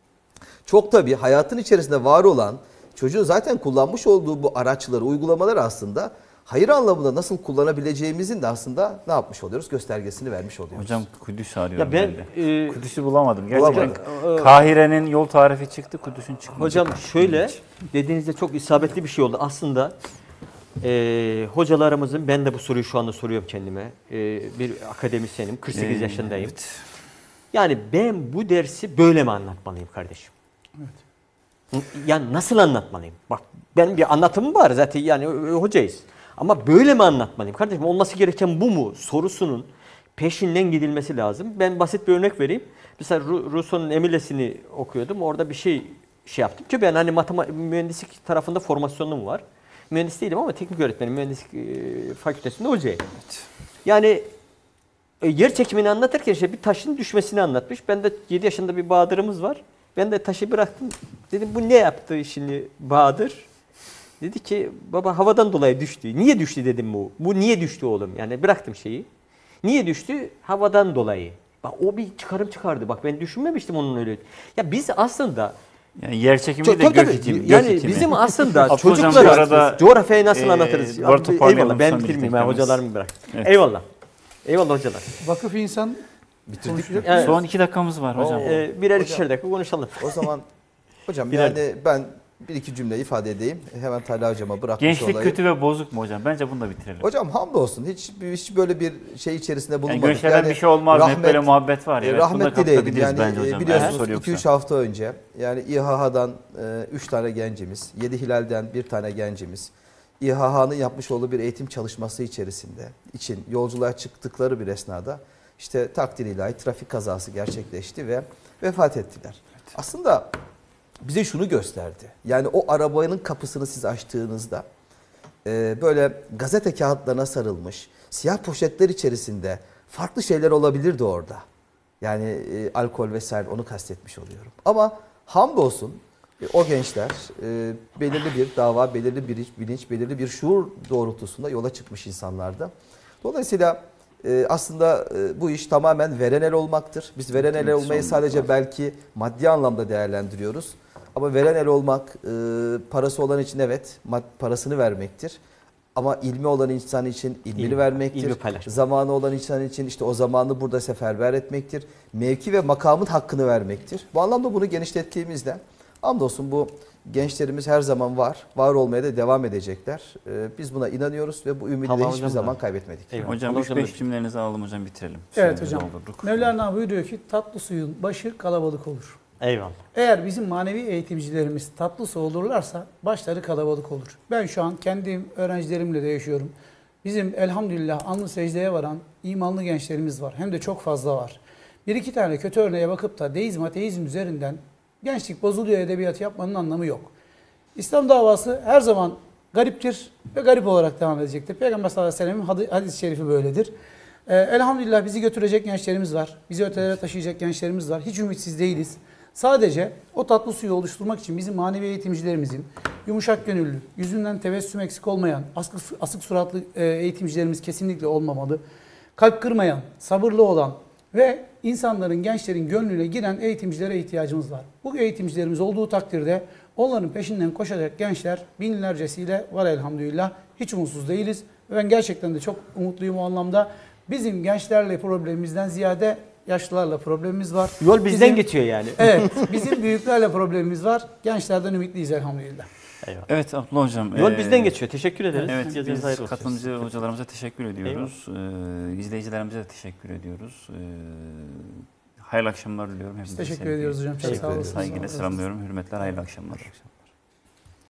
çok tabii hayatın içerisinde var olan çocuğun zaten kullanmış olduğu bu araçları, uygulamaları aslında hayır anlamında nasıl kullanabileceğimizin de aslında ne yapmış oluyoruz? Göstergesini vermiş oluyoruz. Hocam Kudüs arıyorum Ya ben de. Kudüs'ü bulamadım. Gerçekten Bulamadım. Kahire'nin yol tarifi çıktı, Kudüs'ün çıkmadı. Hocam şöyle dediğinizde çok isabetli bir şey oldu. Aslında hocalarımızın, ben de bu soruyu şu anda soruyorum kendime. Bir akademisyenim, 48 yaşındayım. Evet. Yani ben bu dersi böyle mi anlatmalıyım kardeşim? Evet. Yani nasıl anlatmalıyım? Bak benim bir anlatımım var zaten, yani hocayız. Ama böyle mi anlatmalıyım kardeşim? Olması gereken bu mu? Sorusunun peşinden gidilmesi lazım. Ben basit bir örnek vereyim. Mesela Rousseau'nun Emile'sini okuyordum. Orada bir şey yaptım ki ben hani mühendislik tarafında formasyonum var. Mühendis değilim ama teknik öğretmenim. Mühendislik fakültesinde hocayım. Evet. Yani yer çekimini anlatırken işte bir taşın düşmesini anlatmış. Ben de 7 yaşında bir Bahadır'ımız var. Ben de taşı bıraktım. Dedim bu ne yaptı şimdi Bahadır? Dedi ki baba havadan dolayı düştü. Niye düştü dedim bu. Bu niye düştü oğlum? Yani bıraktım şeyi. Niye düştü? Havadan dolayı. Bak o bir çıkarım çıkardı. Bak ben düşünmemiştim onun öyle. Ya biz aslında yani yer çekimi de gök itimi. Yani bizim aslında çocuklara coğrafyayı nasıl anlatırız? Eyvallah ben bitirmeyeyim. Ben hocalarımı bırak. Evet. Eyvallah. Eyvallah hocalar. Vakıf insan bitirdik mi? Evet. Son 2 dakikamız var hocam. Birer ikişer dakika konuşalım. O zaman hocam yani ben bir iki cümle ifade edeyim. Hemen Talha hocama bırakmış Gençlik olayım. kötü ve bozuk mu hocam? Bence bunu da bitirelim. Hocam hamdolsun. Hiç böyle bir şey içerisinde bulunmadık. Yani gençlerden bir şey olmaz. Hep böyle muhabbet var ya. Evet, rahmet dileyelim. Yani bence hocam. biliyorsunuz 2-3 hafta önce yani İHH'dan 3 tane gencimiz, 7 Hilal'den 1 tane gencimiz İHH'nın yapmış olduğu bir eğitim çalışması için yolculuğa çıktıkları bir esnada işte takdir ilahi trafik kazası gerçekleşti ve vefat ettiler. Evet. Aslında bize şunu gösterdi. Yani o arabanın kapısını siz açtığınızda böyle gazete kağıtlarına sarılmış siyah poşetler içerisinde farklı şeyler olabilirdi orada. Yani alkol vesaire, onu kastetmiş oluyorum. Ama hamdolsun o gençler belirli bir dava, belirli bir bilinç, belirli bir şuur doğrultusunda yola çıkmış insanlardı. Dolayısıyla aslında bu iş tamamen veren el olmaktır. Biz veren el olmayı sadece belki maddi anlamda değerlendiriyoruz. Ama veren el olmak, parası olan için evet parasını vermektir. Ama ilmi olan insan için ilmini vermektir. Zamanı olan insan için işte o zamanı burada seferber etmektir. Mevki ve makamın hakkını vermektir. Bu anlamda bunu genişlettiğimizde hamdolsun bu gençlerimiz her zaman var olmaya da devam edecekler. Biz buna inanıyoruz ve bu ümidi de hiçbir zaman kaybetmedik. Eyvallah. Hocam 3-5 cümlelerinizi alalım hocam, bitirelim. Evet hocam. Mevlana buyuruyor ki tatlı suyun başı kalabalık olur. Eyvallah. Eğer bizim manevi eğitimcilerimiz tatlı su olurlarsa başları kalabalık olur. Ben şu an kendi öğrencilerimle de yaşıyorum. Bizim elhamdülillah alnı secdeye varan imanlı gençlerimiz var. Hem de çok fazla var. Bir iki tane kötü örneğe bakıp da deizm, ateizm üzerinden gençlik bozuluyor edebiyatı yapmanın anlamı yok. İslam davası her zaman gariptir ve garip olarak devam edecektir. Peygamber sallallahu aleyhi ve sellem'in hadis-i şerifi böyledir. Elhamdülillah bizi götürecek gençlerimiz var. Bizi ötelere taşıyacak gençlerimiz var. Hiç ümitsiz değiliz. Sadece o tatlı suyu oluşturmak için bizim manevi eğitimcilerimizin yumuşak gönüllü, yüzünden tebessüm eksik olmayan, asık suratlı eğitimcilerimiz kesinlikle olmamalı. Kalp kırmayan, sabırlı olan ve insanların, gençlerin gönlüne giren eğitimcilere ihtiyacımız var. Bu eğitimcilerimiz olduğu takdirde onların peşinden koşacak gençler binlercesiyle var elhamdülillah. Hiç umutsuz değiliz. Ve ben gerçekten de çok umutluyum o anlamda. Bizim gençlerle problemimizden ziyade yaşlılarla problemimiz var. Yol bizden geçiyor yani. Evet, bizim büyüklerle problemimiz var. Gençlerden ümitliyiz elhamdülillah. Eyvallah. Evet Abdullah hocam. Yol bizden geçiyor. Teşekkür ederiz. Evet, biz katılımcı hocalarımıza teşekkür ediyoruz. İzleyicilerimize de teşekkür ediyoruz. Hayırlı akşamlar diliyorum. Biz teşekkür ediyoruz hocam. Çok sağ olun. Saygıyla selamlıyorum. Hürmetler, hayırlı akşamlar.